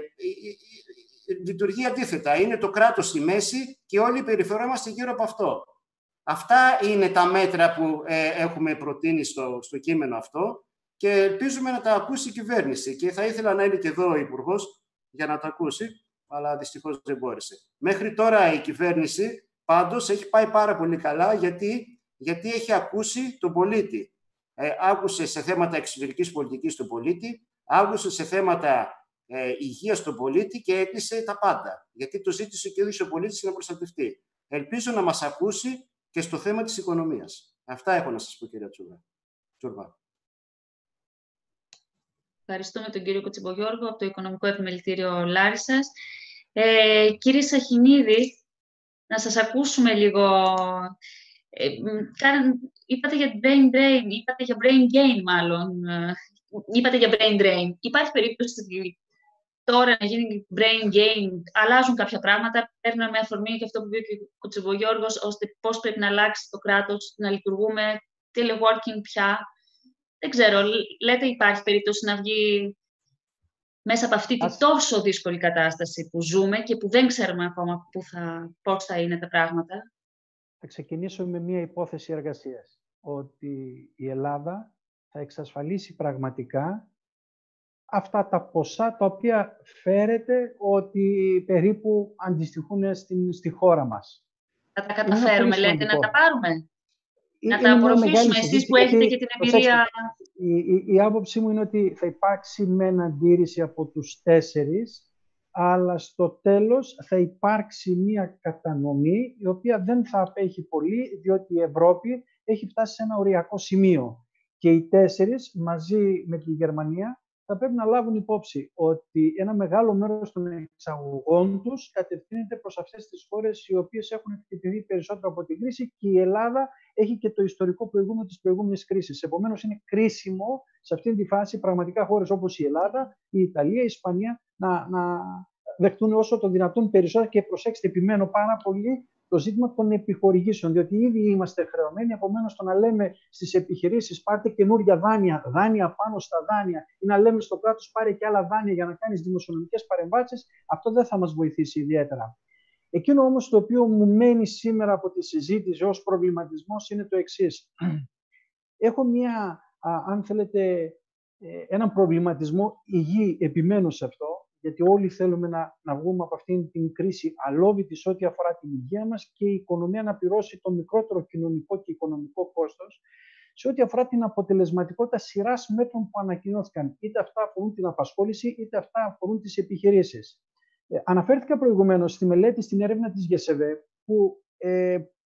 λειτουργεί αντίθετα. Είναι το κράτος στη μέση και όλοι περιφερόμαστε γύρω από αυτό. Αυτά είναι τα μέτρα που ε, έχουμε προτείνει στο, στο κείμενο αυτό και ελπίζουμε να τα ακούσει η κυβέρνηση. Και θα ήθελα να είναι και εδώ ο Υπουργός για να τα ακούσει, αλλά δυστυχώς δεν μπόρεσε. Μέχρι τώρα η κυβέρνηση πάντως έχει πάει πάρα πολύ καλά, γιατί, γιατί έχει ακούσει τον πολίτη. Ε, άκουσε σε θέματα εξωτερικής πολιτικής τον πολίτη, άκουσε σε θέματα ε, υγείας τον πολίτη και έκλεισε τα πάντα. Γιατί το ζήτησε και ο ίδιος ο πολίτης να προστατευτεί. Ελπίζω να μας ακούσει και στο θέμα της οικονομίας. Αυτά έχω να σας πω, κυρία Τσούρβα. Ευχαριστούμε τον κύριο Κοτσιμπογιώργο από το Οικονομικό Επιμελητήριο Λάρισσας. Ε, κύριε Σαχινίδη, να σας ακούσουμε λίγο. Ε, είπατε για brain drain, είπατε για brain gain μάλλον. Είπατε για brain drain. Υπάρχει περίπτωση τώρα να γίνει brain gain, αλλάζουν κάποια πράγματα, παίρνουμε με αφορμή και αυτό που είπε ο Κοτσιμπογιώργος, ώστε πώς πρέπει να αλλάξει το κράτος, να λειτουργούμε teleworking πια. Δεν ξέρω, λέτε υπάρχει περίπτωση να βγει μέσα από αυτή τη τόσο δύσκολη κατάσταση που ζούμε και που δεν ξέρουμε ακόμα που θα, πώς θα είναι τα πράγματα. Θα ξεκινήσω με μία υπόθεση εργασίας, ότι η Ελλάδα θα εξασφαλίσει πραγματικά αυτά τα ποσά τα οποία φέρεται ότι περίπου αντιστοιχούν στην, στη χώρα μας. Θα τα καταφέρουμε, λέτε, να τα πάρουμε. Είναι να τα απορροφήσουμε εσείς που έχετε και την εμπειρία. Η, η, η άποψή μου είναι ότι θα υπάρξει μεν αντίρρηση από τους τέσσερις, αλλά στο τέλος θα υπάρξει μία κατανομή η οποία δεν θα απέχει πολύ, διότι η Ευρώπη έχει φτάσει σε ένα οριακό σημείο. Και οι τέσσερις μαζί με τη Γερμανία θα πρέπει να λάβουν υπόψη ότι ένα μεγάλο μέρος των εξαγωγών τους κατευθύνεται προς αυτές τις χώρες οι οποίες έχουν χτυπηθεί περισσότερο από την κρίση, και η Ελλάδα έχει και το ιστορικό προηγούμενο της προηγούμενης κρίσης. Επομένως, είναι κρίσιμο σε αυτή τη φάση πραγματικά χώρες όπως η Ελλάδα, η Ιταλία, η Ισπανία να, να δεχτούν όσο το δυνατόν περισσότερο, και προσέξτε, επιμένω πάρα πολύ το ζήτημα των επιχορηγήσεων, διότι ήδη είμαστε χρεωμένοι. Επομένως, το να λέμε στις επιχειρήσεις πάρτε καινούργια δάνεια, δάνεια πάνω στα δάνεια, ή να λέμε στο κράτος πάρε και άλλα δάνεια για να κάνεις δημοσιονομικές παρεμβάσεις, αυτό δεν θα μας βοηθήσει ιδιαίτερα. Εκείνο όμως το οποίο μου μένει σήμερα από τη συζήτηση ως προβληματισμός είναι το εξής. Έχω μια, α, αν θέλετε, έναν προβληματισμό υγιή, επιμένω σε αυτό, γιατί όλοι θέλουμε να, να βγούμε από αυτήν την κρίση αλόβητη σε ό,τι αφορά την υγεία μας και η οικονομία να πληρώσει το μικρότερο κοινωνικό και οικονομικό κόστος σε ό,τι αφορά την αποτελεσματικότητα σειράς μέτρων που ανακοινώθηκαν. Είτε αυτά αφορούν την απασχόληση, είτε αυτά αφορούν τις επιχειρήσεις. Ε, αναφέρθηκα προηγουμένως στη μελέτη, στην έρευνα της ΓΕΣΕΒΕ, που ε,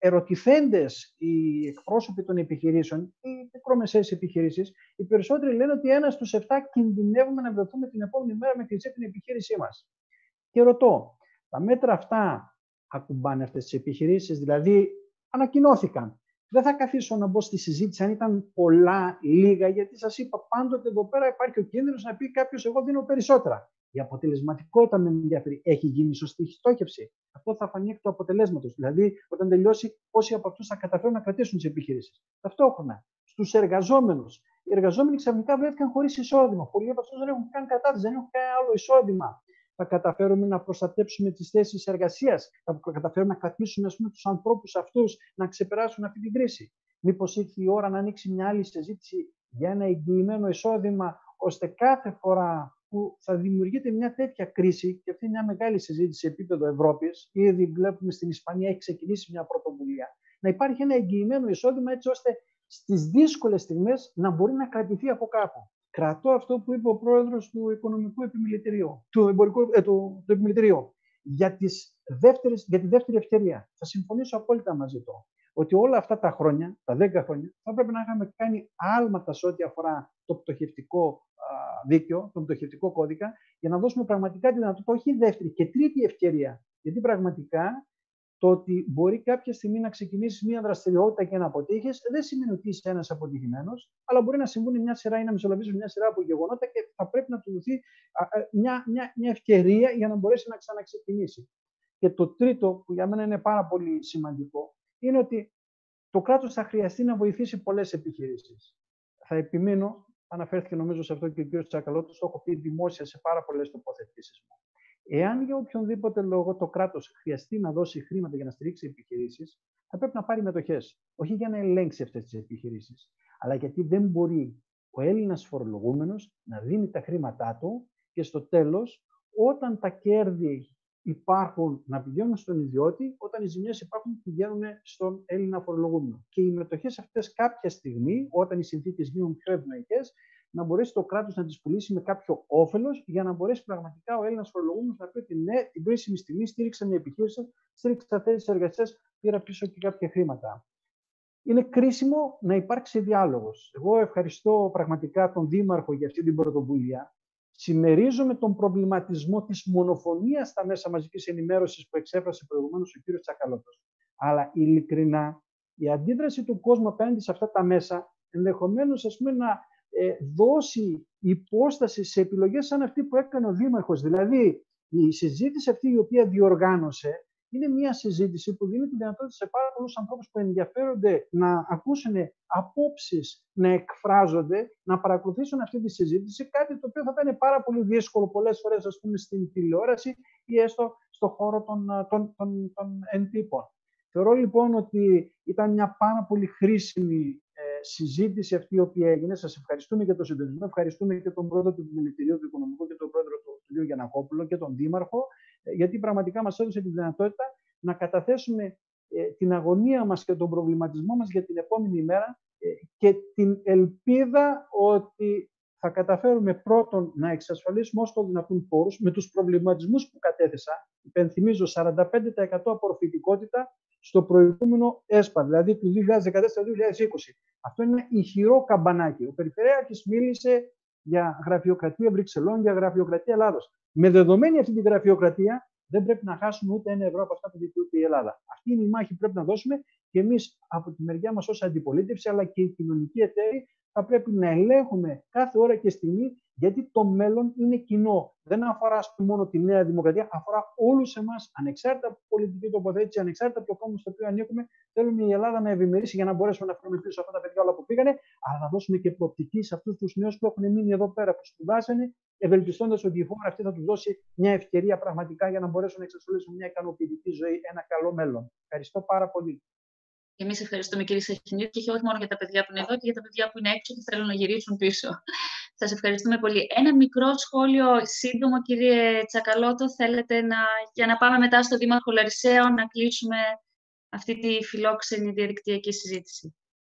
ερωτηθέντες οι εκπρόσωποι των επιχειρήσεων, οι μικρομεσαίες επιχειρήσεις, οι περισσότεροι λένε ότι ένας στους εφτά κινδυνεύουμε να βρεθούμε την επόμενη μέρα με κλεισέ την επιχείρησή μας. Και ρωτώ, τα μέτρα αυτά ακουμπάνε αυτές τις επιχειρήσεις, δηλαδή ανακοινώθηκαν. Δεν θα καθίσω να μπω στη συζήτηση αν ήταν πολλά, λίγα, γιατί σας είπα πάντοτε εδώ πέρα υπάρχει ο κίνδυνος να πει κάποιος εγώ δίνω περισσότερα. Η αποτελεσματικότητα με ενδιαφέρει. Έχει γίνει σωστή στόχευση. Αυτό θα φανεί εκ του αποτελέσματος. Δηλαδή, όταν τελειώσει, πόσοι από αυτούς θα καταφέρουν να κρατήσουν τις επιχειρήσεις. Ταυτόχρονα, στους εργαζόμενους. Οι εργαζόμενοι ξαφνικά βρέθηκαν χωρίς εισόδημα. Πολλοί από αυτούς δεν έχουν καν κατάθεση, δεν έχουν κανένα άλλο εισόδημα. Θα καταφέρουμε να προστατέψουμε τις θέσεις εργασίας. Θα καταφέρουμε να κρατήσουμε, ας πούμε, τους ανθρώπους αυτούς να ξεπεράσουν αυτή την κρίση. Μήπως ήρθε η ώρα να ανοίξει μια άλλη συζήτηση για ένα εγγυημένο εισόδημα, ώστε κάθε φορά που θα δημιουργείται μια τέτοια κρίση, και αυτή είναι μια μεγάλη συζήτηση σε επίπεδο Ευρώπης, ήδη βλέπουμε στην Ισπανία έχει ξεκινήσει μια πρωτοβουλία, να υπάρχει ένα εγγυημένο εισόδημα έτσι ώστε στις δύσκολες στιγμές να μπορεί να κρατηθεί από κάπου. Κρατώ αυτό που είπε ο πρόεδρος του Οικονομικού Επιμελητηρίου, του, Εμπορικού, ε, του, του Επιμελητηρίου, για, τις δεύτερες, για τη δεύτερη ευκαιρία. Θα συμφωνήσω απόλυτα μαζί του. Ότι όλα αυτά τα χρόνια, τα δέκα χρόνια, θα πρέπει να είχαμε κάνει άλματα σε ό,τι αφορά το πτωχευτικό δίκαιο, τον πτωχευτικό κώδικα, για να δώσουμε πραγματικά τη δυνατότητα, όχι δεύτερη και τρίτη ευκαιρία. Γιατί πραγματικά το ότι μπορεί κάποια στιγμή να ξεκινήσει μια δραστηριότητα και να αποτύχει, δεν σημαίνει ότι είσαι ένας αποτυχημένος, αλλά μπορεί να συμβούν μια σειρά ή να μεσολαβήσουν μια σειρά από γεγονότα και θα πρέπει να του δοθεί μια, μια, μια ευκαιρία για να μπορέσει να ξαναξεκινήσει. Και το τρίτο, που για μένα είναι πάρα πολύ σημαντικό, είναι ότι το κράτος θα χρειαστεί να βοηθήσει πολλές επιχειρήσεις. Θα επιμείνω, αναφέρθηκε νομίζω σε αυτό και ο κ. Τσακαλώτος, το έχω πει δημόσια σε πάρα πολλές τοποθετήσεις μου. Εάν για οποιονδήποτε λόγο το κράτος χρειαστεί να δώσει χρήματα για να στηρίξει επιχειρήσεις, θα πρέπει να πάρει μετοχές. Όχι για να ελέγξει αυτές τις επιχειρήσεις, αλλά γιατί δεν μπορεί ο Έλληνας φορολογούμενος να δίνει τα χρήματά του και στο τέλος, όταν τα κέρδη υπάρχουν, να πηγαίνουν στον ιδιώτη, όταν οι ζημιές υπάρχουν, πηγαίνουν στον Έλληνα φορολογούμενο. Και οι μετοχές αυτές κάποια στιγμή, όταν οι συνθήκες γίνουν πιο ευνοϊκές, να μπορέσει το κράτος να τις πουλήσει με κάποιο όφελος, για να μπορέσει πραγματικά ο Έλληνας φορολογούμενος να πει ότι ναι, την κρίσιμη στιγμή στήριξα μια επιχείρηση, στήριξα θέσεις εργασίας, πήρα πίσω και κάποια χρήματα. Είναι κρίσιμο να υπάρξει διάλογος. Εγώ ευχαριστώ πραγματικά τον Δήμαρχο για αυτή την πρωτοβουλία. Συμμερίζομαι τον προβληματισμό της μονοφωνίας στα μέσα μαζικής ενημέρωσης που εξέφρασε προηγουμένως ο κ. Τσακαλώτος. Αλλά ειλικρινά, η αντίδραση του κόσμου απέναντι σε αυτά τα μέσα ενδεχομένως, ας πούμε, να ε, δώσει υπόσταση σε επιλογές σαν αυτή που έκανε ο Δήμαρχος. Δηλαδή, η συζήτηση αυτή η οποία διοργάνωσε είναι μια συζήτηση που δίνει τη δυνατότητα σε πάρα πολλούς ανθρώπους που ενδιαφέρονται να ακούσουν απόψεις, να εκφράζονται, να παρακολουθήσουν αυτή τη συζήτηση, κάτι το οποίο θα ήταν πάρα πολύ δύσκολο πολλές φορές, ας πούμε, στην τηλεόραση ή έστω στον χώρο των, των, των, των εντύπων. Θεωρώ λοιπόν ότι ήταν μια πάρα πολύ χρήσιμη ε, συζήτηση αυτή η οποία έγινε. Σας ευχαριστούμε για το συντονισμό, ευχαριστούμε και τον πρόεδρο του Επιμελητηρίου του Οικονομικού και τον πρόεδρο του, του κ. Γιαννακόπουλο και τον Δήμαρχο, ε, γιατί πραγματικά μας έδωσε τη δυνατότητα να καταθέσουμε ε, την αγωνία μας και τον προβληματισμό μας για την επόμενη ημέρα ε, και την ελπίδα ότι θα καταφέρουμε πρώτον να εξασφαλίσουμε όσο το δυνατόν πόρους με τους προβληματισμούς που κατέθεσα. Υπενθυμίζω σαράντα πέντε τοις εκατό απορροφητικότητα στο προηγούμενο ΕΣΠΑ, δηλαδή του δύο χιλιάδες δεκατέσσερα δύο χιλιάδες είκοσι. Αυτό είναι ένα ηχηρό καμπανάκι. Ο Περιφερειάρχης μίλησε για γραφειοκρατία Βρυξελών, για γραφειοκρατία Ελλάδος. Με δεδομένη αυτή τη γραφειοκρατία, δεν πρέπει να χάσουμε ούτε ένα ευρώ από αυτά που δικαιούται η Ελλάδα. Αυτή είναι η μάχη που πρέπει να δώσουμε και εμείς από τη μεριά μας ως αντιπολίτευση, αλλά και οι κοινωνικοί εταίροι, θα πρέπει να ελέγχουμε κάθε ώρα και στιγμή, γιατί το μέλλον είναι κοινό. Δεν αφορά μόνο τη Νέα Δημοκρατία, αφορά όλους εμάς, ανεξάρτητα από πολιτική τοποθέτηση, ανεξάρτητα από το κόμμα στο οποίο ανήκουμε. Θέλουμε η Ελλάδα να ευημερήσει για να μπορέσουμε να φέρουμε πίσω αυτά τα παιδιά όλα που πήγανε, αλλά να δώσουμε και προοπτική σε αυτούς τους νέους που έχουν μείνει εδώ πέρα, που σπουδάσανε, ευελπιστώντας ότι η χώρα αυτή θα τους δώσει μια ευκαιρία πραγματικά για να μπορέσουν να εξασφαλίσουν μια ικανοποιητική ζωή, ένα καλό μέλλον. Ευχαριστώ πάρα πολύ. Και εμείς ευχαριστούμε, κύριε Σαχινίδη, και όχι μόνο για τα παιδιά που είναι εδώ, και για τα παιδιά που είναι έξω και θέλουν να γυρίσουν πίσω. Σας ευχαριστούμε πολύ. Ένα μικρό σχόλιο σύντομο, κύριε Τσακαλώτο, θέλετε να, για να πάμε μετά στο Δήμαρχο Λαρισαίων να κλείσουμε αυτή τη φιλόξενη διαδικτυακή συζήτηση.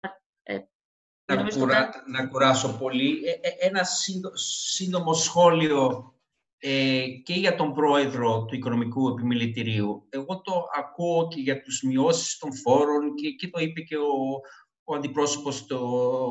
Ε, να, κουρά, να κουράσω πολύ. Ε, ε, ένα σύντομο σχόλιο ε, και για τον πρόεδρο του Οικονομικού Επιμελητηρίου. Εγώ το ακούω και για τους μειώσεις των φόρων και, και το είπε και ο, ο αντιπρόσωπος το,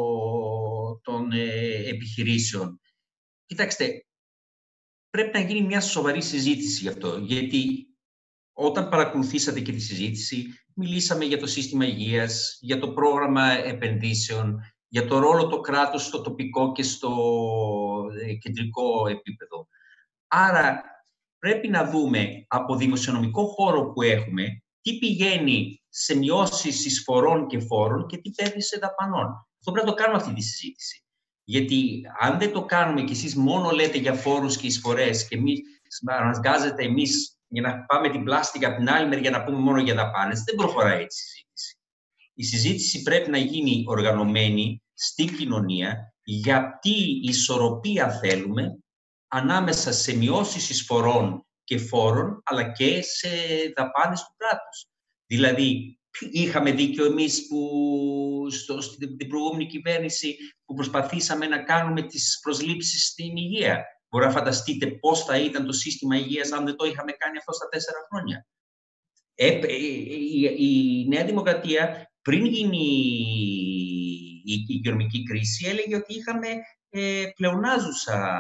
των ε, επιχειρήσεων. Κοιτάξτε, πρέπει να γίνει μια σοβαρή συζήτηση γι' αυτό, γιατί όταν παρακολουθήσατε και τη συζήτηση, μιλήσαμε για το σύστημα υγείας, για το πρόγραμμα επενδύσεων, για το ρόλο του κράτους στο τοπικό και στο κεντρικό επίπεδο. Άρα πρέπει να δούμε από δημοσιονομικό χώρο που έχουμε τι πηγαίνει σε μειώσεις εισφορών και φόρων και τι παίρνει σε δαπανών. Αυτό πρέπει να το κάνουμε αυτή τη συζήτηση. Γιατί αν δεν το κάνουμε και εσείς μόνο λέτε για φόρους και εισφορές και εμείς αναγκάζετε εμείς για να πάμε την πλάστικα από την άλλη μεριά να πούμε μόνο για δαπάνες, δεν προχωράει έτσι η συζήτηση. Η συζήτηση πρέπει να γίνει οργανωμένη στην κοινωνία για τι ισορροπία θέλουμε ανάμεσα σε μειώσεις εισφορών και φόρων, αλλά και σε δαπάνες του κράτους. Δηλαδή, είχαμε δίκιο εμείς που στο, στην προηγούμενη κυβέρνηση που προσπαθήσαμε να κάνουμε τις προσλήψεις στην υγεία. Μπορεί να φανταστείτε πώς θα ήταν το σύστημα υγείας αν δεν το είχαμε κάνει αυτό στα τέσσερα χρόνια. Ε, η, η, η Νέα Δημοκρατία πριν γίνει η, η οικονομική κρίση έλεγε ότι είχαμε ε, πλεονάζουσα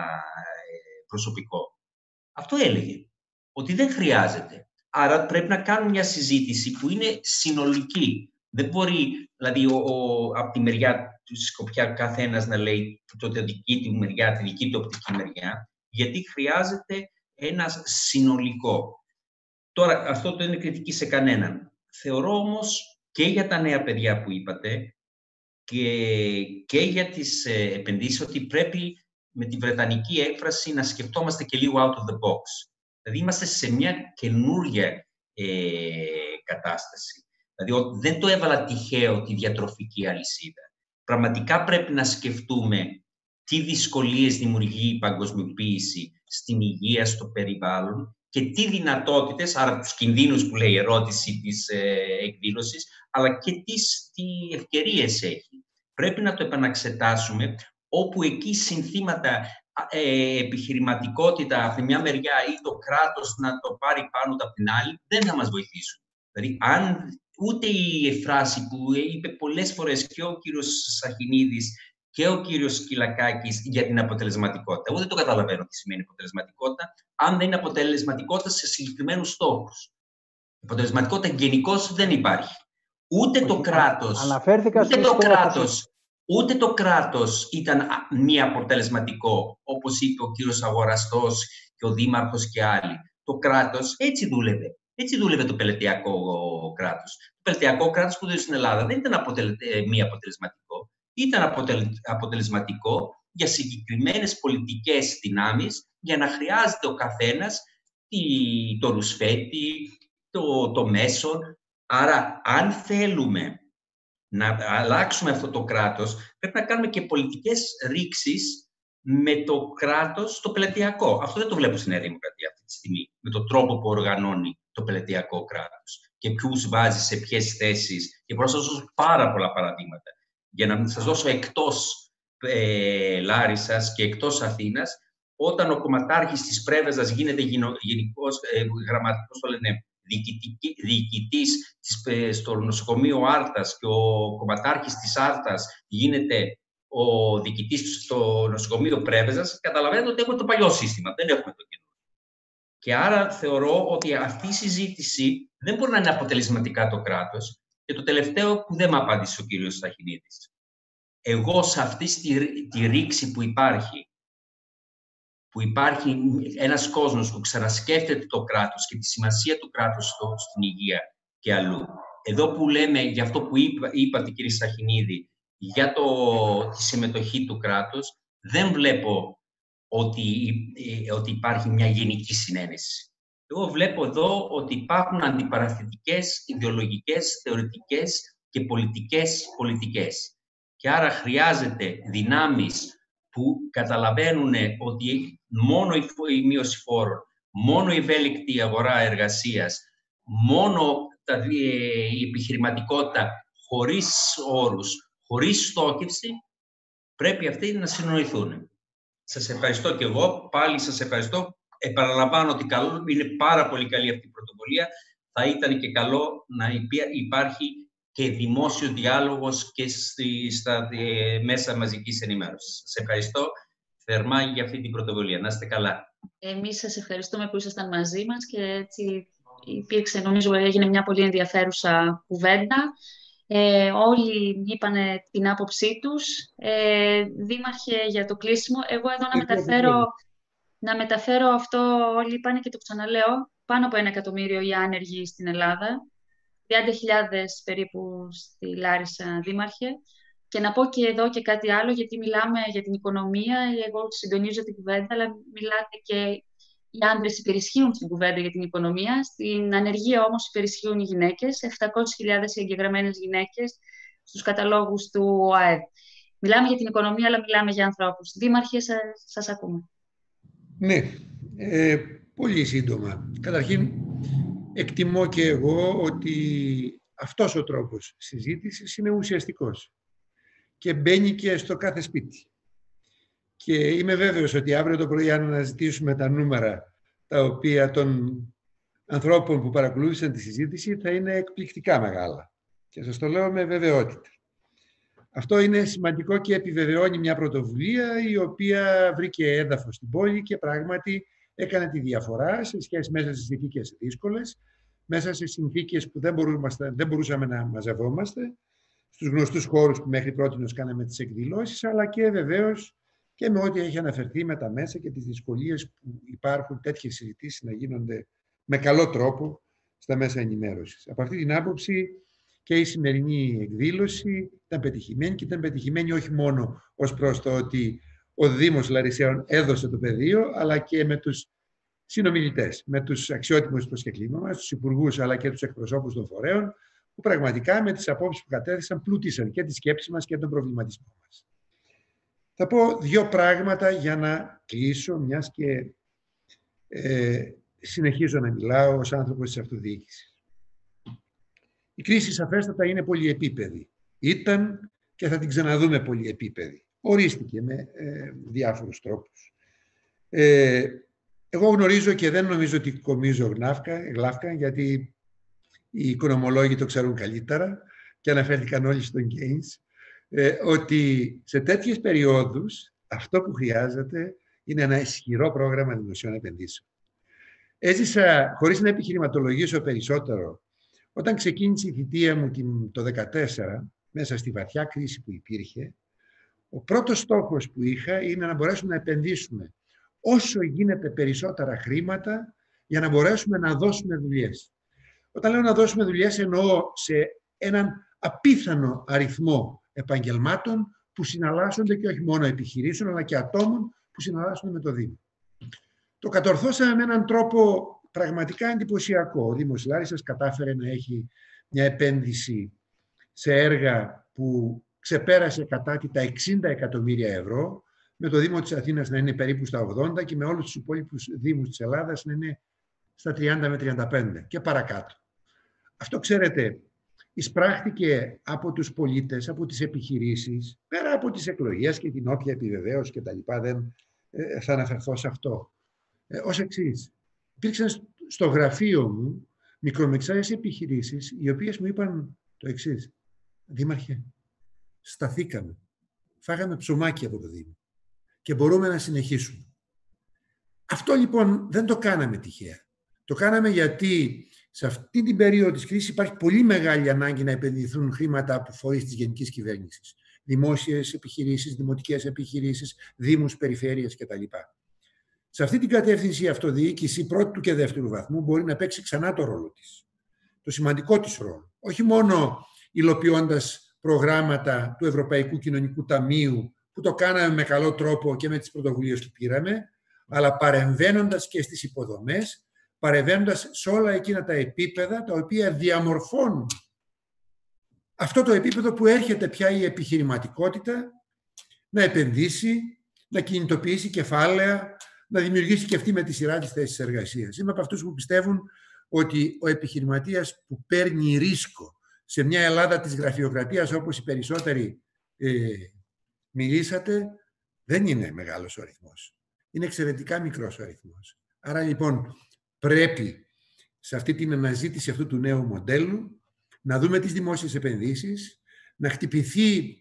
προσωπικό. Αυτό έλεγε, ότι δεν χρειάζεται. Άρα πρέπει να κάνουμε μια συζήτηση που είναι συνολική. Δεν μπορεί, δηλαδή, ο, ο, από τη μεριά του σκοπιά καθένας να λέει το, το δική του μεριά, τη δική του οπτική μεριά, γιατί χρειάζεται ένα συνολικό. Τώρα, αυτό δεν είναι κριτική σε κανέναν. Θεωρώ όμως και για τα νέα παιδιά που είπατε και, και για τις ε, επενδύσεις ότι πρέπει με τη βρετανική έκφραση να σκεφτόμαστε και λίγο out of the box. Δηλαδή είμαστε σε μια καινούργια ε, κατάσταση. Δηλαδή δεν το έβαλα τυχαίο τη διατροφική αλυσίδα. Πραγματικά πρέπει να σκεφτούμε τι δυσκολίες δημιουργεί η παγκοσμιοποίηση στην υγεία, στο περιβάλλον και τι δυνατότητες, άρα τους κινδύνους που λέει η ερώτηση της ε, εκδήλωσης, αλλά και τις, τι ευκαιρίες έχει. Πρέπει να το επαναξετάσουμε, όπου εκεί συνθήματα ε, επιχειρηματικότητα από μια μεριά ή το κράτος να το πάρει πάνω από την άλλη, δεν θα μας βοηθήσουν. Δηλαδή, αν ούτε η φράση που είπε πολλές φορές και ο κύριος Σαχινίδης και ο κύριος Σκυλακάκης για την αποτελεσματικότητα. Εγώ δεν το καταλαβαίνω τι σημαίνει αποτελεσματικότητα, αν δεν είναι αποτελεσματικότητα σε συγκεκριμένους στόχους. Η αποτελεσματικότητα γενικώς δεν υπάρχει. Ούτε Όχι, το κράτος, αναφέρθηκα ούτε το κράτος, ούτε το κράτος ήταν μη αποτελεσματικό, όπως είπε ο κύριος Αγοραστός και ο Δήμαρχος και άλλοι. Το κράτος έτσι δούλευε. Έτσι δούλευε το πελετειακό κράτος. Το πελετειακό κράτος που δούλευε στην Ελλάδα δεν ήταν αποτελε... μη αποτελεσματικό. Ήταν αποτελεσματικό για συγκεκριμένες πολιτικές δυνάμεις, για να χρειάζεται ο καθένας το ρουσφέτη, το, το μέσον. Άρα, αν θέλουμε να αλλάξουμε αυτό το κράτος, πρέπει να κάνουμε και πολιτικές ρήξεις με το κράτος το πελετειακό. Αυτό δεν το βλέπω στη Νέα Δημοκρατία αυτή τη στιγμή, με τον τρόπο που οργανώνει το πελετειακό κράτος και ποιους βάζει σε ποιες θέσεις. Και μπορώ να σας δώσω πάρα πολλά παραδείγματα. Για να σας δώσω εκτός ε, Λάρισσας και εκτός Αθήνας, όταν ο κομματάρχης της Πρέβεζας γίνεται γενικός ε, γραμματικός, το λένε, διοικητής στο νοσοκομείο Άρτας και ο κομματάρχης της Άρτας γίνεται ο διοικητής στο νοσοκομείο Πρέβεζας, καταλαβαίνετε ότι έχουμε το παλιό σύστημα, δεν έχουμε το καινούργιο. Και άρα θεωρώ ότι αυτή η συζήτηση δεν μπορεί να είναι αποτελεσματικά το κράτος. Και το τελευταίο που δεν με απάντησε ο κύριος Σταχινίδης. Εγώ σε αυτή τη, τη ρήξη που υπάρχει, που υπάρχει ένας κόσμος που ξανασκέφτεται το κράτος και τη σημασία του κράτους στο, στην υγεία και αλλού. Εδώ που λέμε, για αυτό που είπα, είπατε κύριε Σταχινίδη, για το, τη συμμετοχή του κράτους, δεν βλέπω ότι, ε, ότι υπάρχει μια γενική συνένεση. Εγώ βλέπω εδώ ότι υπάρχουν αντιπαραθετικές, ιδεολογικές, θεωρητικές και πολιτικές πολιτικές. Και άρα χρειάζεται δυνάμεις που καταλαβαίνουν ότι μόνο η μείωση φόρων, μόνο η ευέλικτη αγορά εργασίας, μόνο τα, η επιχειρηματικότητα χωρίς όρους, χωρίς στόχευση, πρέπει αυτοί να συνοηθούν. Σας ευχαριστώ και εγώ. Πάλι σας ευχαριστώ. επαναλαμβάνω ότι καλό, είναι πάρα πολύ καλή αυτή η πρωτοβουλία. Θα ήταν και καλό να υπάρχει και δημόσιο διάλογος και στη, στα ε, μέσα μαζικής ενημέρωσης. Σας ευχαριστώ θερμά για αυτή την πρωτοβουλία. Να είστε καλά. Εμείς σας ευχαριστούμε που ήσασταν μαζί μας και έτσι υπήρξε, νομίζω, έγινε μια πολύ ενδιαφέρουσα κουβέντα. Ε, όλοι είπανε την άποψή τους. Ε, Δήμαρχε, για το κλείσιμο, εγώ εδώ να μεταφέρω, να μεταφέρω αυτό, όλοι είπανε και το ξαναλέω, πάνω από ένα εκατομμύριο οι άνεργοι στην Ελλάδα, τριάντα χιλιάδες περίπου στη Λάρισα, Δήμαρχε. Και να πω και εδώ και κάτι άλλο, γιατί μιλάμε για την οικονομία, εγώ συντονίζω την κουβέντα, αλλά μιλάτε και οι άντρες υπερισχύουν στην κουβέντα για την οικονομία. Στην ανεργία όμως υπερισχύουν οι γυναίκες, επτακόσιες χιλιάδες οι εγγεγραμμένες γυναίκες στους καταλόγους του ΟΑΕΔ. Μιλάμε για την οικονομία, αλλά μιλάμε για ανθρώπους. Δήμαρχε, σας, σας ακούμε. Ναι, ε, πολύ σύντομα. Καταρχήν, εκτιμώ και εγώ ότι αυτός ο τρόπος συζήτησης είναι ουσιαστικός και μπαίνει και στο κάθε σπίτι. Και είμαι βέβαιος ότι αύριο το πρωί, αν αναζητήσουμε τα νούμερα τα οποία των ανθρώπων που παρακολούθησαν τη συζήτηση, θα είναι εκπληκτικά μεγάλα. Και σας το λέω με βεβαιότητα. Αυτό είναι σημαντικό και επιβεβαιώνει μια πρωτοβουλία η οποία βρήκε έδαφος στην πόλη και πράγματι έκανε τη διαφορά σε σχέση μέσα σε συνθήκες δύσκολες, μέσα σε συνθήκες που δεν, δεν μπορούσαμε να μαζευόμαστε, στους γνωστούς χώρους που μέχρι πρότινος κάναμε τις εκδηλώσεις, αλλά και βεβαίως και με ό,τι έχει αναφερθεί με τα μέσα και τις δυσκολίες που υπάρχουν τέτοιες συζητήσεις να γίνονται με καλό τρόπο στα μέσα ενημέρωσης. Από αυτή την άποψη και η σημερινή εκδήλωση ήταν πετυχημένη και ήταν πετυχημένη όχι μόνο ως προς το ότι ο Δήμος Λαρισαίων έδωσε το πεδίο, αλλά και με τους συνομιλητές, με τους αξιότιμους προσκεκλημένους μας, τους υπουργούς αλλά και τους εκπροσώπους των φορέων, που πραγματικά με τις απόψεις που κατέθεσαν πλούτησαν και τη σκέψη μας και τον προβληματισμό μας. Θα πω δύο πράγματα για να κλείσω, μιας και ε, συνεχίζω να μιλάω ως άνθρωπος της αυτοδιοίκησης. Η κρίση σαφέστατα είναι πολυεπίπεδη. Ήταν και θα την ξαναδούμε πολυεπίπεδη. Ορίστηκε με ε, διάφορους τρόπους. Ε, εγώ γνωρίζω και δεν νομίζω ότι κομίζω γλάφκα, γιατί οι οικονομολόγοι το ξέρουν καλύτερα και αναφέρθηκαν όλοι στον Keynes, ε, ότι σε τέτοιες περιόδους αυτό που χρειάζεται είναι ένα ισχυρό πρόγραμμα δημοσίων επενδύσεων. Έζησα, χωρίς να επιχειρηματολογήσω περισσότερο, όταν ξεκίνησε η θητεία μου το δύο χιλιάδες δεκατέσσερα, μέσα στη βαθιά κρίση που υπήρχε, ο πρώτος στόχος που είχα είναι να μπορέσουμε να επενδύσουμε όσο γίνεται περισσότερα χρήματα για να μπορέσουμε να δώσουμε δουλειές. Όταν λέω να δώσουμε δουλειές, εννοώ σε έναν απίθανο αριθμό επαγγελμάτων που συναλλάσσονται και όχι μόνο επιχειρήσεων, αλλά και ατόμων που συναλλάσσονται με το Δήμο. Το κατορθώσαμε με έναν τρόπο πραγματικά εντυπωσιακό. Ο Δήμος Λάρισσας κατάφερε να έχει μια επένδυση σε έργα που ξεπέρασε κατά τη τα εξήντα εκατομμύρια ευρώ, με το Δήμο της Αθήνας να είναι περίπου στα ογδόντα και με όλους τους υπόλοιπους δήμους της Ελλάδας να είναι στα τριάντα με τριάντα πέντε και παρακάτω. Αυτό, ξέρετε, εισπράχθηκε από τους πολίτες, από τις επιχειρήσεις, πέρα από τις εκλογές και την όποια επιβεβαίωση και τα λοιπά, δεν ε, θα αναφερθώ σε αυτό. Ε, ως εξής, υπήρξαν στο γραφείο μου μικρομεσαίες επιχειρήσεις, οι οποίες μου είπαν το εξής: Δήμαρχε, σταθήκαμε, φάγαμε ψωμάκι από το Δήμο και μπορούμε να συνεχίσουμε. Αυτό λοιπόν δεν το κάναμε τυχαία. Το κάναμε γιατί σε αυτή την περίοδο της κρίσης υπάρχει πολύ μεγάλη ανάγκη να επενδυθούν χρήματα από φορείς της γενικής κυβέρνησης. Δημόσιες επιχειρήσεις, δημοτικές επιχειρήσεις, δήμους, περιφέρειες κτλ. Σε αυτή την κατεύθυνση η αυτοδιοίκηση πρώτου και δεύτερου βαθμού μπορεί να παίξει ξανά το ρόλο της. Το σημαντικό της ρόλο. Όχι μόνο υλοποιώντας προγράμματα του Ευρωπαϊκού Κοινωνικού Ταμείου, που το κάναμε με καλό τρόπο και με τις πρωτοβουλίες που πήραμε, αλλά παρεμβαίνοντας και στις υποδομές, παρεμβαίνοντας σε όλα εκείνα τα επίπεδα τα οποία διαμορφώνουν αυτό το επίπεδο που έρχεται πια η επιχειρηματικότητα να επενδύσει, να κινητοποιήσει κεφάλαια, να δημιουργήσει και αυτή με τη σειρά της θέσεις εργασίας. Είμαι από αυτούς που πιστεύουν ότι ο επιχειρηματίας που παίρνει ρίσκο σε μια Ελλάδα της γραφειοκρατίας, όπως οι περισσότεροι ε, μιλήσατε, δεν είναι μεγάλος ο αριθμός. Είναι εξαιρετικά μικρός ο αριθμός. Άρα λοιπόν πρέπει σε αυτή την αναζήτηση αυτού του νέου μοντέλου να δούμε τις δημόσιες επενδύσεις, να χτυπηθεί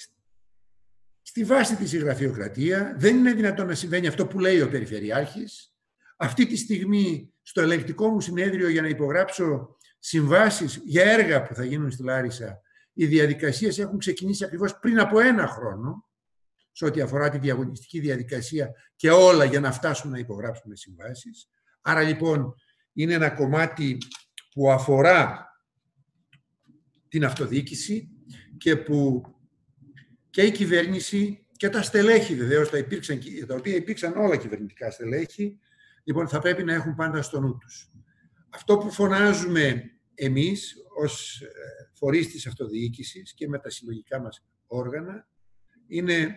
στη βάση της η γραφειοκρατία. Δεν είναι δυνατόν να συμβαίνει αυτό που λέει ο Περιφερειάρχης. Αυτή τη στιγμή στο ελεγκτικό μου συνέδριο για να υπογράψω συμβάσεις για έργα που θα γίνουν στη Λάρισα, οι διαδικασίες έχουν ξεκινήσει ακριβώς πριν από ένα χρόνο, σε ό,τι αφορά τη διαγωνιστική διαδικασία και όλα για να φτάσουμε να υπογράψουμε συμβάσεις. Άρα λοιπόν είναι ένα κομμάτι που αφορά την αυτοδιοίκηση και που και η κυβέρνηση και τα στελέχη βεβαίως, τα, υπήρξαν, τα οποία υπήρξαν όλα κυβερνητικά στελέχη, λοιπόν θα πρέπει να έχουν πάντα στο νου τους. Αυτό που φωνάζουμε εμείς ως φορείς της αυτοδιοίκησης και με τα συλλογικά μας όργανα είναι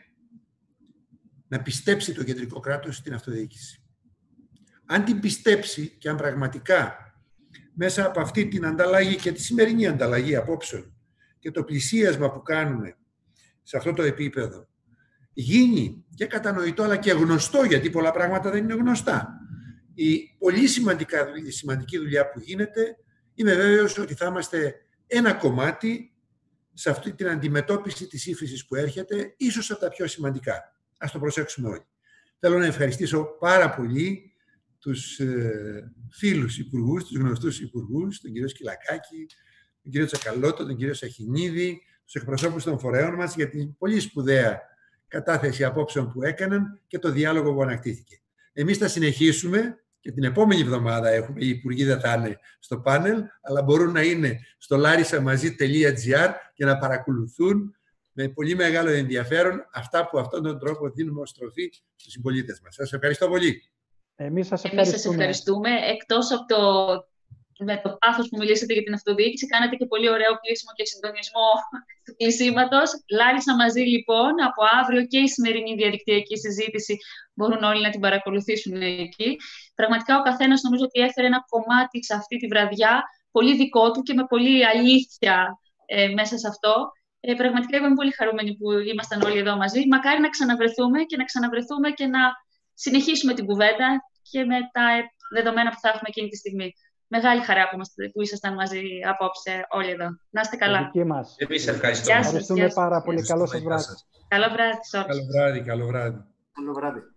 να πιστέψει το κεντρικό κράτος στην αυτοδιοίκηση. Αν την πιστέψει και αν πραγματικά μέσα από αυτή την ανταλλαγή και τη σημερινή ανταλλαγή απόψεων και το πλησίασμα που κάνουμε σε αυτό το επίπεδο γίνει και κατανοητό αλλά και γνωστό, γιατί πολλά πράγματα δεν είναι γνωστά, η πολύ σημαντικά, σημαντική δουλειά που γίνεται, είμαι βέβαιος ότι θα είμαστε ένα κομμάτι σε αυτή την αντιμετώπιση της ύφεσης που έρχεται, ίσως από τα πιο σημαντικά. Ας το προσέξουμε όλοι. Θέλω να ευχαριστήσω πάρα πολύ τους ε, φίλους υπουργούς, τους γνωστούς υπουργούς, τον κύριο Σκυλακάκη, τον κύριο Τσακαλώτο, τον κύριο Σαχινίδη, τους εκπροσώπους των φορέων μας για την πολύ σπουδαία κατάθεση απόψεων που έκαναν και το διάλογο που ανακτήθηκε. Εμείς θα συνεχίσουμε και την επόμενη εβδομάδα έχουμε, οι υπουργοί δεν θα είναι στο πάνελ, αλλά μπορούν να είναι στο λάρισαμαζί τελεία τζι άρ και να παρακολουθούν με πολύ μεγάλο ενδιαφέρον αυτά που αυτόν τον τρόπο δίνουμε ως τροφή στους συμπολίτες μας. Σας ευχαριστώ πολύ. Εμείς σας ευχαριστούμε. ευχαριστούμε. Εμείς σας ευχαριστούμε. Εκτός από το, με το πάθος που μιλήσατε για την αυτοδιοίκηση, κάνατε και πολύ ωραίο κλείσιμο και συντονισμό του κλεισίματος. Λάρισα μαζί λοιπόν, από αύριο και η σημερινή διαδικτυακή συζήτηση μπορούν όλοι να την παρακολουθήσουν εκεί. Πραγματικά ο καθένας νομίζω ότι έφερε ένα κομμάτι σε αυτή τη βραδιά, πολύ δικό του και με πολύ αλήθεια ε, μέσα σε αυτό. Ε, πραγματικά είμαι πολύ χαρούμενη που ήμασταν όλοι εδώ μαζί. Μακάρι να ξαναβρεθούμε και να ξαναβρεθούμε και να συνεχίσουμε την κουβέντα και με τα δεδομένα που θα έχουμε εκείνη τη στιγμή. Μεγάλη χαρά που, είμαστε, που ήσασταν μαζί απόψε όλοι εδώ. Να είστε καλά. Εμείς ευχαριστούμε. Ευχαριστούμε πάρα πολύ. Καλό σας βράδυ. Καλό βράδυ. Καλό βράδυ. Καλό βράδυ. Καλό βράδυ.